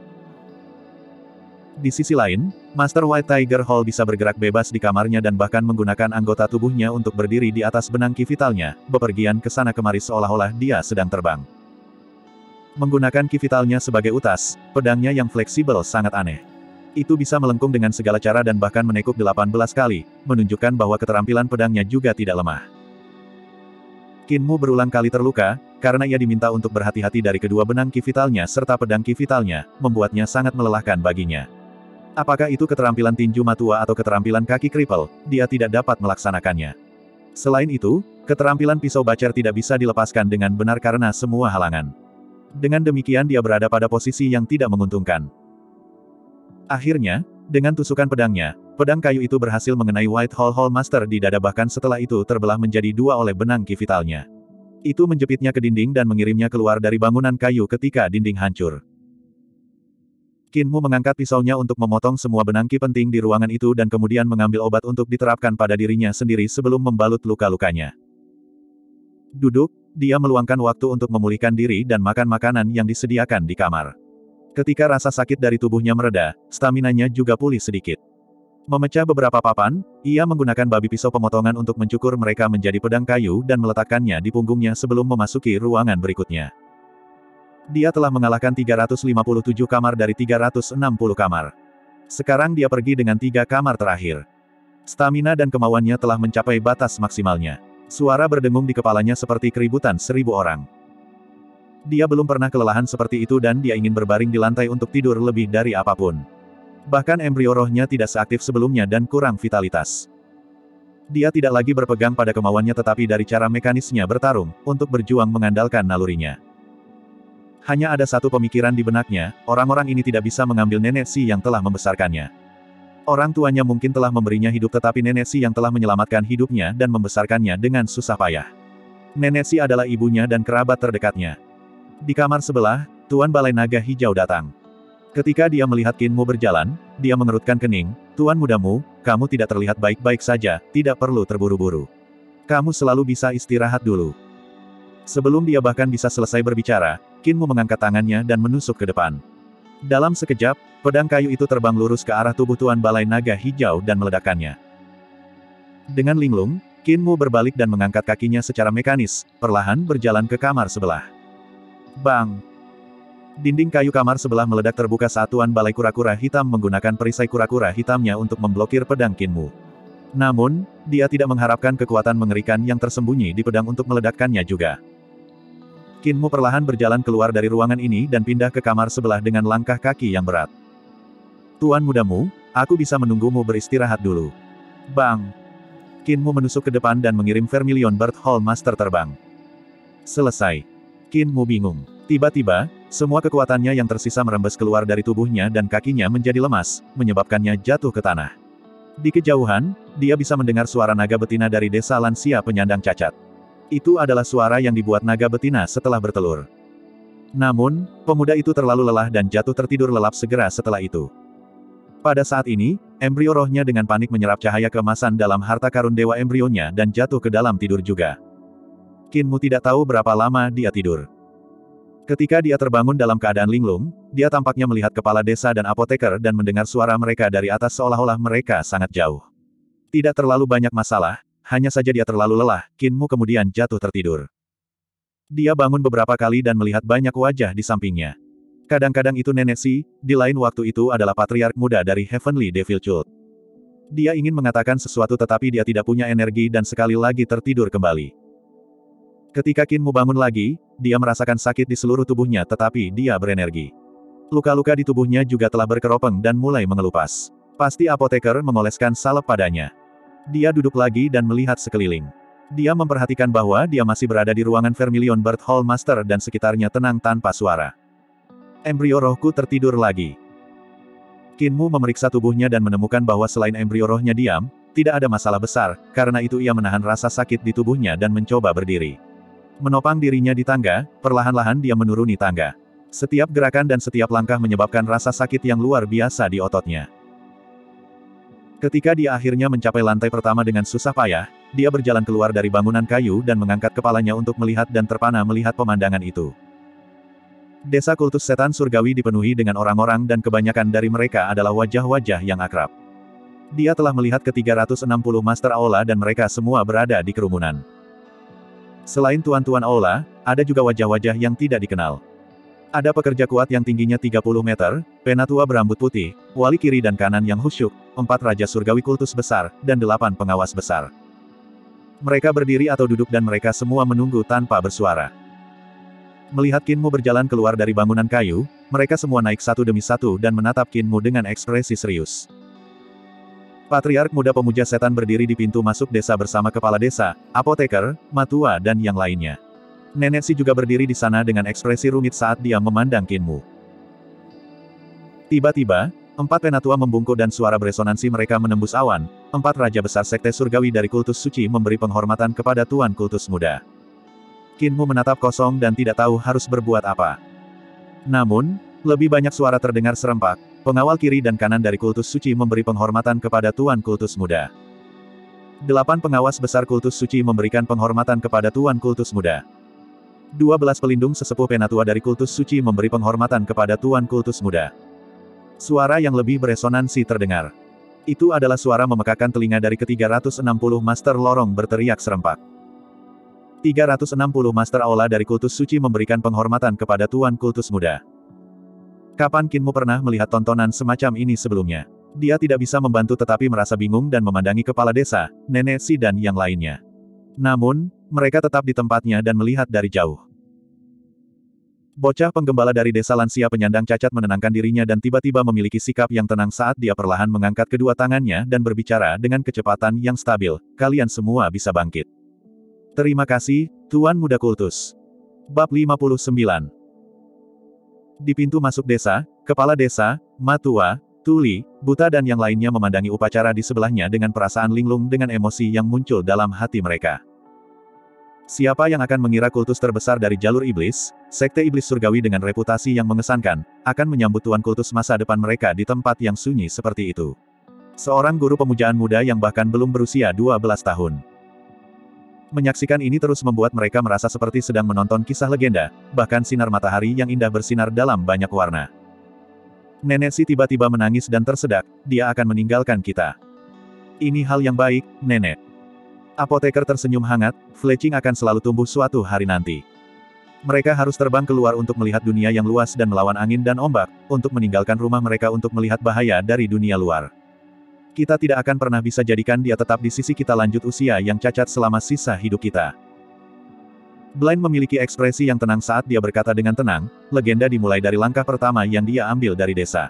Speaker 1: Di sisi lain, Master White Tiger Hall bisa bergerak bebas di kamarnya dan bahkan menggunakan anggota tubuhnya untuk berdiri di atas benang ki vitalnya, bepergian ke sana kemari seolah-olah dia sedang terbang. Menggunakan ki vitalnya sebagai utas, pedangnya yang fleksibel sangat aneh. Itu bisa melengkung dengan segala cara dan bahkan menekuk delapan belas kali, menunjukkan bahwa keterampilan pedangnya juga tidak lemah. Kinmu berulang kali terluka, karena ia diminta untuk berhati-hati dari kedua benang ki vitalnya serta pedang ki vitalnya, membuatnya sangat melelahkan baginya. Apakah itu keterampilan tinju matua atau keterampilan kaki kripel, dia tidak dapat melaksanakannya. Selain itu, keterampilan pisau bacer tidak bisa dilepaskan dengan benar karena semua halangan. Dengan demikian dia berada pada posisi yang tidak menguntungkan. Akhirnya, dengan tusukan pedangnya, pedang kayu itu berhasil mengenai White Hall Hall Master di dada bahkan setelah itu terbelah menjadi dua oleh benang ki vitalnya. Itu menjepitnya ke dinding dan mengirimnya keluar dari bangunan kayu ketika dinding hancur. Kinmu mengangkat pisaunya untuk memotong semua benang ki penting di ruangan itu dan kemudian mengambil obat untuk diterapkan pada dirinya sendiri sebelum membalut luka-lukanya. Duduk, dia meluangkan waktu untuk memulihkan diri dan makan makanan yang disediakan di kamar. Ketika rasa sakit dari tubuhnya mereda, staminanya juga pulih sedikit. Memecah beberapa papan, ia menggunakan babi pisau pemotongan untuk mencukur mereka menjadi pedang kayu dan meletakkannya di punggungnya sebelum memasuki ruangan berikutnya. Dia telah mengalahkan tiga ratus lima puluh tujuh kamar dari tiga ratus enam puluh kamar. Sekarang dia pergi dengan tiga kamar terakhir. Stamina dan kemauannya telah mencapai batas maksimalnya. Suara berdengung di kepalanya seperti keributan seribu orang. Dia belum pernah kelelahan seperti itu dan dia ingin berbaring di lantai untuk tidur lebih dari apapun. Bahkan embrio rohnya tidak seaktif sebelumnya dan kurang vitalitas. Dia tidak lagi berpegang pada kemauannya tetapi dari cara mekanisnya bertarung, untuk berjuang mengandalkan nalurinya. Hanya ada satu pemikiran di benaknya, orang-orang ini tidak bisa mengambil nenek si yang telah membesarkannya. Orang tuanya mungkin telah memberinya hidup tetapi nenek si yang telah menyelamatkan hidupnya dan membesarkannya dengan susah payah. Nenek si adalah ibunya dan kerabat terdekatnya. Di kamar sebelah, Tuan Balai Naga Hijau datang. Ketika dia melihat Kinmu berjalan, dia mengerutkan kening, "Tuan mudamu, kamu tidak terlihat baik-baik saja, tidak perlu terburu-buru. Kamu selalu bisa istirahat dulu." Sebelum dia bahkan bisa selesai berbicara, Kinmu mengangkat tangannya dan menusuk ke depan. Dalam sekejap, pedang kayu itu terbang lurus ke arah tubuh Tuan Balai Naga Hijau dan meledakkannya. Dengan linglung, Kinmu berbalik dan mengangkat kakinya secara mekanis, perlahan berjalan ke kamar sebelah. Bang! Dinding kayu kamar sebelah meledak terbuka saat Tuan Balai Kura-Kura Hitam menggunakan perisai kura-kura hitamnya untuk memblokir pedang Kinmu. Namun, dia tidak mengharapkan kekuatan mengerikan yang tersembunyi di pedang untuk meledakkannya juga. Kinmu perlahan berjalan keluar dari ruangan ini dan pindah ke kamar sebelah dengan langkah kaki yang berat. "Tuan mudamu, aku bisa menunggumu beristirahat dulu." Bang! Kinmu menusuk ke depan dan mengirim Vermilion Bird Hall Master terbang. Selesai. Kinmu bingung. Tiba-tiba, semua kekuatannya yang tersisa merembes keluar dari tubuhnya dan kakinya menjadi lemas, menyebabkannya jatuh ke tanah. Di kejauhan, dia bisa mendengar suara naga betina dari desa lansia penyandang cacat. Itu adalah suara yang dibuat naga betina setelah bertelur. Namun, pemuda itu terlalu lelah dan jatuh tertidur lelap segera setelah itu. Pada saat ini, embrio rohnya dengan panik menyerap cahaya keemasan dalam harta karun dewa embrionya dan jatuh ke dalam tidur juga. Kinmu tidak tahu berapa lama dia tidur. Ketika dia terbangun dalam keadaan linglung, dia tampaknya melihat kepala desa dan apoteker dan mendengar suara mereka dari atas seolah-olah mereka sangat jauh. Tidak terlalu banyak masalah, hanya saja dia terlalu lelah, Kinmu kemudian jatuh tertidur. Dia bangun beberapa kali dan melihat banyak wajah di sampingnya. Kadang-kadang itu Nenek Si, di lain waktu itu adalah patriark muda dari Heavenly Devil Cult. Dia ingin mengatakan sesuatu tetapi dia tidak punya energi dan sekali lagi tertidur kembali. Ketika Kinmu bangun lagi, dia merasakan sakit di seluruh tubuhnya tetapi dia berenergi. Luka-luka di tubuhnya juga telah berkeropeng dan mulai mengelupas. Pasti apoteker mengoleskan salep padanya. Dia duduk lagi dan melihat sekeliling. Dia memperhatikan bahwa dia masih berada di ruangan Vermilion Bird Hall Master dan sekitarnya tenang tanpa suara. Embrio rohku tertidur lagi. Kinmu memeriksa tubuhnya dan menemukan bahwa selain embrio rohnya diam, tidak ada masalah besar, karena itu ia menahan rasa sakit di tubuhnya dan mencoba berdiri. Menopang dirinya di tangga, perlahan-lahan dia menuruni tangga. Setiap gerakan dan setiap langkah menyebabkan rasa sakit yang luar biasa di ototnya. Ketika dia akhirnya mencapai lantai pertama dengan susah payah, dia berjalan keluar dari bangunan kayu dan mengangkat kepalanya untuk melihat dan terpana melihat pemandangan itu. Desa kultus setan surgawi dipenuhi dengan orang-orang dan kebanyakan dari mereka adalah wajah-wajah yang akrab. Dia telah melihat ke tiga ratus enam puluh Master Aula dan mereka semua berada di kerumunan. Selain tuan-tuan Aula, ada juga wajah-wajah yang tidak dikenal. Ada pekerja kuat yang tingginya tiga puluh meter, penatua berambut putih, wali kiri dan kanan yang khusyuk, empat raja surgawi kultus besar, dan delapan pengawas besar. Mereka berdiri atau duduk dan mereka semua menunggu tanpa bersuara. Melihat Kinmu berjalan keluar dari bangunan kayu, mereka semua naik satu demi satu dan menatap Kinmu dengan ekspresi serius. Patriark muda pemuja setan berdiri di pintu masuk desa bersama kepala desa, apoteker, matua dan yang lainnya. Nenek Si juga berdiri di sana dengan ekspresi rumit saat dia memandang Kinmu. Tiba-tiba, empat penatua membungkuk dan suara beresonansi mereka menembus awan. Empat raja besar sekte surgawi dari kultus suci memberi penghormatan kepada tuan kultus muda. Kinmu menatap kosong dan tidak tahu harus berbuat apa. Namun, lebih banyak suara terdengar serempak. Pengawal kiri dan kanan dari kultus suci memberi penghormatan kepada tuan kultus muda. Delapan pengawas besar kultus suci memberikan penghormatan kepada tuan kultus muda. Dua belas pelindung sesepuh penatua dari kultus suci memberi penghormatan kepada tuan kultus muda. Suara yang lebih beresonansi terdengar. Itu adalah suara memekakan telinga dari ke tiga ratus enam puluh Master Lorong berteriak serempak. tiga ratus enam puluh Master Aula dari kultus suci memberikan penghormatan kepada tuan kultus muda. Kapan Kinmu pernah melihat tontonan semacam ini sebelumnya? Dia tidak bisa membantu tetapi merasa bingung dan memandangi kepala desa, Nenek Si dan yang lainnya. Namun, mereka tetap di tempatnya dan melihat dari jauh. Bocah penggembala dari desa lansia penyandang cacat menenangkan dirinya dan tiba-tiba memiliki sikap yang tenang saat dia perlahan mengangkat kedua tangannya dan berbicara dengan kecepatan yang stabil, "Kalian semua bisa bangkit." Terima kasih, Tuan Muda Kultus. Bab lima puluh sembilan. Di pintu masuk desa, kepala desa, matua, tuli, buta dan yang lainnya memandangi upacara di sebelahnya dengan perasaan linglung dengan emosi yang muncul dalam hati mereka. Siapa yang akan mengira kultus terbesar dari jalur iblis, sekte iblis surgawi dengan reputasi yang mengesankan, akan menyambut tuan kultus masa depan mereka di tempat yang sunyi seperti itu. Seorang guru pemujaan muda yang bahkan belum berusia dua belas tahun. Menyaksikan ini terus membuat mereka merasa seperti sedang menonton kisah legenda, bahkan sinar matahari yang indah bersinar dalam banyak warna. Nenek Si tiba-tiba menangis dan tersedak, dia akan meninggalkan kita. Ini hal yang baik, Nenek. Apoteker tersenyum hangat, Fletching akan selalu tumbuh suatu hari nanti. Mereka harus terbang keluar untuk melihat dunia yang luas dan melawan angin dan ombak, untuk meninggalkan rumah mereka untuk melihat bahaya dari dunia luar. Kita tidak akan pernah bisa jadikan dia tetap di sisi kita lanjut usia yang cacat selama sisa hidup kita. Blind memiliki ekspresi yang tenang saat dia berkata dengan tenang, legenda dimulai dari langkah pertama yang dia ambil dari desa.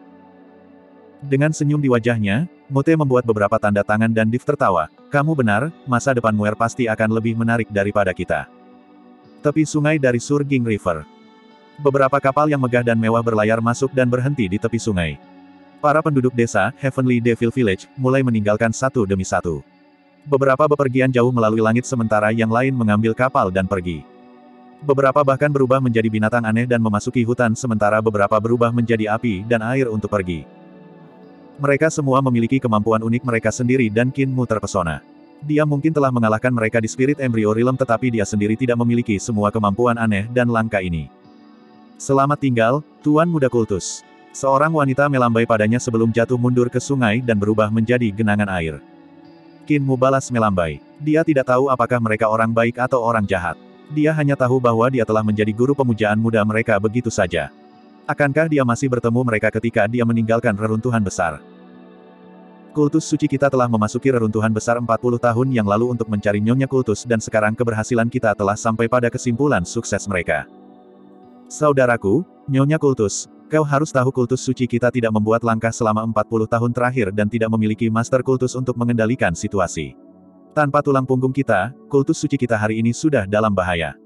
Speaker 1: Dengan senyum di wajahnya, Mute membuat beberapa tanda tangan dan Div tertawa. Kamu benar, masa depan Muir pasti akan lebih menarik daripada kita. Tepi sungai dari Surging River. Beberapa kapal yang megah dan mewah berlayar masuk dan berhenti di tepi sungai. Para penduduk desa, Heavenly Devil Village, mulai meninggalkan satu demi satu. Beberapa bepergian jauh melalui langit sementara yang lain mengambil kapal dan pergi. Beberapa bahkan berubah menjadi binatang aneh dan memasuki hutan sementara beberapa berubah menjadi api dan air untuk pergi. Mereka semua memiliki kemampuan unik mereka sendiri dan Kinmu terpesona. Dia mungkin telah mengalahkan mereka di Spirit Embryo Realm tetapi dia sendiri tidak memiliki semua kemampuan aneh dan langka ini. Selamat tinggal, Tuan Muda Kultus. Seorang wanita melambai padanya sebelum jatuh mundur ke sungai dan berubah menjadi genangan air. Kinmu balas melambai. Dia tidak tahu apakah mereka orang baik atau orang jahat. Dia hanya tahu bahwa dia telah menjadi guru pemujaan muda mereka begitu saja. Akankah dia masih bertemu mereka ketika dia meninggalkan reruntuhan besar? Kultus suci kita telah memasuki reruntuhan besar empat puluh tahun yang lalu untuk mencari Nyonya Kultus dan sekarang keberhasilan kita telah sampai pada kesimpulan sukses mereka. Saudaraku, Nyonya Kultus, kau harus tahu kultus suci kita tidak membuat langkah selama empat puluh tahun terakhir dan tidak memiliki Master Kultus untuk mengendalikan situasi. Tanpa tulang punggung kita, kultus suci kita hari ini sudah dalam bahaya.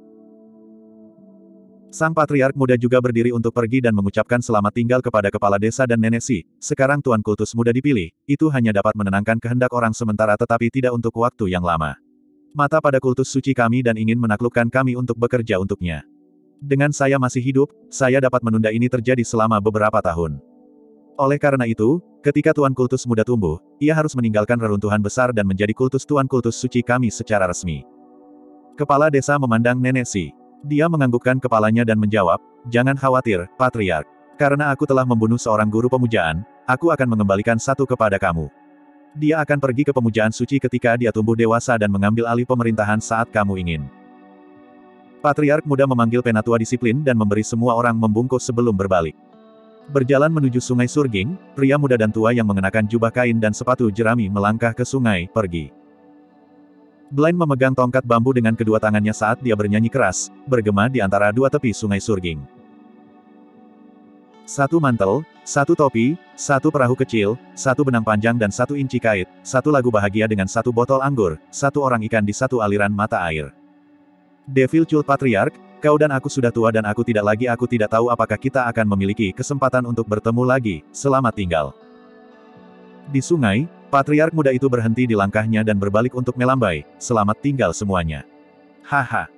Speaker 1: Sang Patriark muda juga berdiri untuk pergi dan mengucapkan selamat tinggal kepada kepala desa dan Nenek Si. Sekarang Tuan Kultus muda dipilih, itu hanya dapat menenangkan kehendak orang sementara tetapi tidak untuk waktu yang lama. Mata pada kultus suci kami dan ingin menaklukkan kami untuk bekerja untuknya. Dengan saya masih hidup, saya dapat menunda ini terjadi selama beberapa tahun. Oleh karena itu, ketika Tuan Kultus Muda tumbuh, ia harus meninggalkan reruntuhan besar dan menjadi kultus Tuan Kultus Suci kami secara resmi. Kepala desa memandang Nenek Si. Dia menganggukkan kepalanya dan menjawab, "Jangan khawatir, Patriark. Karena aku telah membunuh seorang guru pemujaan, aku akan mengembalikan satu kepada kamu. Dia akan pergi ke pemujaan suci ketika dia tumbuh dewasa dan mengambil alih pemerintahan saat kamu ingin." Patriark muda memanggil penatua disiplin dan memberi semua orang membungkuk sebelum berbalik. Berjalan menuju sungai Surging, pria muda dan tua yang mengenakan jubah kain dan sepatu jerami melangkah ke sungai, pergi. Blind memegang tongkat bambu dengan kedua tangannya saat dia bernyanyi keras, bergema di antara dua tepi sungai Surging. Satu mantel, satu topi, satu perahu kecil, satu benang panjang dan satu inci kait, satu lagu bahagia dengan satu botol anggur, satu orang ikan di satu aliran mata air. Devil Cult Patriark, kau dan aku sudah tua dan aku tidak lagi aku tidak tahu apakah kita akan memiliki kesempatan untuk bertemu lagi, selamat tinggal. Di sungai, Patriark muda itu berhenti di langkahnya dan berbalik untuk melambai, selamat tinggal semuanya. Haha.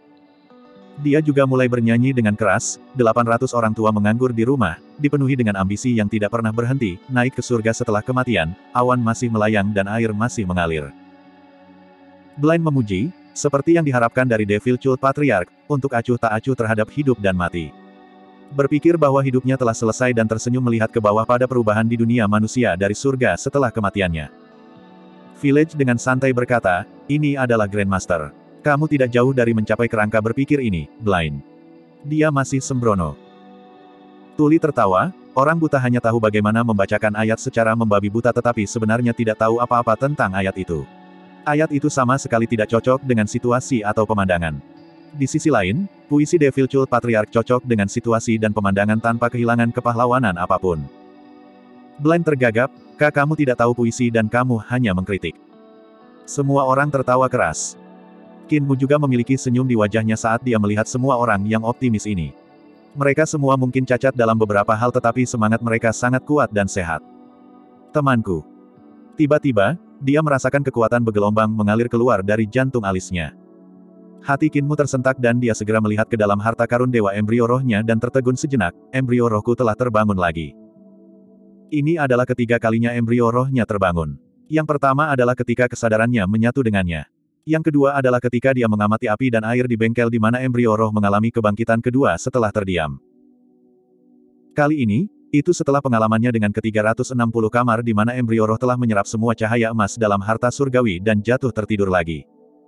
Speaker 1: Dia juga mulai bernyanyi dengan keras, delapan ratus orang tua menganggur di rumah, dipenuhi dengan ambisi yang tidak pernah berhenti, naik ke surga setelah kematian, awan masih melayang dan air masih mengalir. Blind memuji, seperti yang diharapkan dari Devil Cult Patriark, untuk acuh tak acuh terhadap hidup dan mati. Berpikir bahwa hidupnya telah selesai dan tersenyum melihat ke bawah pada perubahan di dunia manusia dari surga setelah kematiannya. Village dengan santai berkata, "Ini adalah Grandmaster. Kamu tidak jauh dari mencapai kerangka berpikir ini, Blind." Dia masih sembrono. Tuli tertawa, orang buta hanya tahu bagaimana membacakan ayat secara membabi buta tetapi sebenarnya tidak tahu apa-apa tentang ayat itu. Ayat itu sama sekali tidak cocok dengan situasi atau pemandangan. Di sisi lain, puisi Devil Cult Patriark cocok dengan situasi dan pemandangan tanpa kehilangan kepahlawanan apapun. Blind tergagap, "Kak, kamu tidak tahu puisi dan kamu hanya mengkritik." Semua orang tertawa keras. Qin Mu juga memiliki senyum di wajahnya saat dia melihat semua orang yang optimis ini. Mereka semua mungkin cacat dalam beberapa hal tetapi semangat mereka sangat kuat dan sehat. "Temanku." Tiba-tiba, dia merasakan kekuatan bergelombang mengalir keluar dari jantung alisnya. Hati Qin Mu tersentak dan dia segera melihat ke dalam harta karun dewa embrio rohnya dan tertegun sejenak, embrio rohku telah terbangun lagi. Ini adalah ketiga kalinya embrio rohnya terbangun. Yang pertama adalah ketika kesadarannya menyatu dengannya. Yang kedua adalah ketika dia mengamati api dan air di bengkel di mana embrio roh mengalami kebangkitan kedua setelah terdiam. Kali ini, itu setelah pengalamannya dengan ke tiga ratus enam puluh kamar di mana embrio roh telah menyerap semua cahaya emas dalam harta surgawi dan jatuh tertidur lagi.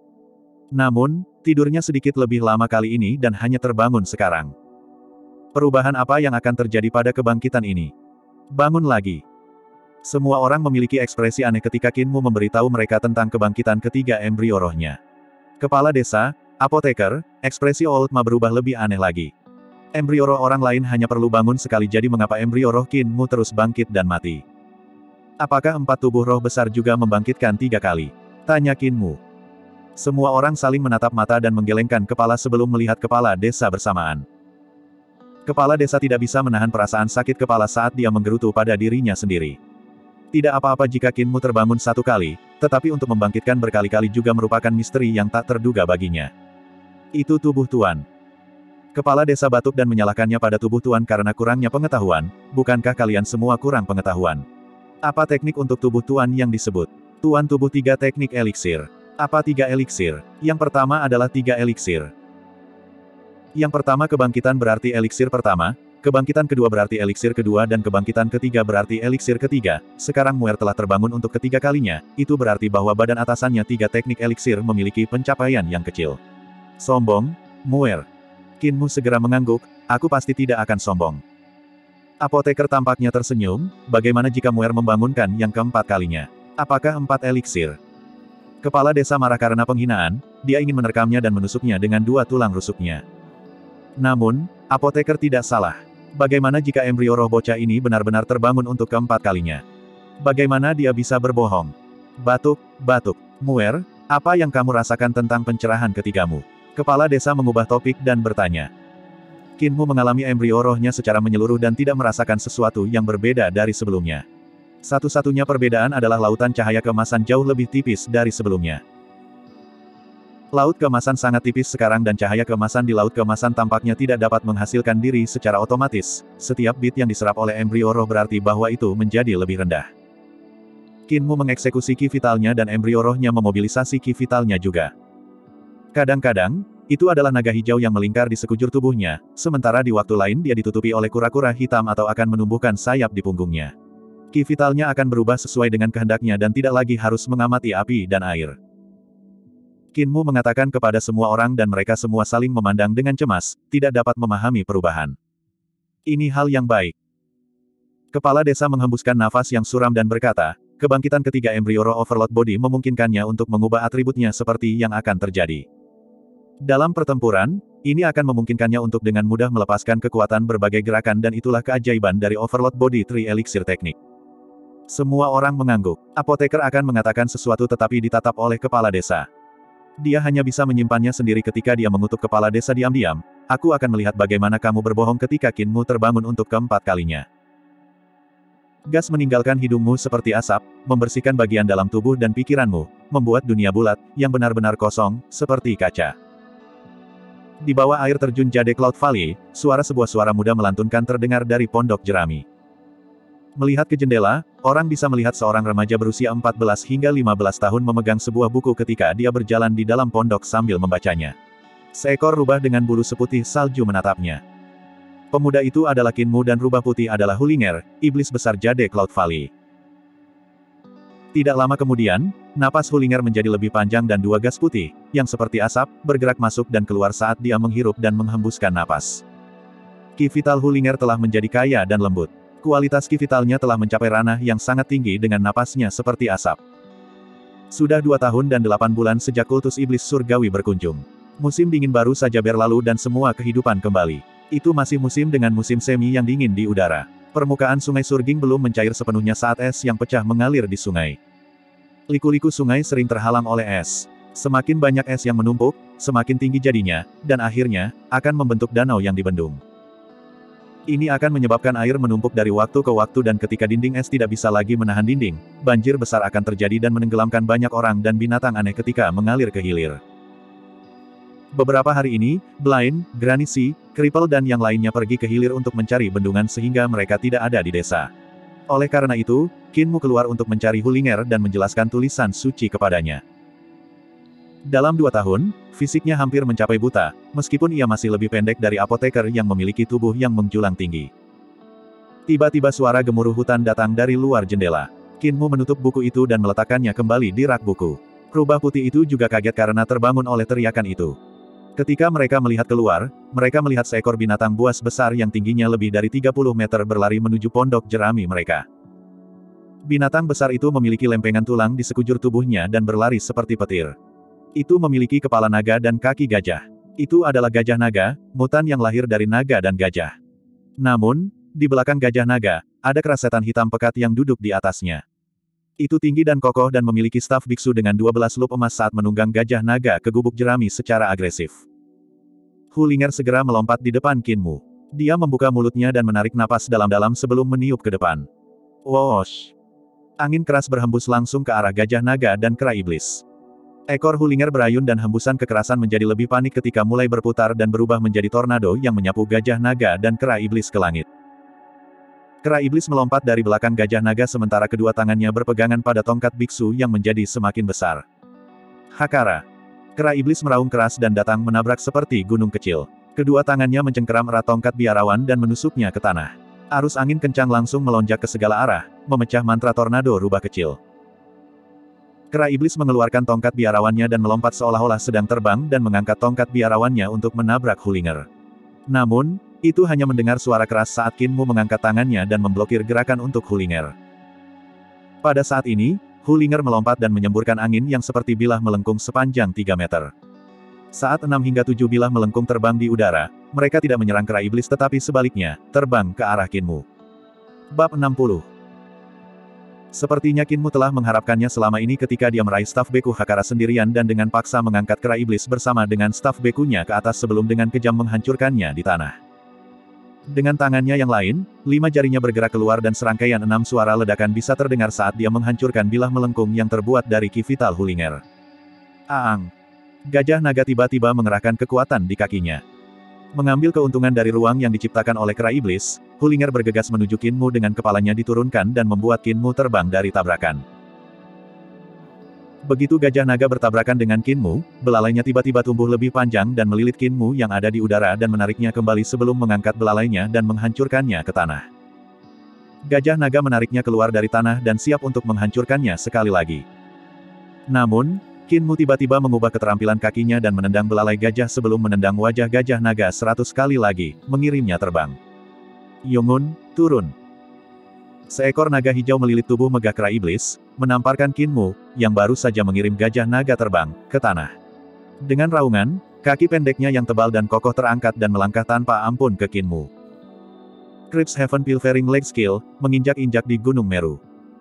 Speaker 1: Namun, tidurnya sedikit lebih lama kali ini dan hanya terbangun sekarang. Perubahan apa yang akan terjadi pada kebangkitan ini? Bangun lagi. Semua orang memiliki ekspresi aneh ketika Qin Mu memberitahu mereka tentang kebangkitan ketiga embrio rohnya. Kepala desa, apoteker, ekspresi Old Ma berubah lebih aneh lagi. Embrio roh orang lain hanya perlu bangun sekali jadi mengapa embrio roh Qin Mu terus bangkit dan mati? Apakah empat tubuh roh besar juga membangkitkan tiga kali? Tanya Qin Mu. Semua orang saling menatap mata dan menggelengkan kepala sebelum melihat kepala desa bersamaan. Kepala desa tidak bisa menahan perasaan sakit kepala saat dia menggerutu pada dirinya sendiri. Tidak apa-apa jika Qin Mu terbangun satu kali, tetapi untuk membangkitkan berkali-kali juga merupakan misteri yang tak terduga baginya. Itu tubuh Tuan. Kepala desa batuk dan menyalahkannya pada tubuh Tuan karena kurangnya pengetahuan, bukankah kalian semua kurang pengetahuan? Apa teknik untuk tubuh Tuan yang disebut? Tuan tubuh tiga teknik eliksir. Apa tiga eliksir? Yang pertama adalah tiga eliksir. Yang pertama kebangkitan berarti eliksir pertama, kebangkitan kedua berarti eliksir kedua dan kebangkitan ketiga berarti eliksir ketiga. Sekarang Muer telah terbangun untuk ketiga kalinya, itu berarti bahwa badan atasannya tiga teknik eliksir memiliki pencapaian yang kecil. Sombong, Muer. Qin Mu segera mengangguk, aku pasti tidak akan sombong. Apoteker tampaknya tersenyum, bagaimana jika Muer membangunkan yang keempat kalinya? Apakah empat eliksir? Kepala desa marah karena penghinaan, dia ingin menerkamnya dan menusuknya dengan dua tulang rusuknya. Namun, apoteker tidak salah. Bagaimana jika embrio roh bocah ini benar-benar terbangun untuk keempat kalinya? Bagaimana dia bisa berbohong? Batuk, batuk. Muer, apa yang kamu rasakan tentang pencerahan ketigamu? Kepala desa mengubah topik dan bertanya. Qin Mu mengalami embrio rohnya secara menyeluruh dan tidak merasakan sesuatu yang berbeda dari sebelumnya. Satu-satunya perbedaan adalah lautan cahaya keemasan jauh lebih tipis dari sebelumnya. Laut keemasan sangat tipis sekarang dan cahaya keemasan di laut keemasan tampaknya tidak dapat menghasilkan diri secara otomatis. Setiap bit yang diserap oleh embrio roh berarti bahwa itu menjadi lebih rendah. Qinmu mengeksekusi ki vitalnya dan embrio rohnya memobilisasi ki vitalnya juga. Kadang-kadang, itu adalah naga hijau yang melingkar di sekujur tubuhnya, sementara di waktu lain dia ditutupi oleh kura-kura hitam atau akan menumbuhkan sayap di punggungnya. Ki vitalnya akan berubah sesuai dengan kehendaknya dan tidak lagi harus mengamati api dan air. Qinmu mengatakan kepada semua orang dan mereka semua saling memandang dengan cemas, tidak dapat memahami perubahan. Ini hal yang baik. Kepala desa menghembuskan nafas yang suram dan berkata, kebangkitan ketiga embrio roh Overlord Body memungkinkannya untuk mengubah atributnya seperti yang akan terjadi. Dalam pertempuran, ini akan memungkinkannya untuk dengan mudah melepaskan kekuatan berbagai gerakan dan itulah keajaiban dari Overlord Body Tree Elixir Teknik. Semua orang mengangguk. Apoteker akan mengatakan sesuatu tetapi ditatap oleh kepala desa. Dia hanya bisa menyimpannya sendiri ketika dia mengutuk kepala desa diam-diam. Aku akan melihat bagaimana kamu berbohong ketika Qinmu terbangun untuk keempat kalinya. Gas meninggalkan hidungmu seperti asap, membersihkan bagian dalam tubuh dan pikiranmu, membuat dunia bulat, yang benar-benar kosong, seperti kaca. Di bawah air terjun Jade Cloud Valley, suara sebuah suara muda melantunkan terdengar dari pondok jerami. Melihat ke jendela, orang bisa melihat seorang remaja berusia empat belas hingga lima belas tahun memegang sebuah buku ketika dia berjalan di dalam pondok sambil membacanya. Seekor rubah dengan bulu seputih salju menatapnya. Pemuda itu adalah Qinmu dan rubah putih adalah Hulinger, iblis besar Jade Cloud Valley. Tidak lama kemudian, napas Hulinger menjadi lebih panjang dan dua gas putih, yang seperti asap, bergerak masuk dan keluar saat dia menghirup dan menghembuskan napas. Ki vital Hulinger telah menjadi kaya dan lembut. Kualitas ki vitalnya telah mencapai ranah yang sangat tinggi dengan napasnya seperti asap. Sudah dua tahun dan delapan bulan sejak kultus iblis surgawi berkunjung. Musim dingin baru saja berlalu dan semua kehidupan kembali. Itu masih musim dengan musim semi yang dingin di udara. Permukaan sungai Surging belum mencair sepenuhnya saat es yang pecah mengalir di sungai. Liku-liku sungai sering terhalang oleh es. Semakin banyak es yang menumpuk, semakin tinggi jadinya, dan akhirnya, akan membentuk danau yang dibendung. Ini akan menyebabkan air menumpuk dari waktu ke waktu dan ketika dinding es tidak bisa lagi menahan dinding, banjir besar akan terjadi dan menenggelamkan banyak orang dan binatang aneh ketika mengalir ke hilir. Beberapa hari ini, Blind, Granny Sea, Cripple dan yang lainnya pergi ke hilir untuk mencari bendungan sehingga mereka tidak ada di desa. Oleh karena itu, Qinmu keluar untuk mencari Hulinger dan menjelaskan tulisan suci kepadanya. Dalam dua tahun, fisiknya hampir mencapai buta, meskipun ia masih lebih pendek dari apoteker yang memiliki tubuh yang menjulang tinggi. Tiba-tiba suara gemuruh hutan datang dari luar jendela. Qinmu menutup buku itu dan meletakkannya kembali di rak buku. Rubah putih itu juga kaget karena terbangun oleh teriakan itu. Ketika mereka melihat keluar, mereka melihat seekor binatang buas besar yang tingginya lebih dari tiga puluh meter berlari menuju pondok jerami mereka. Binatang besar itu memiliki lempengan tulang di sekujur tubuhnya dan berlari seperti petir. Itu memiliki kepala naga dan kaki gajah. Itu adalah gajah naga, mutan yang lahir dari naga dan gajah. Namun, di belakang gajah naga, ada kerasetan hitam pekat yang duduk di atasnya. Itu tinggi dan kokoh dan memiliki staf biksu dengan dua belas lup emas saat menunggang gajah naga ke gubuk jerami secara agresif. Hulinger segera melompat di depan Qinmu. Dia membuka mulutnya dan menarik napas dalam-dalam sebelum meniup ke depan. Whoosh! Angin keras berhembus langsung ke arah gajah naga dan kera iblis. Ekor Hulinger berayun dan hembusan kekerasan menjadi lebih panik ketika mulai berputar dan berubah menjadi tornado yang menyapu gajah naga dan kera iblis ke langit. Kera iblis melompat dari belakang gajah naga sementara kedua tangannya berpegangan pada tongkat biksu yang menjadi semakin besar. Hakara. Kera iblis meraung keras dan datang menabrak seperti gunung kecil. Kedua tangannya mencengkeram erat tongkat biarawan dan menusuknya ke tanah. Arus angin kencang langsung melonjak ke segala arah, memecah mantra tornado rubah kecil. Kera iblis mengeluarkan tongkat biarawannya dan melompat seolah-olah sedang terbang dan mengangkat tongkat biarawannya untuk menabrak Hulinger. Namun, itu hanya mendengar suara keras saat Qinmu mengangkat tangannya dan memblokir gerakan untuk Hulinger. Pada saat ini, Hulinger melompat dan menyemburkan angin yang seperti bilah melengkung sepanjang tiga meter. Saat enam hingga tujuh bilah melengkung terbang di udara, mereka tidak menyerang kera iblis tetapi sebaliknya, terbang ke arah Qinmu. Bab enam puluh. Sepertinya Qinmu telah mengharapkannya selama ini ketika dia meraih staf beku Hakara sendirian dan dengan paksa mengangkat kera iblis bersama dengan staf bekunya ke atas sebelum dengan kejam menghancurkannya di tanah. Dengan tangannya yang lain, lima jarinya bergerak keluar dan serangkaian enam suara ledakan bisa terdengar saat dia menghancurkan bilah melengkung yang terbuat dari ki vital Hulinger. Aang! Gajah naga tiba-tiba mengerahkan kekuatan di kakinya. Mengambil keuntungan dari ruang yang diciptakan oleh kera iblis, Hulinger bergegas menuju Kinmu dengan kepalanya diturunkan dan membuat Kinmu terbang dari tabrakan. Begitu gajah naga bertabrakan dengan Kinmu, belalainya tiba-tiba tumbuh lebih panjang dan melilit Kinmu yang ada di udara dan menariknya kembali sebelum mengangkat belalainya dan menghancurkannya ke tanah. Gajah naga menariknya keluar dari tanah dan siap untuk menghancurkannya sekali lagi. Namun, Kinmu tiba-tiba mengubah keterampilan kakinya dan menendang belalai gajah sebelum menendang wajah gajah naga seratus kali lagi, mengirimnya terbang. Yongun, turun. Seekor naga hijau melilit tubuh megah kera iblis, menamparkan Kinmu, yang baru saja mengirim gajah naga terbang, ke tanah. Dengan raungan, kaki pendeknya yang tebal dan kokoh terangkat dan melangkah tanpa ampun ke Kinmu. Crypt's Heaven Pilfering Leg Skill, menginjak-injak di Gunung Meru.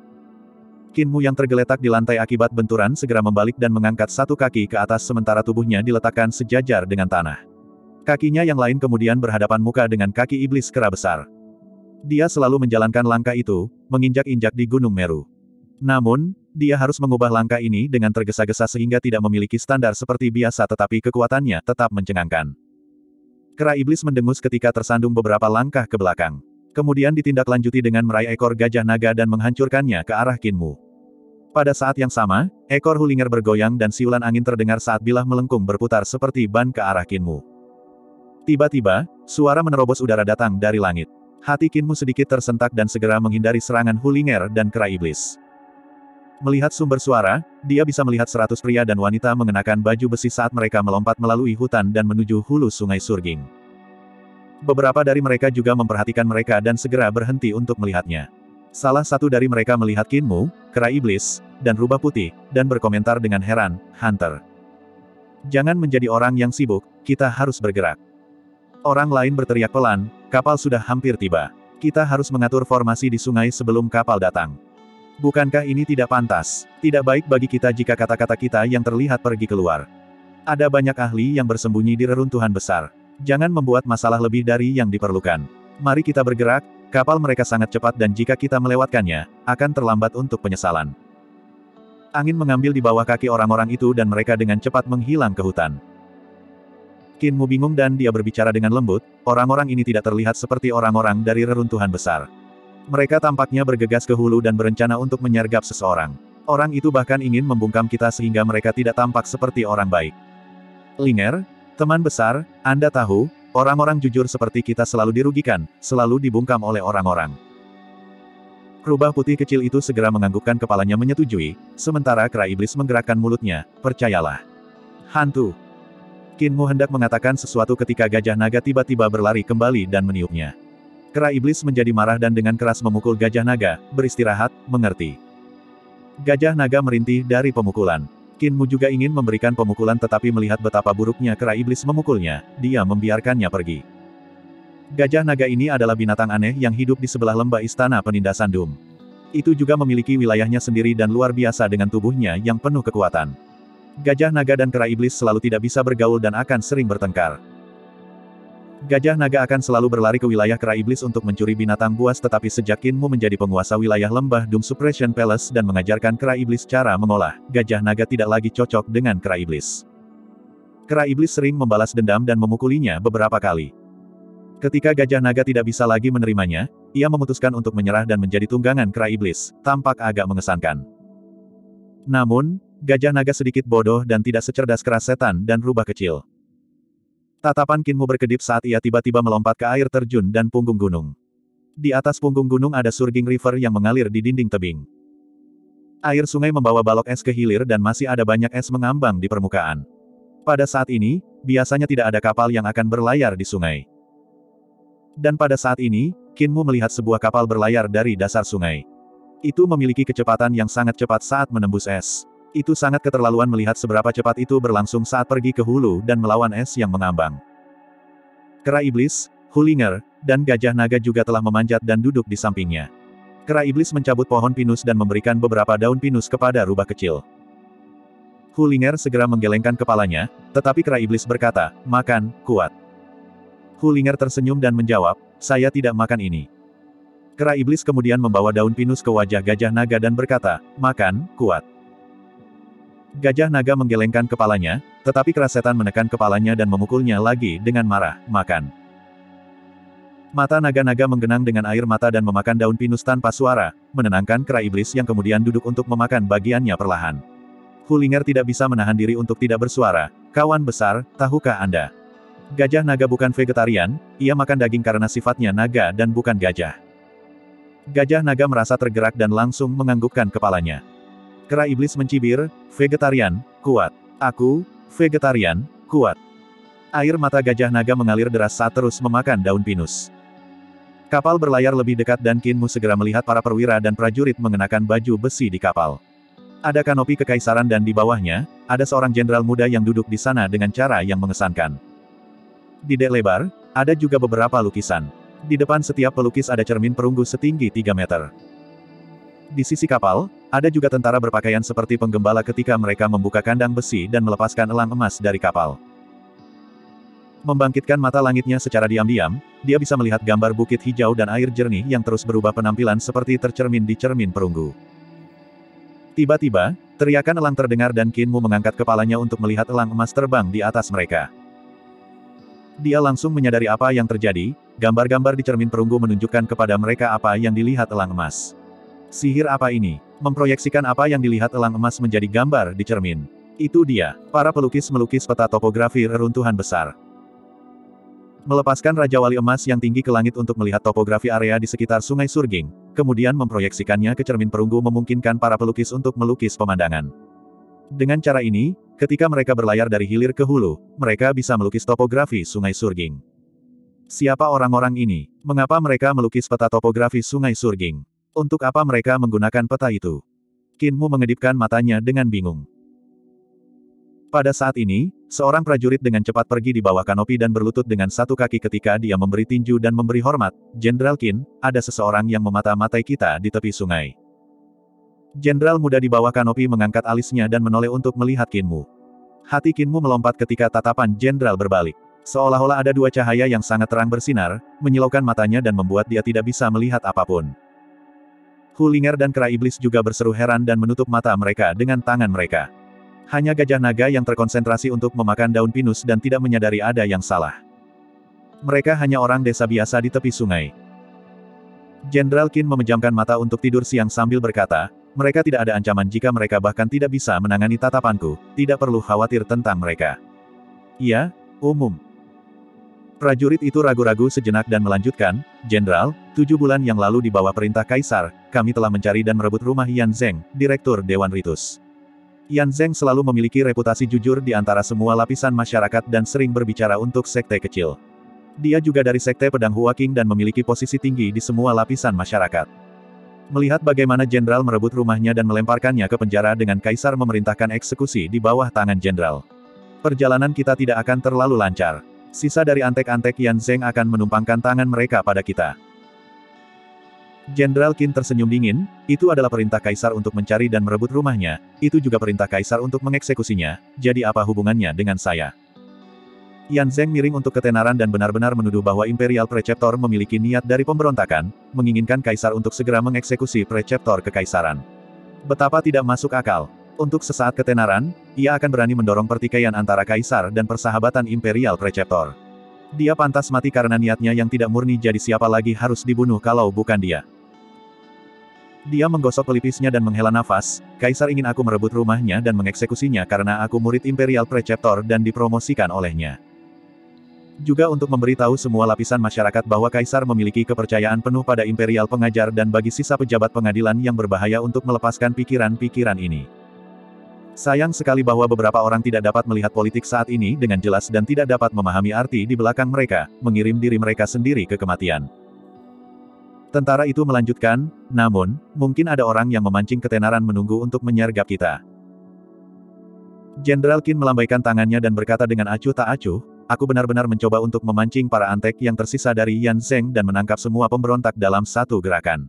Speaker 1: Kinmu yang tergeletak di lantai akibat benturan segera membalik dan mengangkat satu kaki ke atas sementara tubuhnya diletakkan sejajar dengan tanah. Kakinya yang lain kemudian berhadapan muka dengan kaki iblis kera besar. Dia selalu menjalankan langkah itu, menginjak-injak di Gunung Meru. Namun, dia harus mengubah langkah ini dengan tergesa-gesa sehingga tidak memiliki standar seperti biasa tetapi kekuatannya tetap mencengangkan. Kera iblis mendengus ketika tersandung beberapa langkah ke belakang. Kemudian ditindaklanjuti dengan meraih ekor gajah naga dan menghancurkannya ke arah Kinmu. Pada saat yang sama, ekor Hulinger bergoyang dan siulan angin terdengar saat bilah melengkung berputar seperti ban ke arah Kinmu. Tiba-tiba, suara menerobos udara datang dari langit. Hati Kinmu sedikit tersentak dan segera menghindari serangan Hulinger dan kera iblis. Melihat sumber suara, dia bisa melihat seratus pria dan wanita mengenakan baju besi saat mereka melompat melalui hutan dan menuju hulu sungai Surging. Beberapa dari mereka juga memperhatikan mereka dan segera berhenti untuk melihatnya. Salah satu dari mereka melihat Kinmu, kera iblis, dan rubah putih, dan berkomentar dengan heran, "Hunter. Jangan menjadi orang yang sibuk, kita harus bergerak." Orang lain berteriak pelan, "Kapal sudah hampir tiba. Kita harus mengatur formasi di sungai sebelum kapal datang. Bukankah ini tidak pantas? Tidak baik bagi kita jika kata-kata kita yang terlihat pergi keluar. Ada banyak ahli yang bersembunyi di reruntuhan besar. Jangan membuat masalah lebih dari yang diperlukan. Mari kita bergerak, kapal mereka sangat cepat dan jika kita melewatkannya, akan terlambat untuk penyesalan." Angin mengambil di bawah kaki orang-orang itu dan mereka dengan cepat menghilang ke hutan. Kinmu bingung dan dia berbicara dengan lembut, "Orang-orang ini tidak terlihat seperti orang-orang dari reruntuhan besar. Mereka tampaknya bergegas ke hulu dan berencana untuk menyergap seseorang. Orang itu bahkan ingin membungkam kita sehingga mereka tidak tampak seperti orang baik. Linger, teman besar, Anda tahu, orang-orang jujur seperti kita selalu dirugikan, selalu dibungkam oleh orang-orang." Rubah putih kecil itu segera menganggukkan kepalanya menyetujui, sementara kera iblis menggerakkan mulutnya, "Percayalah. Hantu." Kinmu hendak mengatakan sesuatu ketika gajah naga tiba-tiba berlari kembali dan meniupnya. Kera iblis menjadi marah dan dengan keras memukul gajah naga, "Beristirahat, mengerti?" Gajah naga merintih dari pemukulan. Kinmu juga ingin memberikan pemukulan tetapi melihat betapa buruknya kera iblis memukulnya, dia membiarkannya pergi. Gajah naga ini adalah binatang aneh yang hidup di sebelah lembah istana penindasan Doom. Itu juga memiliki wilayahnya sendiri dan luar biasa dengan tubuhnya yang penuh kekuatan. Gajah naga dan kera iblis selalu tidak bisa bergaul dan akan sering bertengkar. Gajah naga akan selalu berlari ke wilayah kera iblis untuk mencuri binatang buas tetapi sejak Kinmu menjadi penguasa wilayah lembah Doom Suppression Palace dan mengajarkan kera iblis cara mengolah, gajah naga tidak lagi cocok dengan kera iblis. Kera iblis sering membalas dendam dan memukulinya beberapa kali. Ketika gajah naga tidak bisa lagi menerimanya, ia memutuskan untuk menyerah dan menjadi tunggangan kera iblis, tampak agak mengesankan. Namun, gajah naga sedikit bodoh dan tidak secerdas kera setan dan rubah kecil. Tatapan Kinmu berkedip saat ia tiba-tiba melompat ke air terjun dan punggung gunung. Di atas punggung gunung ada Surging River yang mengalir di dinding tebing. Air sungai membawa balok es ke hilir dan masih ada banyak es mengambang di permukaan. Pada saat ini, biasanya tidak ada kapal yang akan berlayar di sungai. Dan pada saat ini, Kinmu melihat sebuah kapal berlayar dari dasar sungai. Itu memiliki kecepatan yang sangat cepat saat menembus es. Itu sangat keterlaluan melihat seberapa cepat itu berlangsung saat pergi ke hulu dan melawan es yang mengambang. Kera iblis, Hulinger, dan gajah naga juga telah memanjat dan duduk di sampingnya. Kera iblis mencabut pohon pinus dan memberikan beberapa daun pinus kepada rubah kecil. Hulinger segera menggelengkan kepalanya, tetapi kera iblis berkata, "Makan, kuat." Hulinger tersenyum dan menjawab, "Saya tidak makan ini." Kera iblis kemudian membawa daun pinus ke wajah gajah naga dan berkata, "Makan, kuat." Gajah naga menggelengkan kepalanya, tetapi keras setan menekan kepalanya dan memukulnya lagi dengan marah. Makan. Mata naga-naga menggenang dengan air mata dan memakan daun pinus tanpa suara, menenangkan kera iblis yang kemudian duduk untuk memakan bagiannya perlahan. Hulinger tidak bisa menahan diri untuk tidak bersuara. Kawan besar, tahukah Anda? Gajah naga bukan vegetarian, ia makan daging karena sifatnya naga dan bukan gajah. Gajah naga merasa tergerak dan langsung menganggukkan kepalanya. Kera iblis mencibir, vegetarian, kuat. Aku, vegetarian, kuat. Air mata gajah naga mengalir deras saat terus memakan daun pinus. Kapal berlayar lebih dekat dan Qin Mu segera melihat para perwira dan prajurit mengenakan baju besi di kapal. Ada kanopi kekaisaran dan di bawahnya, ada seorang jenderal muda yang duduk di sana dengan cara yang mengesankan. Di dek lebar, ada juga beberapa lukisan. Di depan setiap pelukis ada cermin perunggu setinggi tiga meter. Di sisi kapal, ada juga tentara berpakaian seperti penggembala ketika mereka membuka kandang besi dan melepaskan elang emas dari kapal. Membangkitkan mata langitnya secara diam-diam, dia bisa melihat gambar bukit hijau dan air jernih yang terus berubah penampilan seperti tercermin di cermin perunggu. Tiba-tiba, teriakan elang terdengar dan Qin Mu mengangkat kepalanya untuk melihat elang emas terbang di atas mereka. Dia langsung menyadari apa yang terjadi, gambar-gambar di cermin perunggu menunjukkan kepada mereka apa yang dilihat elang emas. Sihir apa ini? Memproyeksikan apa yang dilihat elang emas menjadi gambar di cermin. Itu dia, para pelukis melukis peta topografi reruntuhan besar. Melepaskan Raja Wali Emas yang tinggi ke langit untuk melihat topografi area di sekitar Sungai Surging, kemudian memproyeksikannya ke cermin perunggu memungkinkan para pelukis untuk melukis pemandangan. Dengan cara ini, ketika mereka berlayar dari hilir ke hulu, mereka bisa melukis topografi Sungai Surging. Siapa orang-orang ini? Mengapa mereka melukis peta topografi Sungai Surging? Untuk apa mereka menggunakan peta itu? Qin Mu mengedipkan matanya dengan bingung. Pada saat ini, seorang prajurit dengan cepat pergi di bawah kanopi dan berlutut dengan satu kaki ketika dia memberi tinju dan memberi hormat. Jenderal Qin, ada seseorang yang memata-matai kita di tepi sungai. Jenderal muda di bawah kanopi mengangkat alisnya dan menoleh untuk melihat Qin Mu. Hati Qin Mu melompat ketika tatapan jenderal berbalik. Seolah-olah ada dua cahaya yang sangat terang bersinar, menyilaukan matanya dan membuat dia tidak bisa melihat apapun. Hulinger dan kera iblis juga berseru heran dan menutup mata mereka dengan tangan mereka. Hanya gajah naga yang terkonsentrasi untuk memakan daun pinus dan tidak menyadari ada yang salah. Mereka hanya orang desa biasa di tepi sungai. Jenderal Qin memejamkan mata untuk tidur siang sambil berkata, mereka tidak ada ancaman jika mereka bahkan tidak bisa menangani tatapanku, tidak perlu khawatir tentang mereka. Iya, umum. Prajurit itu ragu-ragu sejenak dan melanjutkan, Jenderal, tujuh bulan yang lalu di bawah perintah Kaisar, kami telah mencari dan merebut rumah Yan Zeng, Direktur Dewan Ritus. Yan Zeng selalu memiliki reputasi jujur di antara semua lapisan masyarakat dan sering berbicara untuk sekte kecil. Dia juga dari sekte pedang Hua Qing dan memiliki posisi tinggi di semua lapisan masyarakat. Melihat bagaimana jenderal merebut rumahnya dan melemparkannya ke penjara dengan Kaisar memerintahkan eksekusi di bawah tangan jenderal. Perjalanan kita tidak akan terlalu lancar. Sisa dari antek-antek Yan Zeng akan menumpangkan tangan mereka pada kita. Jenderal Qin tersenyum dingin, itu adalah perintah Kaisar untuk mencari dan merebut rumahnya, itu juga perintah Kaisar untuk mengeksekusinya, jadi apa hubungannya dengan saya? Yan Zeng miring untuk ketenaran dan benar-benar menuduh bahwa Imperial Preceptor memiliki niat dari pemberontakan, menginginkan Kaisar untuk segera mengeksekusi Preceptor kekaisaran. Betapa tidak masuk akal. Untuk sesaat ketenaran, ia akan berani mendorong pertikaian antara Kaisar dan persahabatan Imperial Preceptor. Dia pantas mati karena niatnya yang tidak murni, jadi siapa lagi harus dibunuh kalau bukan dia? Dia menggosok pelipisnya dan menghela nafas, Kaisar ingin aku merebut rumahnya dan mengeksekusinya karena aku murid Imperial Preceptor dan dipromosikan olehnya. Juga untuk memberitahu semua lapisan masyarakat bahwa Kaisar memiliki kepercayaan penuh pada Imperial Pengajar dan bagi sisa pejabat pengadilan yang berbahaya untuk melepaskan pikiran-pikiran ini. Sayang sekali bahwa beberapa orang tidak dapat melihat politik saat ini dengan jelas dan tidak dapat memahami arti di belakang mereka, mengirim diri mereka sendiri ke kematian. Tentara itu melanjutkan, namun, mungkin ada orang yang memancing ketenaran menunggu untuk menyergap kita. Jenderal Qin melambaikan tangannya dan berkata dengan acuh tak acuh, aku benar-benar mencoba untuk memancing para antek yang tersisa dari Yan Zeng dan menangkap semua pemberontak dalam satu gerakan.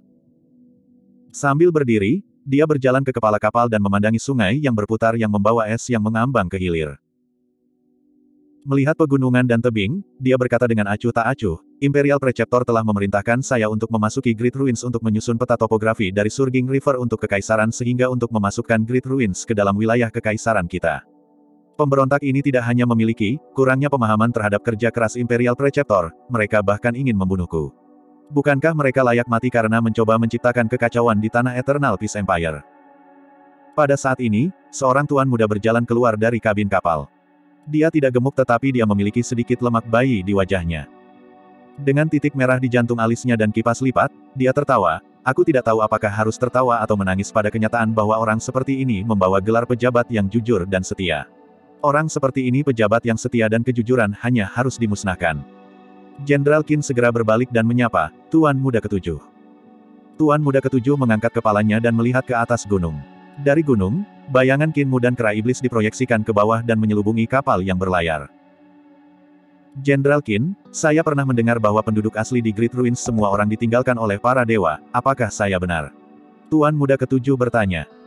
Speaker 1: Sambil berdiri, dia berjalan ke kepala kapal dan memandangi sungai yang berputar yang membawa es yang mengambang ke hilir. Melihat pegunungan dan tebing, dia berkata dengan acuh tak acuh, Imperial Preceptor telah memerintahkan saya untuk memasuki Great Ruins untuk menyusun peta topografi dari Surging River untuk Kekaisaran sehingga untuk memasukkan Great Ruins ke dalam wilayah Kekaisaran kita. Pemberontak ini tidak hanya memiliki kurangnya pemahaman terhadap kerja keras Imperial Preceptor, mereka bahkan ingin membunuhku. Bukankah mereka layak mati karena mencoba menciptakan kekacauan di tanah Eternal Peace Empire? Pada saat ini, seorang tuan muda berjalan keluar dari kabin kapal. Dia tidak gemuk tetapi dia memiliki sedikit lemak bayi di wajahnya. Dengan titik merah di jantung alisnya dan kipas lipat, dia tertawa. Aku tidak tahu apakah harus tertawa atau menangis pada kenyataan bahwa orang seperti ini membawa gelar pejabat yang jujur dan setia. Orang seperti ini pejabat yang setia dan kejujuran hanya harus dimusnahkan. Jenderal Qin segera berbalik dan menyapa, Tuan Muda Ketujuh. Tuan Muda Ketujuh mengangkat kepalanya dan melihat ke atas gunung. Dari gunung, bayangan Qin Mu dan kera iblis diproyeksikan ke bawah dan menyelubungi kapal yang berlayar. Jenderal Qin, saya pernah mendengar bahwa penduduk asli di Great Ruins semua orang ditinggalkan oleh para dewa, apakah saya benar? Tuan Muda Ketujuh bertanya.